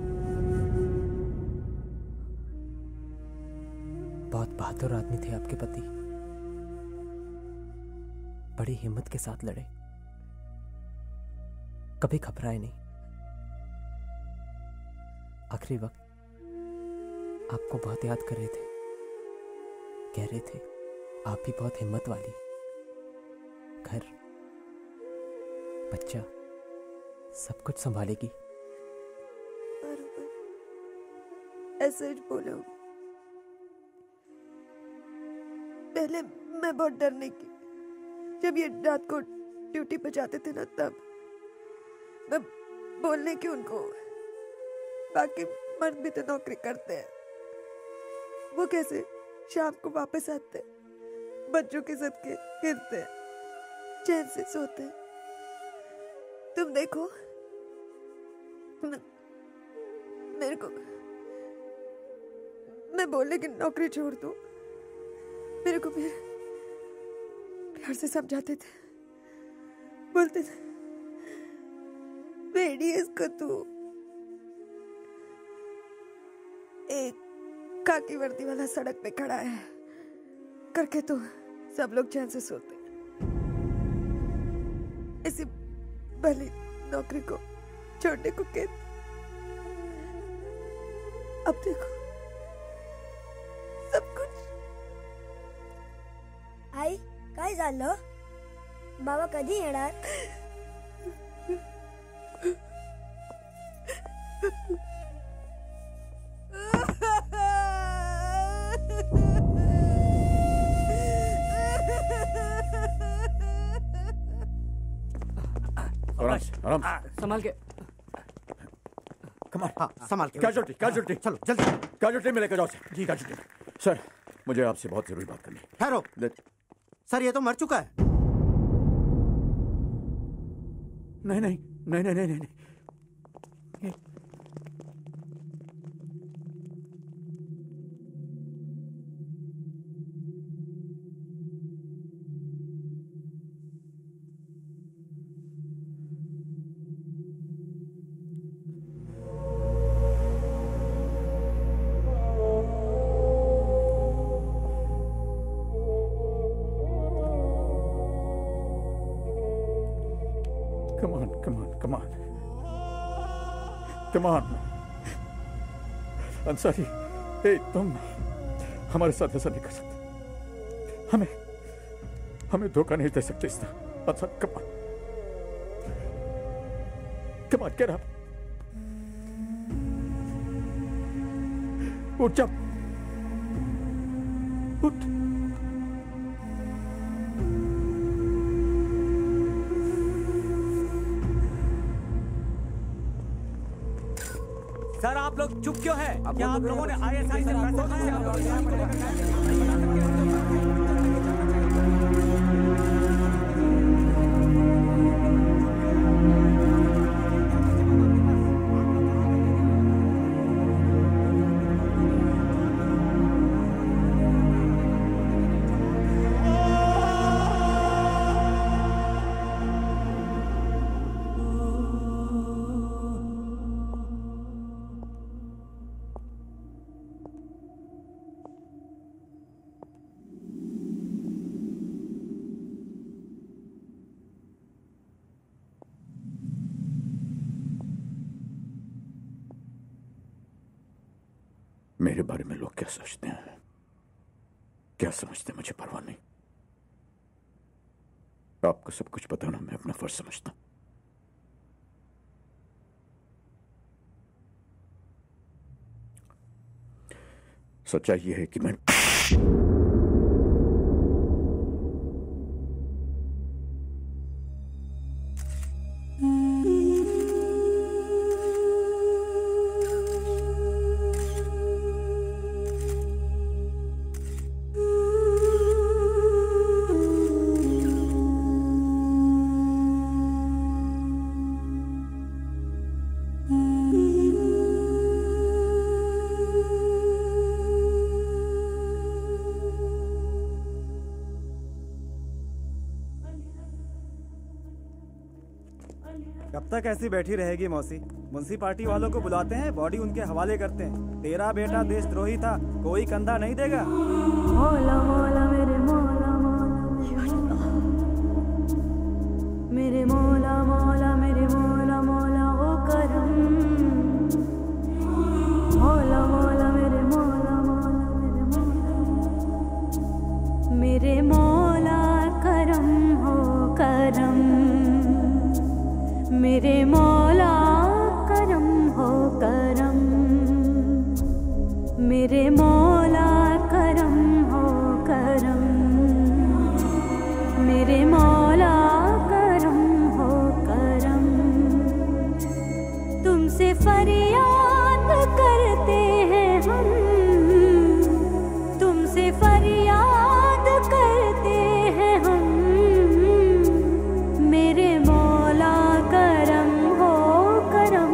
बहुत बहादुर आदमी थे आपके पति, बड़ी हिम्मत के साथ लड़े, कभी घबराए नहीं। आखिरी वक्त आपको बहुत याद कर रहे थे, कह रहे थे आप भी बहुत हिम्मत वाली, घर बच्चा सब कुछ संभालेगी। ऐसे ही बोलो। पहले मैं बहुत डरने की, जब ये रात को ड्यूटी पे जाते थे ना, तब मैं बोलने की उनको, बाकी मर्द भी तो नौकरी करते हैं, वो कैसे शाम को वापस आते, बच्चों के साथ खेलते, चैन से सोते। तुम देखो, मेरे को, मैं बोलने की नौकरी छोड़ दूं, मेरे को फिर प्यार से समझाते थे, बोलते थे बेटी इसको तू एक खाकी वर्दी वाला सड़क पे खड़ा है करके तो सब लोग चैन से सोते। इसी भली नौकरी को छोड़ने को कहते। अब देखो सब कुछ। आई काय झालं? बाबा कधी येणार? आराम संभाल के। कमाल, हाँ, संभाल के। कैजुअल्टी, चलो जल्दी। कैजुअल्टी में लेकर जाओ सर। जी कैजुअल्टी। सर मुझे आपसे बहुत जरूरी बात करनी है। ठहरो सर, ये तो मर चुका है। नहीं, नहीं नहीं नहीं नहीं Come on. अंसारी, तुम हमारे साथ ऐसा नहीं कर सकते। हमें धोखा नहीं दे सकते इस तरह। Ansari, come on, get up. उठ जा, उठ। सर आप लोग चुप क्यों हैं? क्या आप लोगों ने ISI से मेरे बारे में लोग क्या सोचते हैं, क्या समझते हैं, मुझे परवाह नहीं। आपको सब कुछ बताना मैं अपना फर्ज समझता हूं। सच्चाई यह है कि मैं कब तक ऐसी बैठी रहेगी मौसी? मुंशी पार्टी वालों को बुलाते हैं, बॉडी उनके हवाले करते हैं। तेरा बेटा देशद्रोही था, कोई कंधा नहीं देगा। मौला मौला मेरे मौला मौला मेरे मौला मौला मेरे मौला मौला ओ करम। मौला मौला मेरे मौला मौला मेरे मौला करम हो करम। मेरे मौला करम हो करम। मेरे मौला करम हो करम। मेरे मौला करम हो करम। तुमसे फरियाद करते हैं हम, तुमसे फरियाद करते हैं हम। मेरे मौला करम हो करम।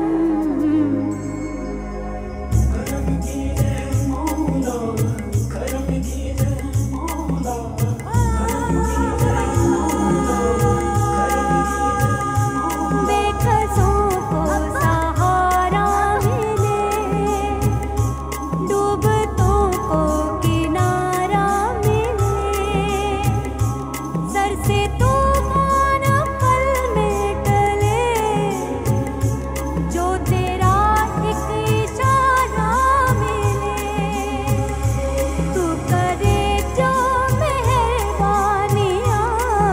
बेकसों को सहारा मिले, डूबतों को किनारा मिले। सर से तूफान पल में टले, जो तेरा एक इशारा मिले। तू करे जो मेहरबानियाँ,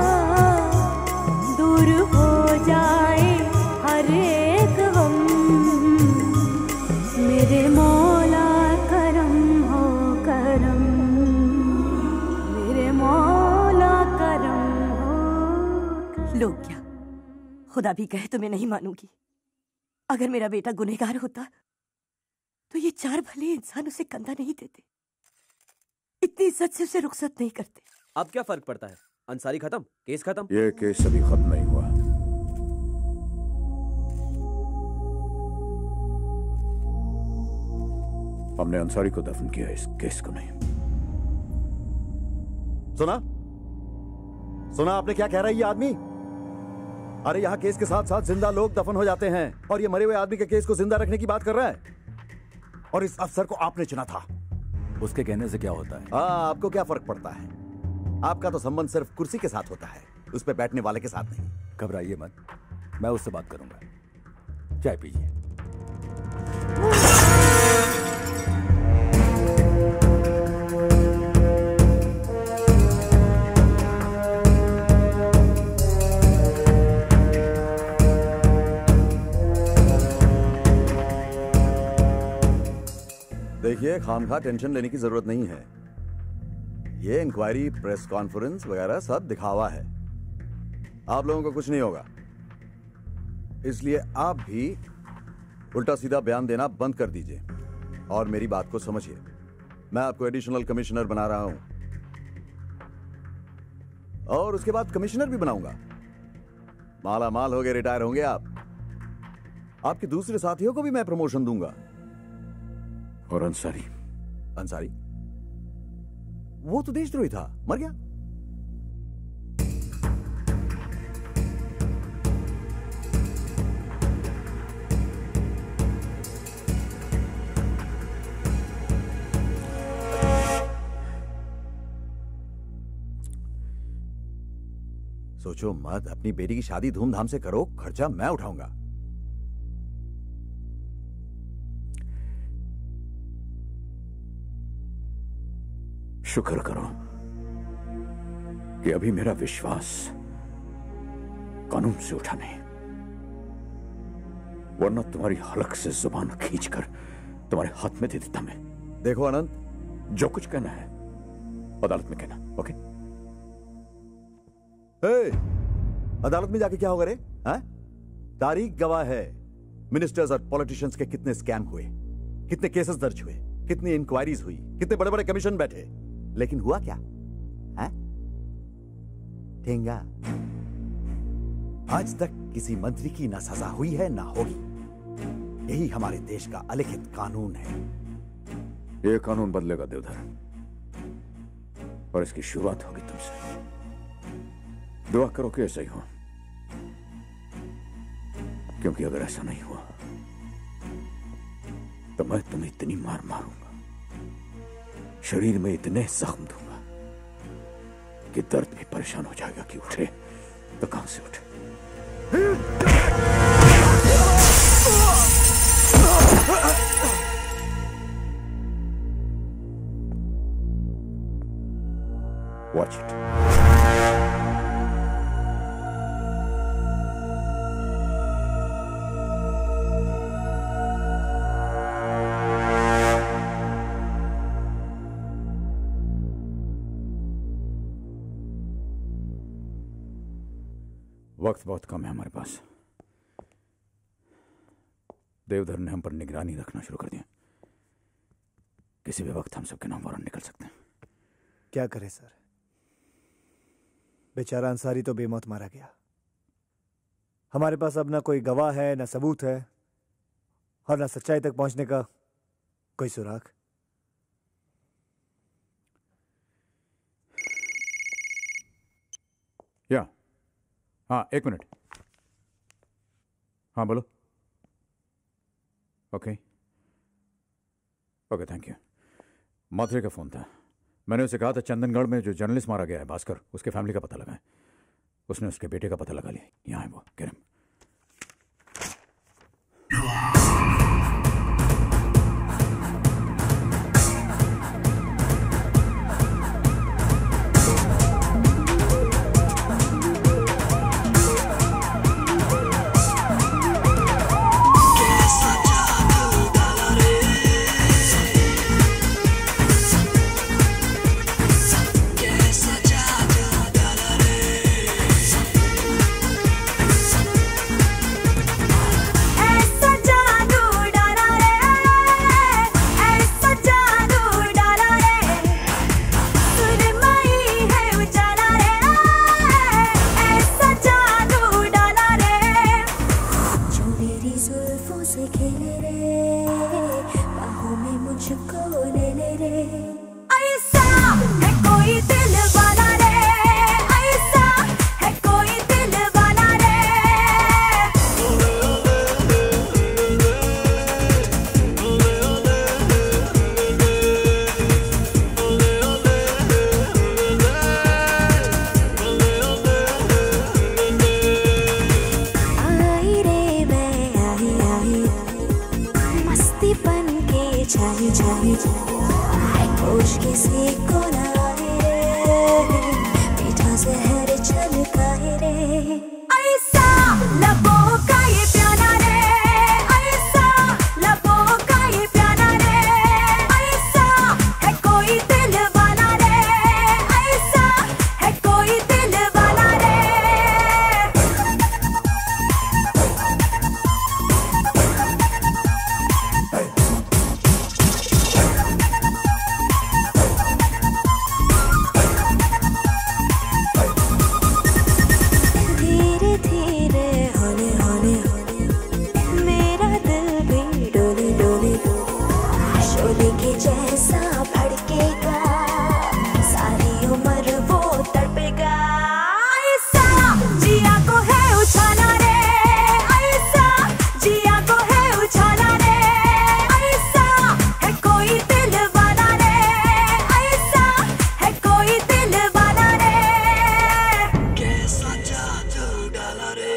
दूर हो जाए हर एक गम। मेरे मौला करम हो करम। मेरे मौला करम हो। लोग क्या, खुदा भी कहे तो मैं नहीं मानूंगी। अगर मेरा बेटा गुनहगार होता तो ये चार भले इंसान उसे कंधा नहीं देते, इतनी इज्जत से उसे रुखसत नहीं करते। अब क्या फर्क पड़ता है? अंसारी खत्म, केस खत्म। यह केस अभी खत्म नहीं हुआ। हमने अंसारी को दफन किया, इस केस को नहीं। सुना आपने क्या कह रहा है ये आदमी? अरे यहाँ केस के साथ साथ जिंदा लोग दफन हो जाते हैं और ये मरे हुए आदमी के केस को जिंदा रखने की बात कर रहा है। और इस अफसर को आपने चुना था। उसके कहने से क्या होता है? आपको क्या फर्क पड़ता है? आपका तो संबंध सिर्फ कुर्सी के साथ होता है, उस पे बैठने वाले के साथ नहीं। घबराइए मत, मैं उससे बात करूंगा। चाय पीजिए। देखिए, खामखा टेंशन लेने की जरूरत नहीं है। ये इंक्वायरी, प्रेस कॉन्फ्रेंस वगैरह सब दिखावा है। आप लोगों को कुछ नहीं होगा, इसलिए आप भी उल्टा सीधा बयान देना बंद कर दीजिए और मेरी बात को समझिए। मैं आपको एडिशनल कमिश्नर बना रहा हूं और उसके बाद कमिश्नर भी बनाऊंगा। माला माल हो गए, रिटायर होंगे आप। आपके दूसरे साथियों को भी मैं प्रमोशन दूंगा। और अंसारी? अंसारी वो तो देशद्रोही था, मर गया। सोचो मत, अपनी बेटी की शादी धूमधाम से करो, खर्चा मैं उठाऊंगा। शुक्र करो कि अभी मेरा विश्वास कानून से उठा नहीं, वरना तुम्हारी हलक से जुबान खींचकर तुम्हारे हाथ में दे देता मैं। देखो अनंत, जो कुछ कहना है अदालत में कहना, ओके? अदालत में जाके क्या होगा रे? तारीख गवाह है। मिनिस्टर्स और पॉलिटिशियंस के कितने स्कैम हुए, कितने केसेस दर्ज हुए, कितनी इंक्वायरीज हुई, कितने बड़े बड़े कमीशन बैठे, लेकिन हुआ क्या? ठेंगा। आज तक किसी मंत्री की ना सजा हुई है ना होगी। यही हमारे देश का अलिखित कानून है। यह कानून बदलेगा देवधर, और इसकी शुरुआत होगी तुमसे। दुआ करो कि ऐसा ही हो, क्योंकि अगर ऐसा नहीं हुआ तो मैं तुम्हें इतनी मार मारूंगा, शरीर में इतने जख्म दूंगा कि दर्द भी परेशान हो जाएगा कि उठे तो कहां से उठे। Watch it. वक्त बहुत कम है हमारे पास। देवधर ने हम पर निगरानी रखना शुरू कर दिया। किसी भी वक्त हम सबके नाम वारंट निकल सकते हैं। क्या करें सर, बेचारा अंसारी तो बेमौत मारा गया। हमारे पास अब ना कोई गवाह है, ना सबूत है, और ना सच्चाई तक पहुंचने का कोई सुराग। या हाँ, 1 मिनट। हाँ बोलो। Okay okay, thank you. Mathure का फोन था। मैंने उसे कहा था चंदनगढ़ में जो जर्नलिस्ट मारा गया है भास्कर, उसके फैमिली का पता लगाएं। उसने उसके बेटे का पता लगा लिया। यहाँ है वो, किरण। जाए जाए होश किसी को ना आए रे, मीठा जहर छलकाए रे। ऐसा लबों का ये प्याला रे, ऐसा लबों का ये प्याला रे, ऐसा है कोई दिल वाला रे, ऐसा है कोई दिल वाला रे। धीरे धीरे होने होने मेरा दिल भी डोले डोले शोले के जैसा भड़केगा, सारी उम्र वो तड़पेगा। ऐसा जिया को है उछाला रे, ऐसा जिया को है उछाला रे, ऐसा है कोई दिल वाला रे, ऐसा है कोई दिल वाला रे। कैसा जादू डाला रे।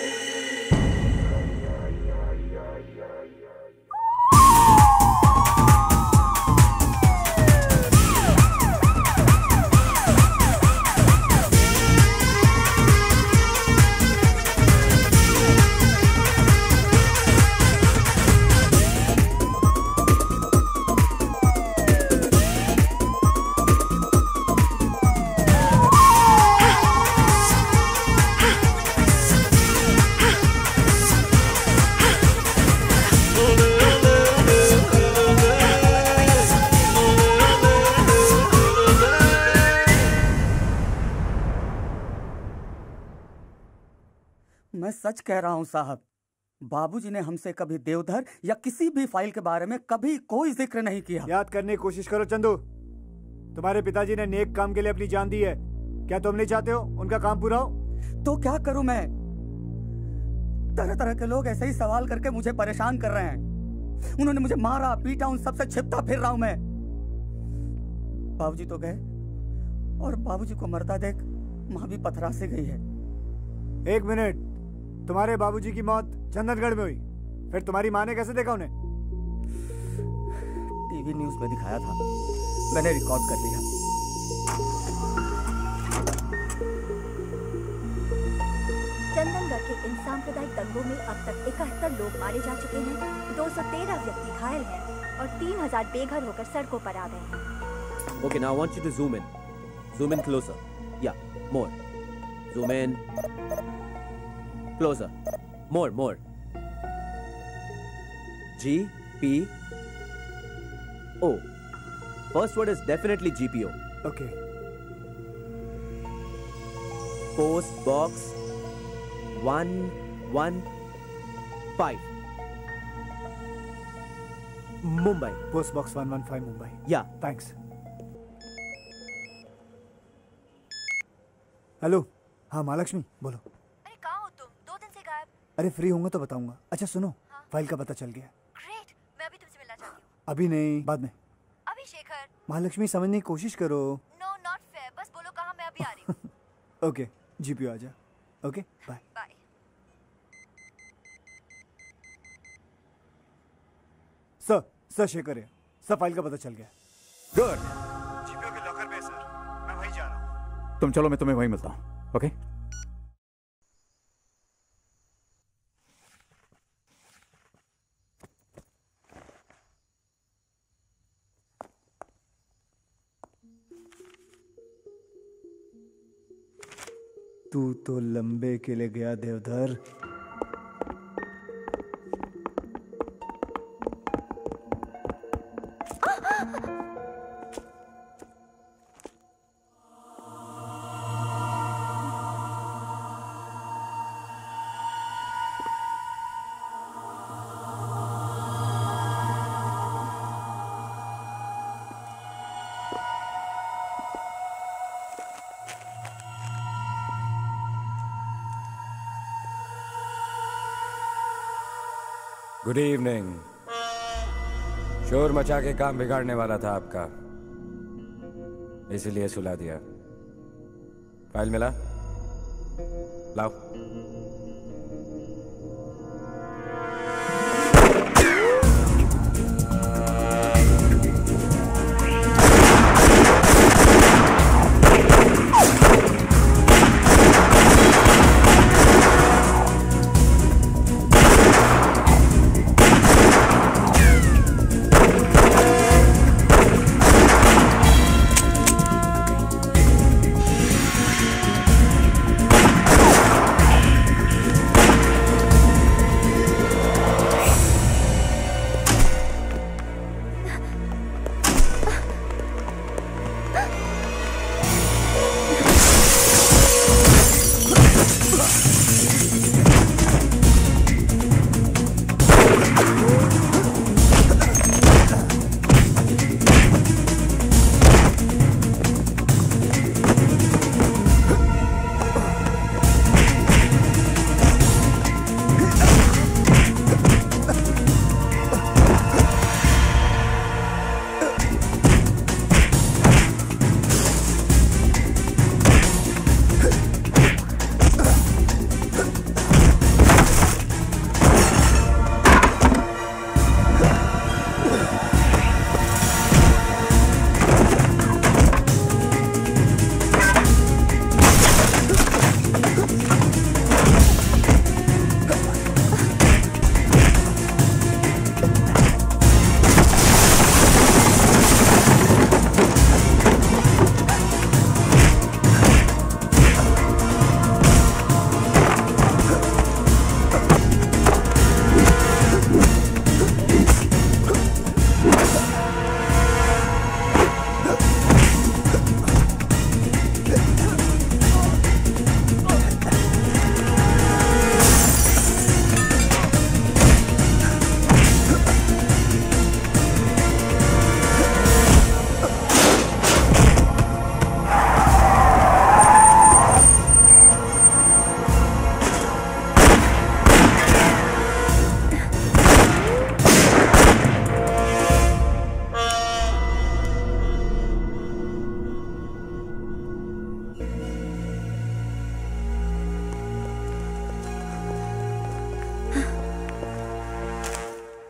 मैं सच कह रहा हूँ साहब, बाबूजी ने हमसे कभी देवधर या किसी भी फाइल के बारे में कभी कोई जिक्र नहीं किया। याद करने की कोशिश करो चंदू, तुम्हारे पिताजी ने नेक काम के लिए अपनी जान दी है, क्या तुम नहीं चाहते हो उनका काम पूरा हो? तो क्या करूं मैं? तरह तरह के लोग ऐसे ही सवाल करके मुझे परेशान कर रहे हैं। उन्होंने मुझे मारा पीटा, उन सबसे छिपता फिर रहा हूं मैं। बाबूजी तो गए और बाबूजी को मरता देख माँ भी पथरा से गई है। एक मिनट, तुम्हारे बाबूजी की मौत चंदनगढ़ में हुई, फिर तुम्हारी माँ ने कैसे देखा उन्हें? टीवी न्यूज में दिखाया था, मैंने रिकॉर्ड कर लिया। चंदनगढ़ के इन सांप्रदायिक दंगों में अब तक 71 लोग मारे जा चुके हैं, 213 व्यक्ति घायल हैं और 3000 बेघर होकर सड़कों पर आ गए हैं। Okay, now I want you to zoom in. Zoom in closer. Yeah, more. Zoom in. Closer. More, more. G, P, O. First word is definitely GPO. Okay. Post box 115. Mumbai. Post box 115 Mumbai. Yeah. Thanks. Hello, हाँ महालक्ष्मी बोलो। अरे कहाँ हो तुम? 2 दिन से गायब। अरे फ्री होंगे तो बताऊंगा। अच्छा सुनो, फाइल का पता चल गया। ग्रेट, मैं अभी तुमसे मिलना चाहती हूँ। अभी नहीं, बाद में। अभी शेखर। महालक्ष्मी समझने की कोशिश करो। नो नॉट फेयर, बस बोलो कहाँ, मैं अभी आ रही हूँ। ओके, जीपीओ आजा। Okay, bye. Bye. Sir Shekhar है, सर फाइल का पता चल गया। गुड। जीपीओ के लॉकर में सर, मैं वहीं जा रहा हूँ। तुम चलो, मैं तुम्हें वहीं मिलता हूँ। ओके? तू तो लंबे के लिए गया देवधर। Good evening. शोर मचा के काम बिगाड़ने वाला था आपका, इसलिए सुला दिया। फाइल मिला? लाओ।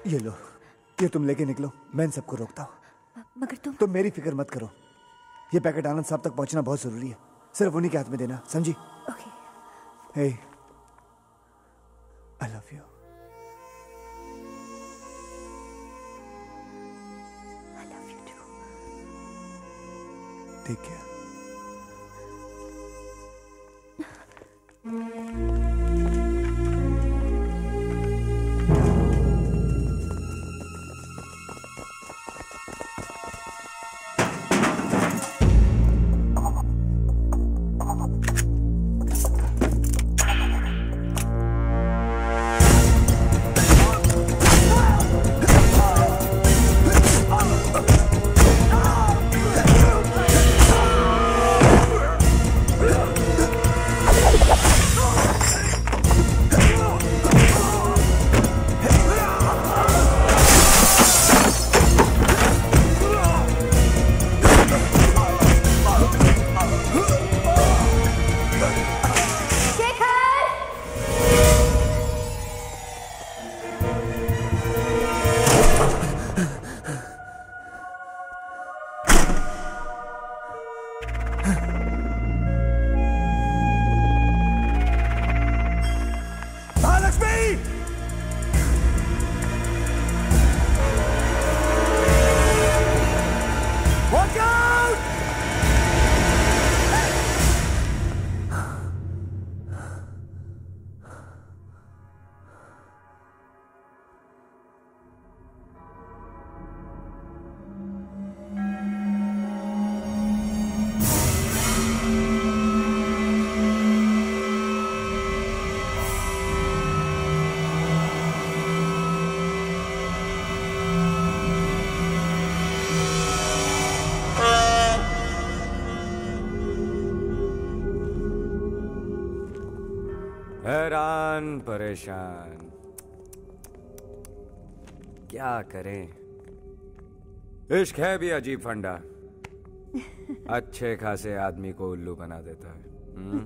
ये लो, ये तुम लेके निकलो, मैं इन सबको रोकता हूँ। मगर तुम मेरी फिक्र मत करो, ये पैकेट आनंद साहब तक पहुंचना बहुत जरूरी है, सिर्फ उन्हीं के हाथ में देना, समझी? Hey, I love you. Take care. हैरान परेशान, क्या करें। इश्क है भी अजीब फंडा, अच्छे खासे आदमी को उल्लू बना देता है।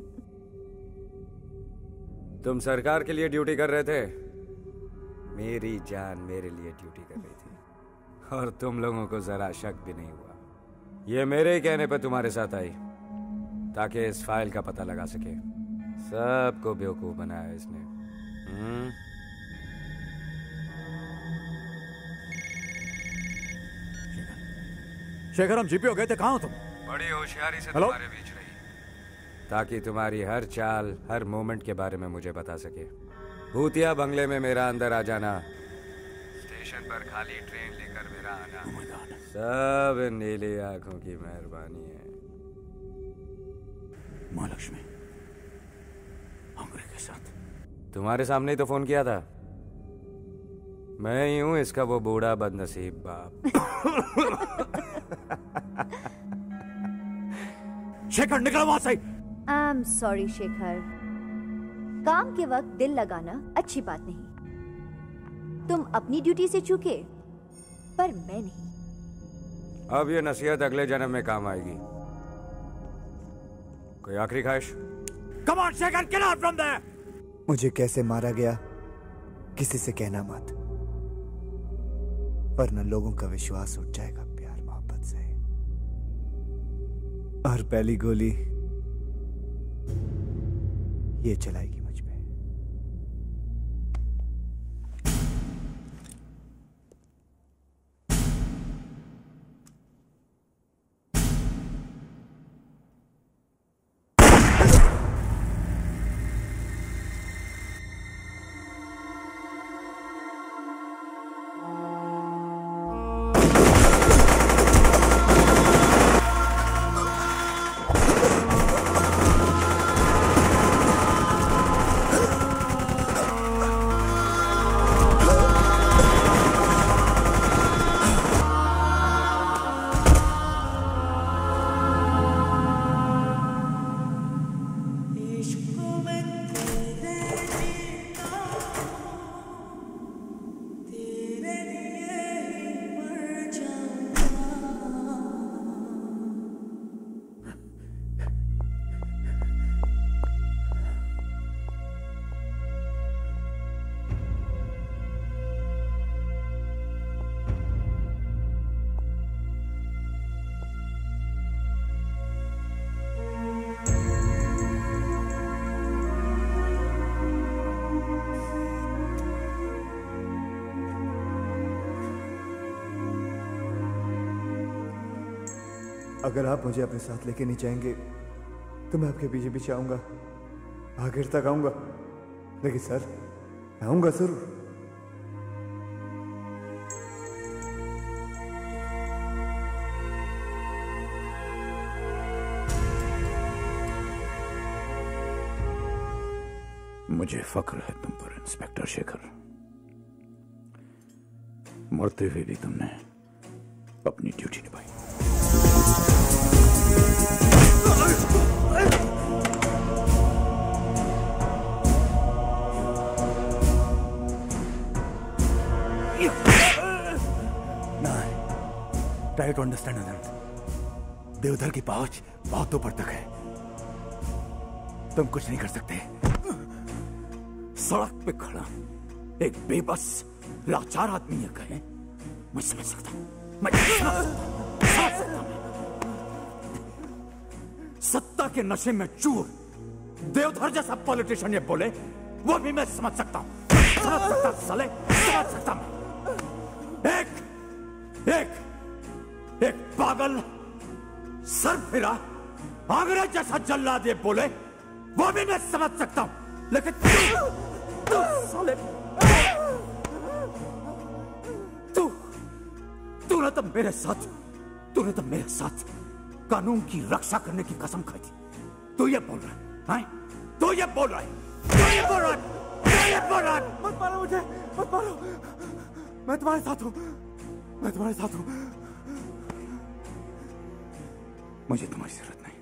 तुम सरकार के लिए ड्यूटी कर रहे थे, मेरी जान मेरे लिए ड्यूटी कर रही थी, और तुम लोगों को जरा शक भी नहीं हुआ। ये मेरे ही कहने पर तुम्हारे साथ आई ताकि इस फाइल का पता लगा सके। सबको बेवकूफ बनाया इसने। शेखर, हम जीपी हो गए थे, कहाँ हो तुम? बड़ी होशियारी से तुम्हारे बीच रही ताकि तुम्हारी हर चाल, हर मोमेंट के बारे में मुझे बता सके। भूतिया बंगले में मेरा अंदर आ जाना, स्टेशन पर खाली ट्रेन लेकर मेरा आना, सब नीली आंखों की मेहरबानी है। महालक्ष्मी के साथ तुम्हारे सामने ही तो फोन किया था। मैं ही हूं इसका वो बूढ़ा बदनसीब बाप। शेखर, निकलो वहां से। आई एम सॉरी शेखर, काम के वक्त दिल लगाना अच्छी बात नहीं। तुम अपनी ड्यूटी से चूके, पर मैं नहीं। अब ये नसीहत अगले जन्म में काम आएगी। कोई आखिरी ख्वाहिश? Come on, Shekhar, get out from there! मुझे कैसे मारा गया किसी से कहना मत, वरना लोगों का विश्वास उठ जाएगा प्यार मोहब्बत से। और पहली गोली ये चलाएगी मुझ पे। अगर आप मुझे अपने साथ लेके नहीं जाएंगे तो मैं आपके पीछे पीछे आऊंगा, आखिर तक आऊंगा। लेकिन सर, आऊंगा जरूर। मुझे फक्र है तुम पर इंस्पेक्टर शेखर। मरते हुए भी तुमने अपनी ड्यूटी निभाई। Try to understand Anand. Deodhar की पहुंच बहुत ऊपर तक है, तुम कुछ नहीं कर सकते। सड़क पे खड़ा एक बेबस लाचार आदमी ये कहे, मैं समझ सकता हूं, मैं समझ सकता हूं। सत्ता के नशे में चूर देवधर जैसा पॉलिटिशियन ये बोले, वो भी मैं समझ सकता हूं, समझ सकता साले, समझ सकता मैं। एक एक एक पागल सरफिरा अंग्रेज जैसा जल्लाद ये बोले, वो भी मैं समझ सकता हूं। लेकिन तू साले, तूने तो मेरे साथ कानून की रक्षा करने की कसम खाई थी। तू ये बोल रहा है, तू ये बोल रहा है, तू ये बोल रहा है, तू ये बोल रहा है। मत मारो मुझे, मत मारो, मैं तुम्हारे साथ हूं, मैं तुम्हारे साथ हूं। मुझे तुम्हारी जरूरत नहीं।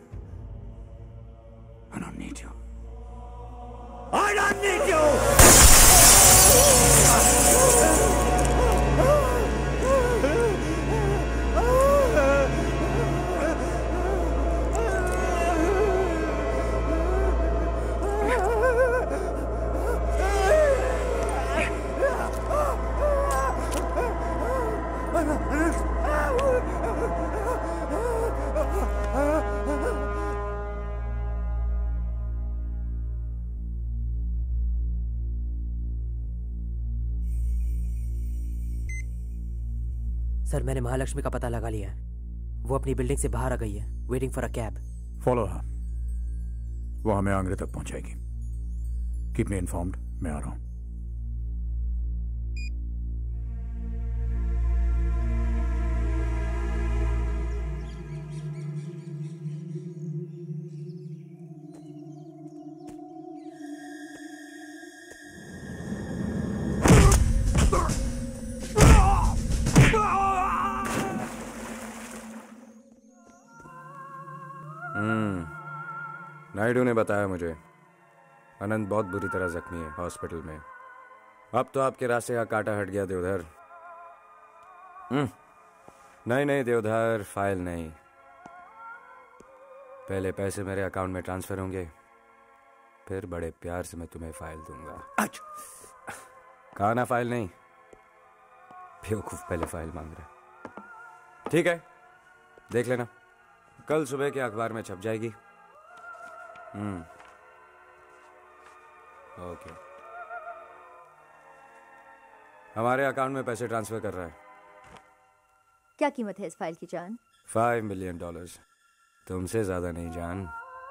I don't need you. I don't need you. Sir, मैंने महालक्ष्मी का पता लगा लिया है। वो अपनी बिल्डिंग से बाहर आ गई है, waiting for a cab. Follow her, वो हमें आगरे तक पहुंचाएगी। कीप मी इन्फॉर्म्ड, मैं आ रहा हूं। नायडू ने बताया मुझे अनंत बहुत बुरी तरह जख्मी है हॉस्पिटल में। अब तो आपके रास्ते का कांटा हट गया देवधर। नहीं देवधर, फाइल नहीं। पहले पैसे मेरे अकाउंट में ट्रांसफर होंगे, फिर बड़े प्यार से मैं तुम्हें फाइल दूंगा। कहा ना फाइल नहीं, बेवकूफ पहले फाइल मांग रहा। ठीक है, देख लेना, कल सुबह के अखबार में छप जाएगी। ओके। हमारे अकाउंट में पैसे ट्रांसफर कर रहा है। क्या कीमत है इस फाइल की जान? $5 मिलियन। तुमसे ज्यादा नहीं जान।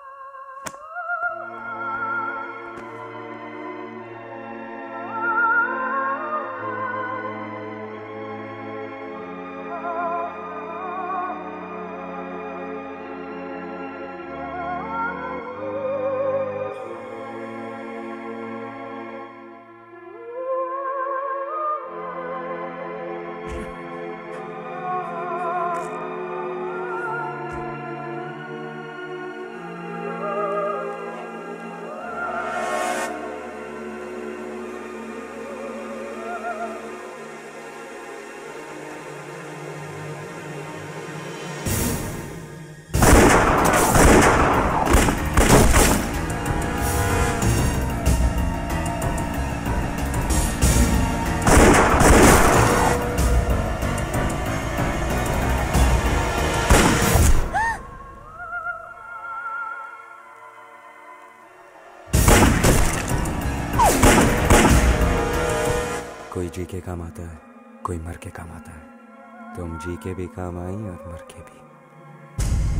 कोई जी के काम आता है, कोई मर के काम आता है। तुम जी के भी काम आई और मर के भी।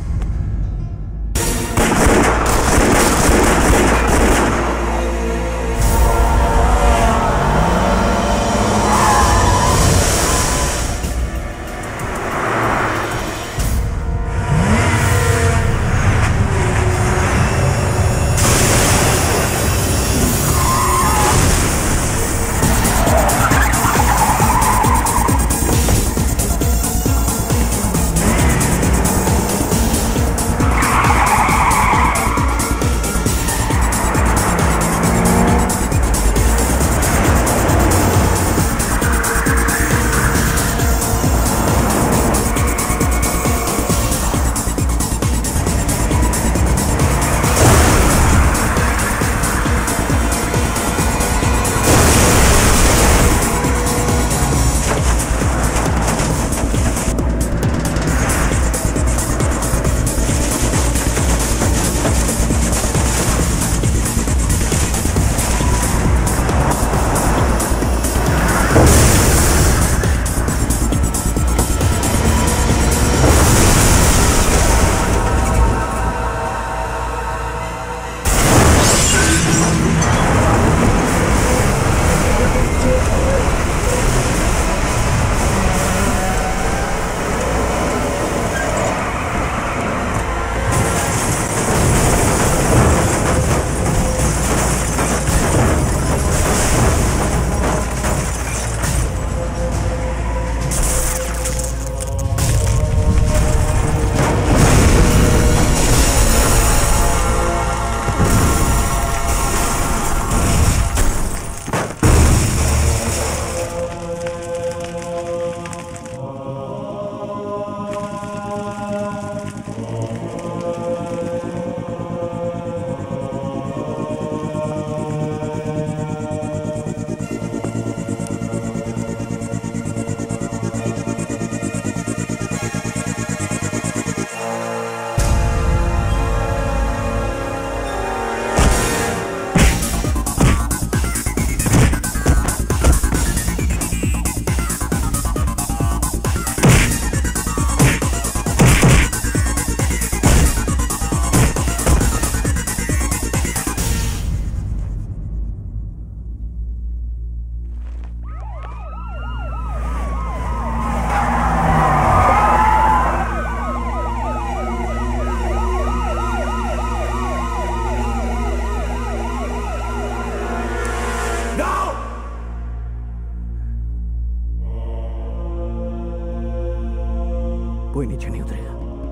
कोई नीचे नहीं उतरेगा।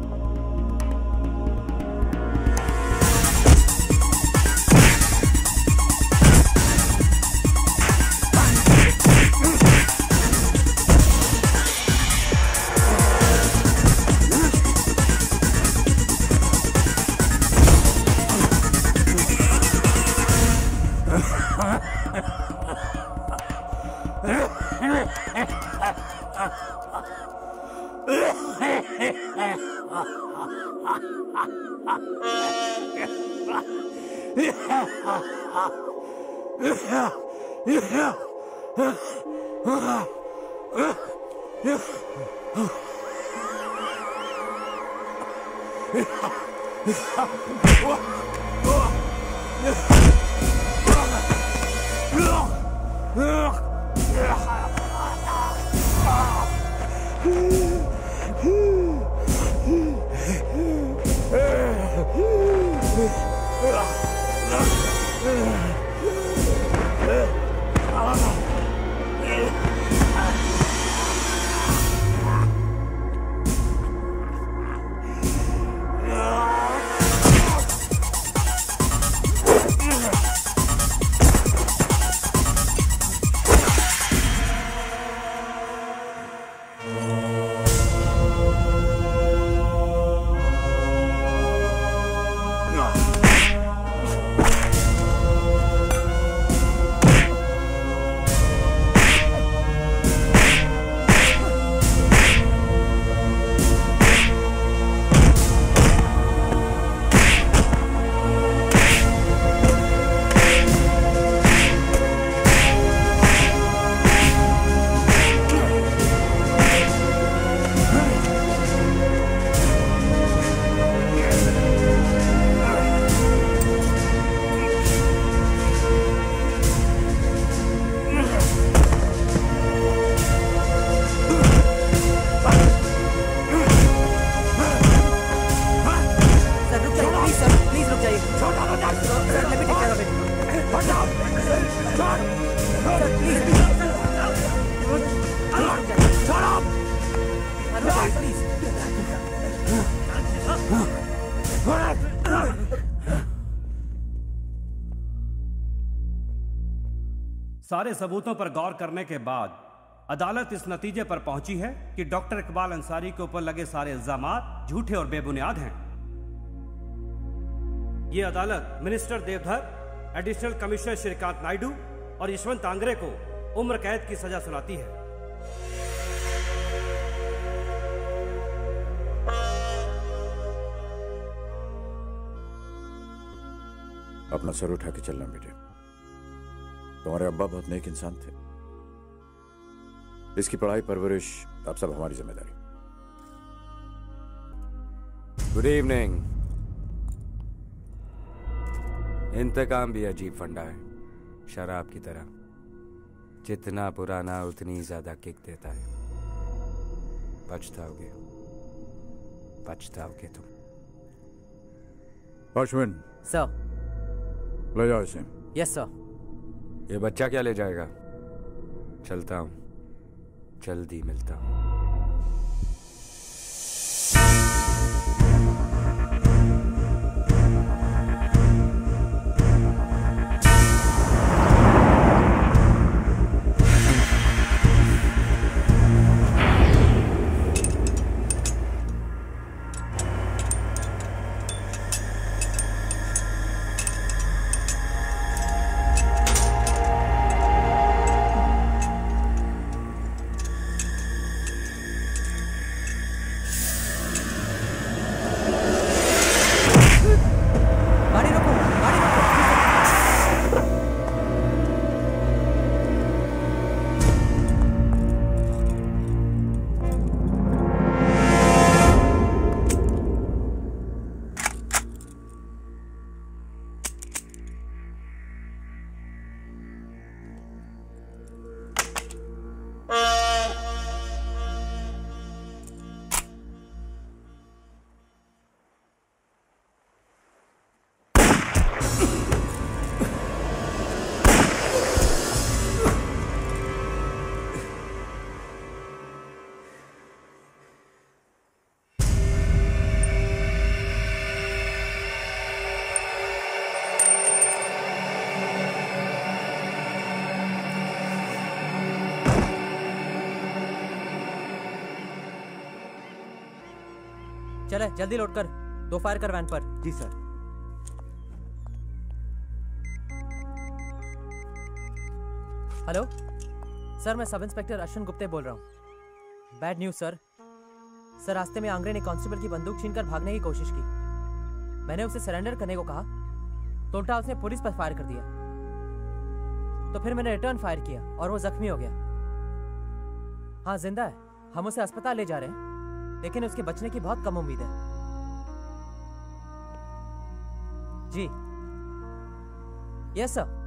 सारे सबूतों पर गौर करने के बाद अदालत इस नतीजे पर पहुंची है कि डॉक्टर इकबाल अंसारी के ऊपर लगे सारे इल्जामात झूठे और बेबुनियाद हैं। ये अदालत minister Deodhar, additional commissioner Shrikant Naidu और यशवंत तांगरे को उम्र कैद की सजा सुनाती है। अपना सर उठा के चलना बेटे। तुम्हारे अब्बा बहुत नेक इंसान थे। इसकी पढ़ाई परवरिश अब सब हमारी जिम्मेदारी। Good evening. इंतकाम भी अजीब फंडा है, शराब की तरह। जितना पुराना उतनी ज्यादा किक देता है। पछताओगे, पछताओगे तुम। अश्विन सर। ले जाओ इसे। Yes sir. ये बच्चा क्या ले जाएगा? चलता हूं, जल्दी मिलता हूं। चले जल्दी लोड कर, 2 फायर कर वैन पर। जी सर। हेलो सर, मैं सब इंस्पेक्टर अश्विन गुप्ते बोल रहा हूँ। Bad news sir. सर, रास्ते में आंग्रे ने कांस्टेबल की बंदूक छीनकर भागने की कोशिश की। मैंने उसे सरेंडर करने को कहा तो उल्टा उसने पुलिस पर फायर कर दिया। तो फिर मैंने रिटर्न फायर किया और वो जख्मी हो गया। हाँ, जिंदा है। हम उसे अस्पताल ले जा रहे हैं, लेकिन उसके बचने की बहुत कम उम्मीद है। जी यस सर।